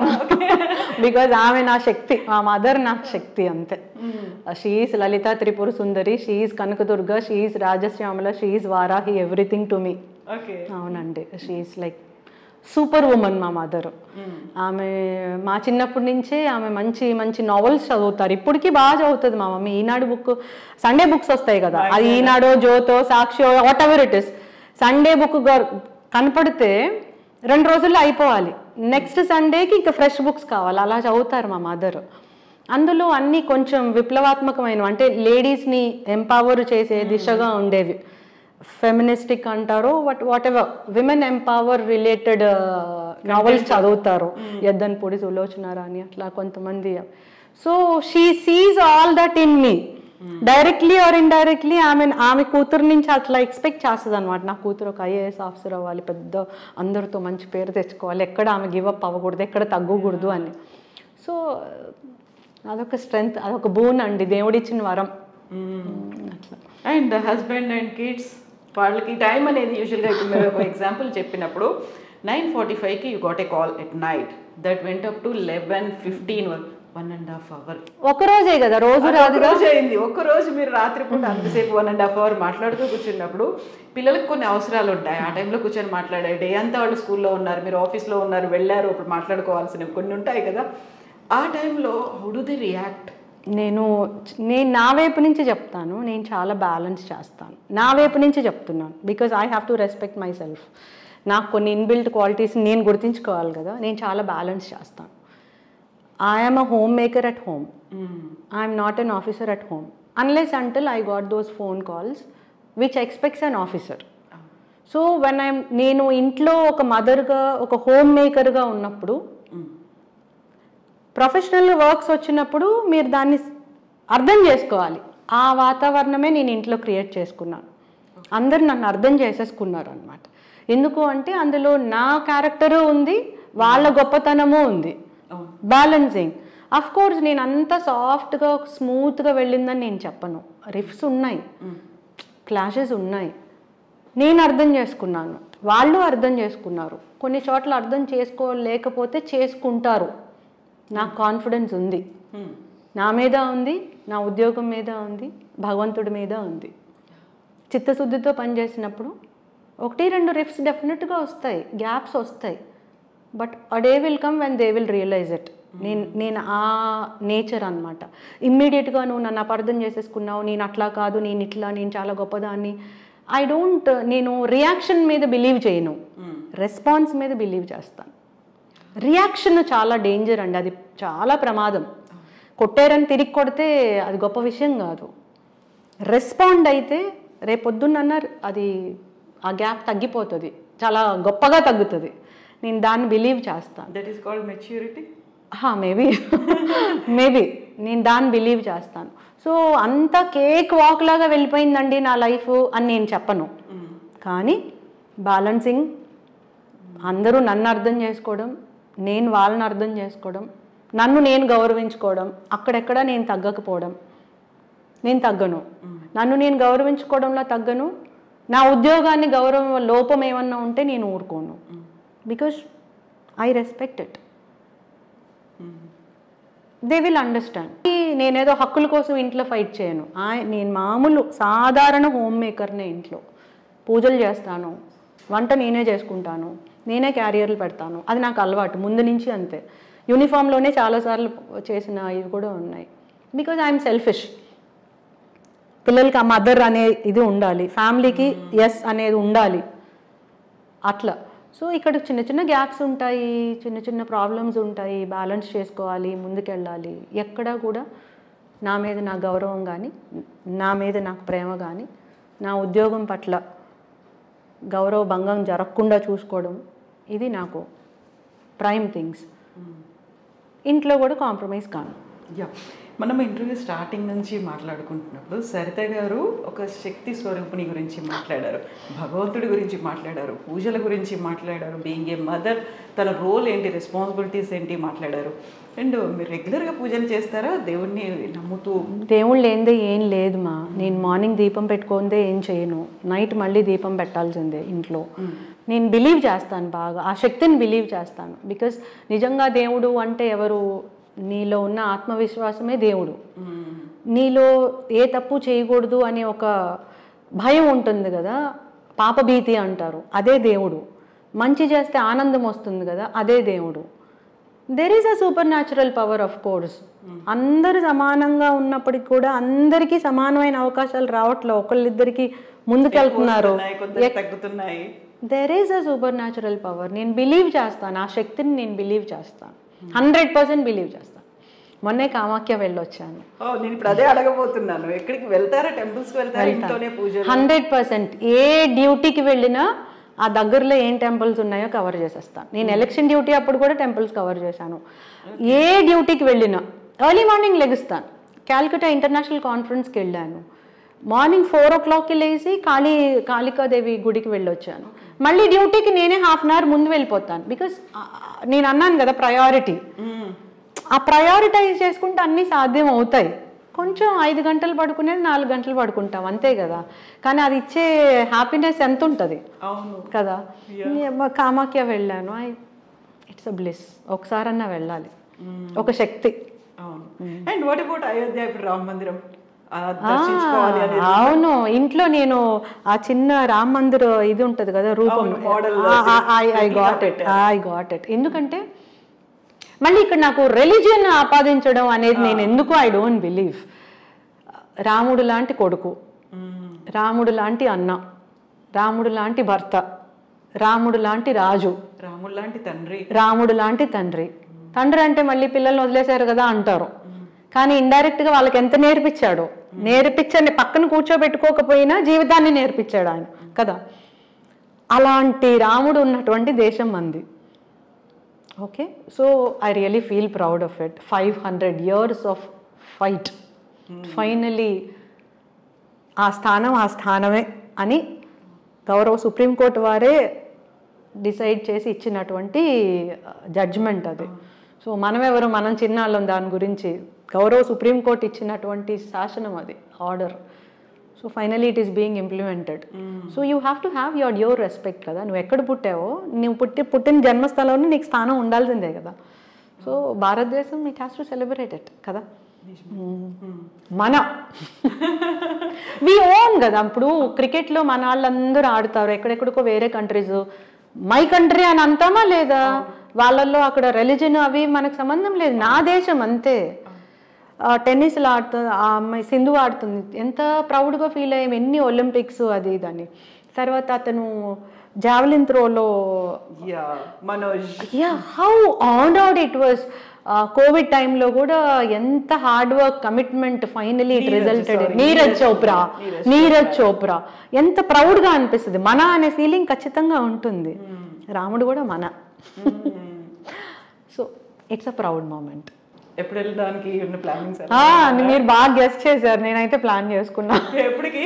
బికాజ్ ఆమె నా శక్తి, మా మదర్ నాకు శక్తి అంతే. She's Lalitha Tripura Sundari, she's Kanakadurga, she's Rajashyamala, she's Varahi, everything to me. అవునండి, షీఈస్ లైక్ సూపర్ ఉమెన్ మా మదర్. ఆమె మా చిన్నప్పటి నుంచే ఆమె మంచి మంచి నావెల్స్ చదువుతారు, ఇప్పటికీ బాగా చదువుతుంది మా mummy. Eenadu book, Sunday books వస్తాయి కదా, అది ఈనాడో జ్యోతో సాక్షియో whatever it is, Sunday book కనపడితే 2 రోజుల్లో అయిపోవాలి, నెక్స్ట్ సండేకి ఇంకా ఫ్రెష్ బుక్స్ కావాలి, అలా చదువుతారు మా మదర్. అందులో అన్నీ కొంచెం విప్లవాత్మకమైన, అంటే లేడీస్ని ఎంపవర్ చేసే దిశగా ఉండేవి. ఫెమినిస్టిక్ అంటారు, whatever, women empower related novels చదువుతారు. యద్దన్పూడి సులోచనారాణి అట్లా కొంతమంది. So she sees all that in me, directly or indirectly. ఆమె కూతురు నుంచి అట్లా ఎక్స్పెక్ట్ చేస్తుంది అనమాట, నా కూతురు ఒక ఐఏఎస్ ఆఫీసర్ అవ్వాలి, పెద్ద అందరితో మంచి పేరు తెచ్చుకోవాలి, ఎక్కడ ఆమె గివప్ అవ్వకూడదు, ఎక్కడ తగ్గకూడదు అని. సో అదొక స్ట్రెంగ్త్, అదొక బూన్ అండి, దేవుడిచ్చిన వరం అట్లా. అండ్ హస్బెండ్ అండ్ కిడ్స్, వాళ్ళకి టైం అనేది యూజువల్గా ఇప్పుడు మీరు ఒక ఎగ్జాంపుల్ చెప్పినప్పుడు 9:45కి you got a call at night that went up to 11:15 1.5 hour. ఒక్కరోజే కదా, రోజు రోజు అయింది. ఒక్కరోజు మీరు రాత్రిపూట అంతసేపు 1.5 hour మాట్లాడుతూ కూర్చున్నప్పుడు పిల్లలకు కొన్ని అవసరాలు ఉంటాయి, ఆ టైంలో కూర్చొని మాట్లాడే, డే అంతా వాళ్ళు స్కూల్లో ఉన్నారు, మీరు ఆఫీస్లో ఉన్నారు, వెళ్ళారు, ఇప్పుడు మాట్లాడుకోవాల్సినవి కొన్ని ఉంటాయి కదా, ఆ టైంలో హౌ డు దే రియాక్ట్? నేను నా వైపు నుంచి చెప్తాను, నేను చాలా బ్యాలెన్స్ చేస్తాను, నా వైపు నుంచి చెప్తున్నాను. Because I have to respect myself. నాకు కొన్ని ఇన్బిల్ట్ క్వాలిటీస్ నేను గుర్తించుకోవాలి కదా, నేను చాలా బ్యాలెన్స్ చేస్తాను. I'm a homemaker at home, I'm not an officer at home unless until I got those phone calls which expects an officer. So నేను ఇంట్లో ఒక మదర్గా, ఒక హోమ్ మేకర్గా ఉన్నప్పుడు, ప్రొఫెషనల్ వర్క్స్ వచ్చినప్పుడు మీరు దాన్ని అర్థం చేసుకోవాలి. ఆ వాతావరణమే నేను ఇంట్లో క్రియేట్ చేసుకున్నాను. అందరు నన్ను అర్థం చేసేసుకున్నారు అనమాట. ఎందుకు అంటే అందులో నా క్యారెక్టరు ఉంది, వాళ్ళ గొప్పతనము ఉంది, బ్యాలెన్సింగ్. అఫ్ కోర్స్ నేను అంత సాఫ్ట్గా స్మూత్గా వెళ్ళిందని నేను చెప్పను, రిఫ్స్ ఉన్నాయి. క్లాషెస్ ఉన్నాయి. నేను అర్థం చేసుకున్నాను, వాళ్ళు అర్థం చేసుకున్నారు. కొన్ని చోట్ల అర్థం చేసుకోలేకపోతే చేసుకుంటారు. నాకు కాన్ఫిడెన్స్ ఉంది, నా మీద ఉంది, నా ఉద్యోగం మీద ఉంది, భగవంతుడి మీద ఉంది. చిత్తశుద్ధితో పనిచేసినప్పుడు 1-2 రిఫ్స్ డెఫినెట్గా వస్తాయి, గ్యాప్స్ వస్తాయి. But a day will come when they will realise it. నేను ఆ నేచర్ అనమాట. ఇమ్మీడియట్గా నువ్వు నన్ను అపార్థం చేసేసుకున్నావు, నేను అట్లా కాదు, నేను ఇట్లా, నేను చాలా గొప్పదాన్ని. నేను రియాక్షన్ మీద బిలీవ్ చేయను, రెస్పాన్స్ మీద బిలీవ్ చేస్తాను. రియాక్షన్ చాలా డేంజర్ అండి, అది చాలా ప్రమాదం. కొట్టారని తిరిగి కొడితే అది గొప్ప విషయం కాదు. రెస్పాండ్ అయితే రేపొద్దున్న అది ఆ గ్యాప్ తగ్గిపోతుంది, చాలా గొప్పగా తగ్గుతుంది. నేను దాన్ని బిలీవ్ చేస్తాను. That is called maturity. Maybe నేను దాన్ని బిలీవ్ చేస్తాను. సో అంత కేక్ వాక్ లాగా వెళ్ళిపోయిందండి నా లైఫ్ అని నేను చెప్పను. కానీ బ్యాలెన్సింగ్, అందరూ నన్ను అర్థం చేసుకోవడం, నేను వాళ్ళని అర్థం చేసుకోవడం, నన్ను నేను గౌరవించుకోవడం, అక్కడెక్కడ నేను తగ్గకపోవడం. నేను తగ్గను, నన్ను నేను గౌరవించుకోవడంలో తగ్గను. నా ఉద్యోగాన్ని గౌరవం లోపం ఏమన్నా ఉంటే నేను ఊరుకోను. Because I respect it. They will understand. నేనేదో హక్కుల కోసం ఇంట్లో ఫైట్ చేయను. నేను మామూలు సాధారణ హోమ్ మేకర్నే. ఇంట్లో పూజలు చేస్తాను, వంట నేనే చేసుకుంటాను, నేనే క్యారియర్లు పెడతాను. అది నాకు అలవాటు ముందు నుంచి, అంతే. యూనిఫామ్లోనే చాలాసార్లు చేసిన ఇవి కూడా ఉన్నాయి. Because I'm selfish. పిల్లలకి ఆ మదర్ అనే ఇది ఉండాలి, ఫ్యామిలీకి ఎస్ అనేది ఉండాలి, అట్లా. సో ఇక్కడ చిన్న చిన్న గ్యాప్స్ ఉంటాయి, చిన్న చిన్న ప్రాబ్లమ్స్ ఉంటాయి, బ్యాలెన్స్ చేసుకోవాలి, ముందుకెళ్ళాలి. ఎక్కడా కూడా నా మీద నా గౌరవం కానీ, నా మీద నాకు ప్రేమ కానీ, నా ఉద్యోగం పట్ల గౌరవ భంగం జరగకుండా చూసుకోవడం, ఇది నాకు ప్రైమ్ థింగ్స్. ఇంట్లో కూడా కాంప్రమైజ్ కాను. మనం ఇంటర్వ్యూ స్టార్టింగ్ నుంచి మాట్లాడుకుంటున్నప్పుడు సరిత గారు ఒక శక్తి స్వరూపిణి గురించి మాట్లాడారు, భగవంతుడి గురించి మాట్లాడారు, పూజల గురించి మాట్లాడారు, బీయింగ్ ఏ మదర్ తన రోల్ ఏంటి, రెస్పాన్సిబిలిటీస్ ఏంటి మాట్లాడారు. అండ్ మీరు రెగ్యులర్గా పూజలు చేస్తారా? దేవుణ్ణి నమ్ముతూ? దేవుళ్ళు ఏందే ఏం లేదు మా. నేను మార్నింగ్ దీపం పెట్టుకుందే ఏం చేయను, నైట్ మళ్ళీ దీపం పెట్టాల్సిందే ఇంట్లో. నేను బిలీవ్ చేస్తాను బాగా, ఆ శక్తిని బిలీవ్ చేస్తాను. బికాజ్ నిజంగా దేవుడు అంటే ఎవరు? నీలో ఉన్న ఆత్మవిశ్వాసమే దేవుడు. నీలో ఏ తప్పు చేయకూడదు అనే ఒక భయం ఉంటుంది కదా, పాపభీతి అంటారు, అదే దేవుడు. మంచి చేస్తే ఆనందం వస్తుంది కదా, అదే దేవుడు. There is a supernatural power of course. అందరూ సమానంగా ఉన్నప్పటికీ కూడా అందరికీ సమానమైన అవకాశాలు రావట్లే, ఒకళ్ళిద్దరికి ముందుకెళ్తున్నారు, తగ్గుతున్నాయి. There is a supernatural power. నేను బిలీవ్ చేస్తాను, ఆ శక్తిని నేను బిలీవ్ చేస్తాను, 100% బిలీవ్ చేస్తాను. మొన్నే కామాఖ్య వెళ్ళొచ్చాను. నేను ఇప్పుడు అదే అడగబోతున్నాను, ఎక్కడికి వెళ్తారా? టెంపుల్స్కి వెళ్తారా? ఇంట్లోనే పూజ? 100%. ఏ డ్యూటీకి వెళ్ళినా ఆ దగ్గరలో ఏం టెంపుల్స్ ఉన్నాయో కవర్ చేసేస్తాను. నేను ఎలక్షన్ డ్యూటీ అప్పుడు కూడా టెంపుల్స్ కవర్ చేశాను. ఏ డ్యూటీకి వెళ్ళినా ఎర్లీ మార్నింగ్ లెగుస్తాను. క్యాల్కటా ఇంటర్నేషనల్ కాన్ఫరెన్స్కి వెళ్ళాను, మార్నింగ్ 4 o'clockకి లేచి కాళికాదేవి గుడికి వెళ్ళొచ్చాను. మళ్ళీ డ్యూటీకి నేనే ½ an hour ముందు వెళ్ళిపోతాను. బికాస్ నేను అన్నాను కదా ప్రయారిటీ, ఆ ప్రయారిటైజ్ చేసుకుంటే అన్నీ సాధ్యం అవుతాయి. కొంచెం 5 గంటలు పడుకునేది 4 గంటలు పడుకుంటాం, అంతే కదా. కానీ అది ఇచ్చే హ్యాపీనెస్ ఎంత ఉంటుంది కదా. కామాఖ్య వెళ్ళాను, ఇట్స్ అ బ్లిస్. ఒకసారన్నా వెళ్ళాలి, ఒక శక్తి. And what about Ayodhya? ఇప్పుడు రామ మందిరం అవును, ఇంట్లో నేను ఆ చిన్న రామ మందిర్ ఇది ఉంటుంది కదా రూపం, ఐ గాట్ ఇట్. ఎందుకంటే మళ్ళీ ఇక్కడ నాకు రిలీజియన్ ఆపాదించడం అనేది నేను ఎందుకు, ఐ డోంట్ బిలీవ్. రాముడు లాంటి కొడుకు, రాముడు లాంటి అన్న, రాముడు లాంటి భర్త, రాముడు లాంటి రాజు, రాముడు లాంటి తండ్రి, రాముడు లాంటి తండ్రి. తండ్రి అంటే మళ్ళీ పిల్లల్ని వదిలేశారు కదా అంటారు, కానీ ఇండైరెక్ట్గా వాళ్ళకి ఎంత నేర్పించాడో, నేర్పించండి పక్కన కూర్చోబెట్టుకోకపోయినా జీవితాన్ని నేర్పించాడు ఆయన కదా. అలాంటి రాముడు ఉన్నటువంటి దేశం మంది. Okay, so I really feel proud of it. 500 years of fight, finally ఆ స్థానమే అని గౌరవ సుప్రీంకోర్టు వారే డిసైడ్ చేసి ఇచ్చినటువంటి జడ్జ్మెంట్ అది. సో మనమెవరు, మనం చిన్నాళ్ళం దాని గురించి. గౌరవ సుప్రీంకోర్టు ఇచ్చినటువంటి శాసనం అది, order. So finally it is being implemented. So you have to have your respect కదా. నువ్వు ఎక్కడ పుట్టావో, నువ్వు పుట్టిన జన్మస్థలంలో నీకు స్థానం ఉండాల్సిందే కదా. సో భారతదేశం it has to celebrate it కదా. మన వి ఓన్ కదా. ఇప్పుడు క్రికెట్లో మన వాళ్ళందరూ ఆడుతారు, ఎక్కడెక్కడికో వేరే కంట్రీస్, మై కంట్రీ అని అంటామా లేదా? వాళ్ళల్లో అక్కడ రిలీజన్ అవి మనకు సంబంధం లేదు, నా దేశం అంతే. టెన్నిస్లో ఆడుతుంది ఆ అమ్మాయి, సింధు ఆడుతుంది, ఎంత ప్రౌడ్గా ఫీల్ అయ్యాం, ఎన్ని ఒలింపిక్స్ అది ఇదని. తర్వాత అతను జావలిన్ త్రోలో Manoj, how honoured it was. Covid టైంలో కూడా ఎంత hard work, commitment, finally it resulted. Neeraj Chopra ఎంత ప్రౌడ్గా అనిపిస్తుంది. మన అనే ఫీలింగ్ ఖచ్చితంగా ఉంటుంది. రాముడు కూడా మన. So it's a proud moment. ఎప్పుడు వెళ్ళడానికి ప్లానింగ్? మీరు బాగా గెస్ట్ చేశారు, నేనైతే ప్లాన్ చేసుకున్నా. ఎప్పటికి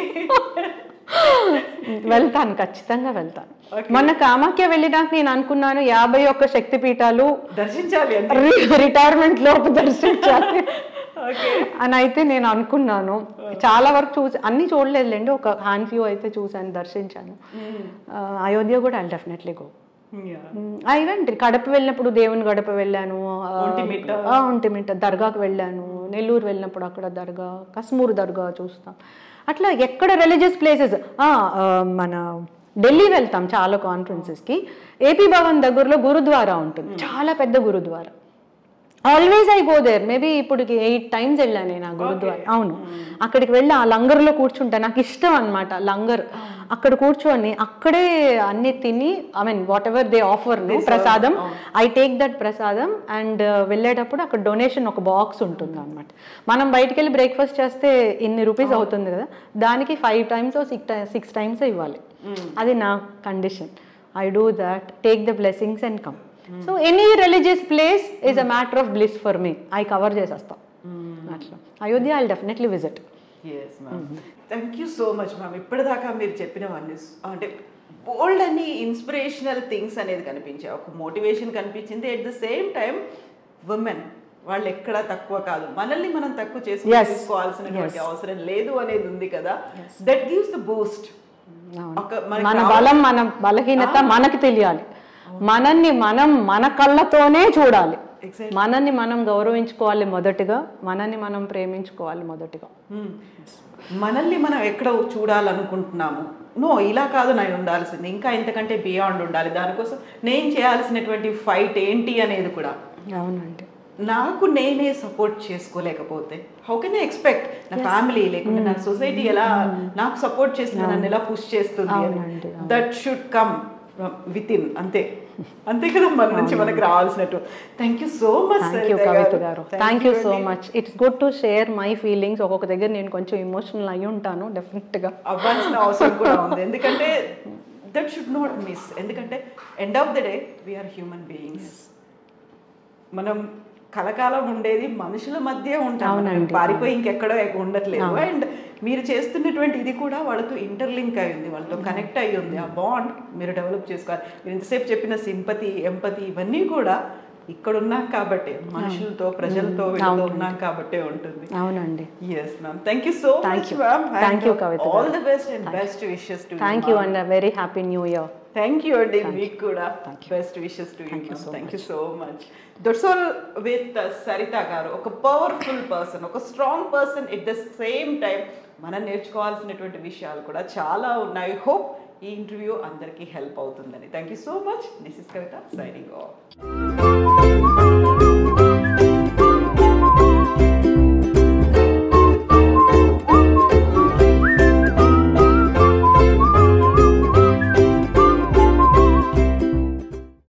వెళ్తాను, ఖచ్చితంగా వెళ్తాను. మొన్న కామాఖ్య వెళ్ళినాక నేను అనుకున్నాను 51 శక్తిపీఠాలు దర్శించాలి, రిటైర్మెంట్ లోపు దర్శించాలి అని అయితే నేను అనుకున్నాను. చాలా వరకు చూసి అన్ని చూడలేదులేండి, ఒక హ్యాండ్ ఫ్యూ అయితే చూసాను, దర్శించాను. అయోధ్య కూడా I definitely go. I went. Kadapa వెళ్ళినప్పుడు దేవుని గడప వెళ్ళాను, ఒంటిమిట్ట దర్గాకు వెళ్ళాను, నెల్లూరు వెళ్ళినప్పుడు అక్కడ దర్గా, కస్మూరు దర్గా చూస్తాం. అట్లా ఎక్కడ రిలీజియస్ ప్లేసెస్. మన ఢిల్లీ వెళ్తాం చాలా కాన్ఫరెన్సెస్కి. ఏపీ భవన్ దగ్గరలో గురుద్వారా ఉంటుంది, చాలా పెద్ద gurdwara. Always I go there. Maybe ఇప్పటికి 8 times వెళ్ళాను నేను ఆ గురుద్వారా. అవును, అక్కడికి వెళ్ళి ఆ లంగర్లో కూర్చుంటా, నాకు ఇష్టం అనమాట లంగర్. అక్కడ కూర్చొని అక్కడే అన్ని తిని, I mean whatever they offer prasadam, I take that prasadam. And వెళ్ళేటప్పుడు అక్కడ డొనేషన్ ఒక బాక్స్ ఉంటుంది అనమాట. మనం బయటికి వెళ్ళి బ్రేక్ఫాస్ట్ చేస్తే ఇన్ని రూపీస్ అవుతుంది కదా, దానికి 5 times or 6 times ఇవ్వాలి. అది నా condition. I do that, take the blessings and come. So any religious place is a matter of bliss for me. I cover చేసేస్తాం అట్లా. Ayodhya I definitely visit. Yes ma'am, thank you so much ma'am. ఇప్పటిదాకా మీరు చెప్పినవన్నీ అంటే బోల్డ్ అన్ని inspirational things అనేది కనిపించాయి, ఒక మోటివేషన్ కనిపించింది. At the same time women వాళ్ళు ఎక్కడా తక్కువ కాదు, మనల్ని మనం తక్కువ చేసుకోవాల్సినటువంటి అవసరం లేదు అనేది ఉంది కదా. That gives the boost. మన బలం, మన బలహీనత మనకి తెలియాలి. మనల్ని మనం మన కళ్ళతోనే చూడాలి. మనల్ని మనం గౌరవించుకోవాలి మొదటిగా, మనల్ని మనం ప్రేమించుకోవాలి మొదటిగా. మనల్ని మనం ఎక్కడ చూడాలనుకుంటున్నాము, ఇలా కాదు నేను ఉండాల్సింది, ఇంకా ఇంతకంటే బియాండ్ ఉండాలి, దానికోసం నేను చేయాల్సినటువంటి ఫైట్ ఏంటి అనేది కూడా. అవునండి. నాకు నేనే సపోర్ట్ చేసుకోలేకపోతే హౌ కెన్ ఐ ఎక్స్పెక్ట్ నా ఫ్యామిలీ లేకుంటే నా సొసైటీ ఎలా నాకు సపోర్ట్ చేసి నన్ను ఎలా పుష్ చేస్తుంది? That should come within. అంతే కదా మన నుంచి మనకు రావాల్సినట్టు. Thank you so much Kavitha గారు. Thank you so much. It's good to share my feelings. ఒక్కొక్క దగ్గర నేను కొంచెం ఎమోషనల్ అయి ఉంటాను, డెఫినెట్గా అవ్వాల్సిన అవసరం కూడా ఉంది. ఎందుకంటే దట్ షుడ్ నాట్ మిస్. ఎందుకంటే end of the day we are human beings. మనం కలకాలం ఉండేది మనుషుల మధ్య ఉంటాం, పారిపోయి ఇంకెక్కడో ఉండట్లేదు. అండ్ మీరు చేస్తున్నటువంటి ఇది కూడా వాళ్ళతో ఇంటర్లింక్ అయి ఉంది, వాళ్ళతో కనెక్ట్ అయ్యి ఉంది. ఆ బాండ్ మీరు డెవలప్ చేసుకోవాలి. మీరు ఇంతసేపు చెప్పిన సింపతి, ఎంపతి ఇవన్నీ కూడా ఇక్కడ ఉన్నాం కాబట్టి, మనుషులతో ప్రజలతో ఉన్నాం కాబట్టి ఉంటుంది. అవునండి. Yes ma'am, thank you so much ma'am. Thank you Kavitha. All the best and best wishes to you. Thank you and very happy new year. Thank you అండి, మీకు కూడా best wishes to you. Thank you so much. That's all with Saritha గారు. ఒక powerful person, ఒక strong person. At the same time మనం నేర్చుకోవాల్సినటువంటి విషయాలు కూడా చాలా ఉన్నాయి. హోప్ ఈ ఇంటర్వ్యూ అందరికీ హెల్ప్ అవుతుందని. Thank you so much. This is Kavitha signing of.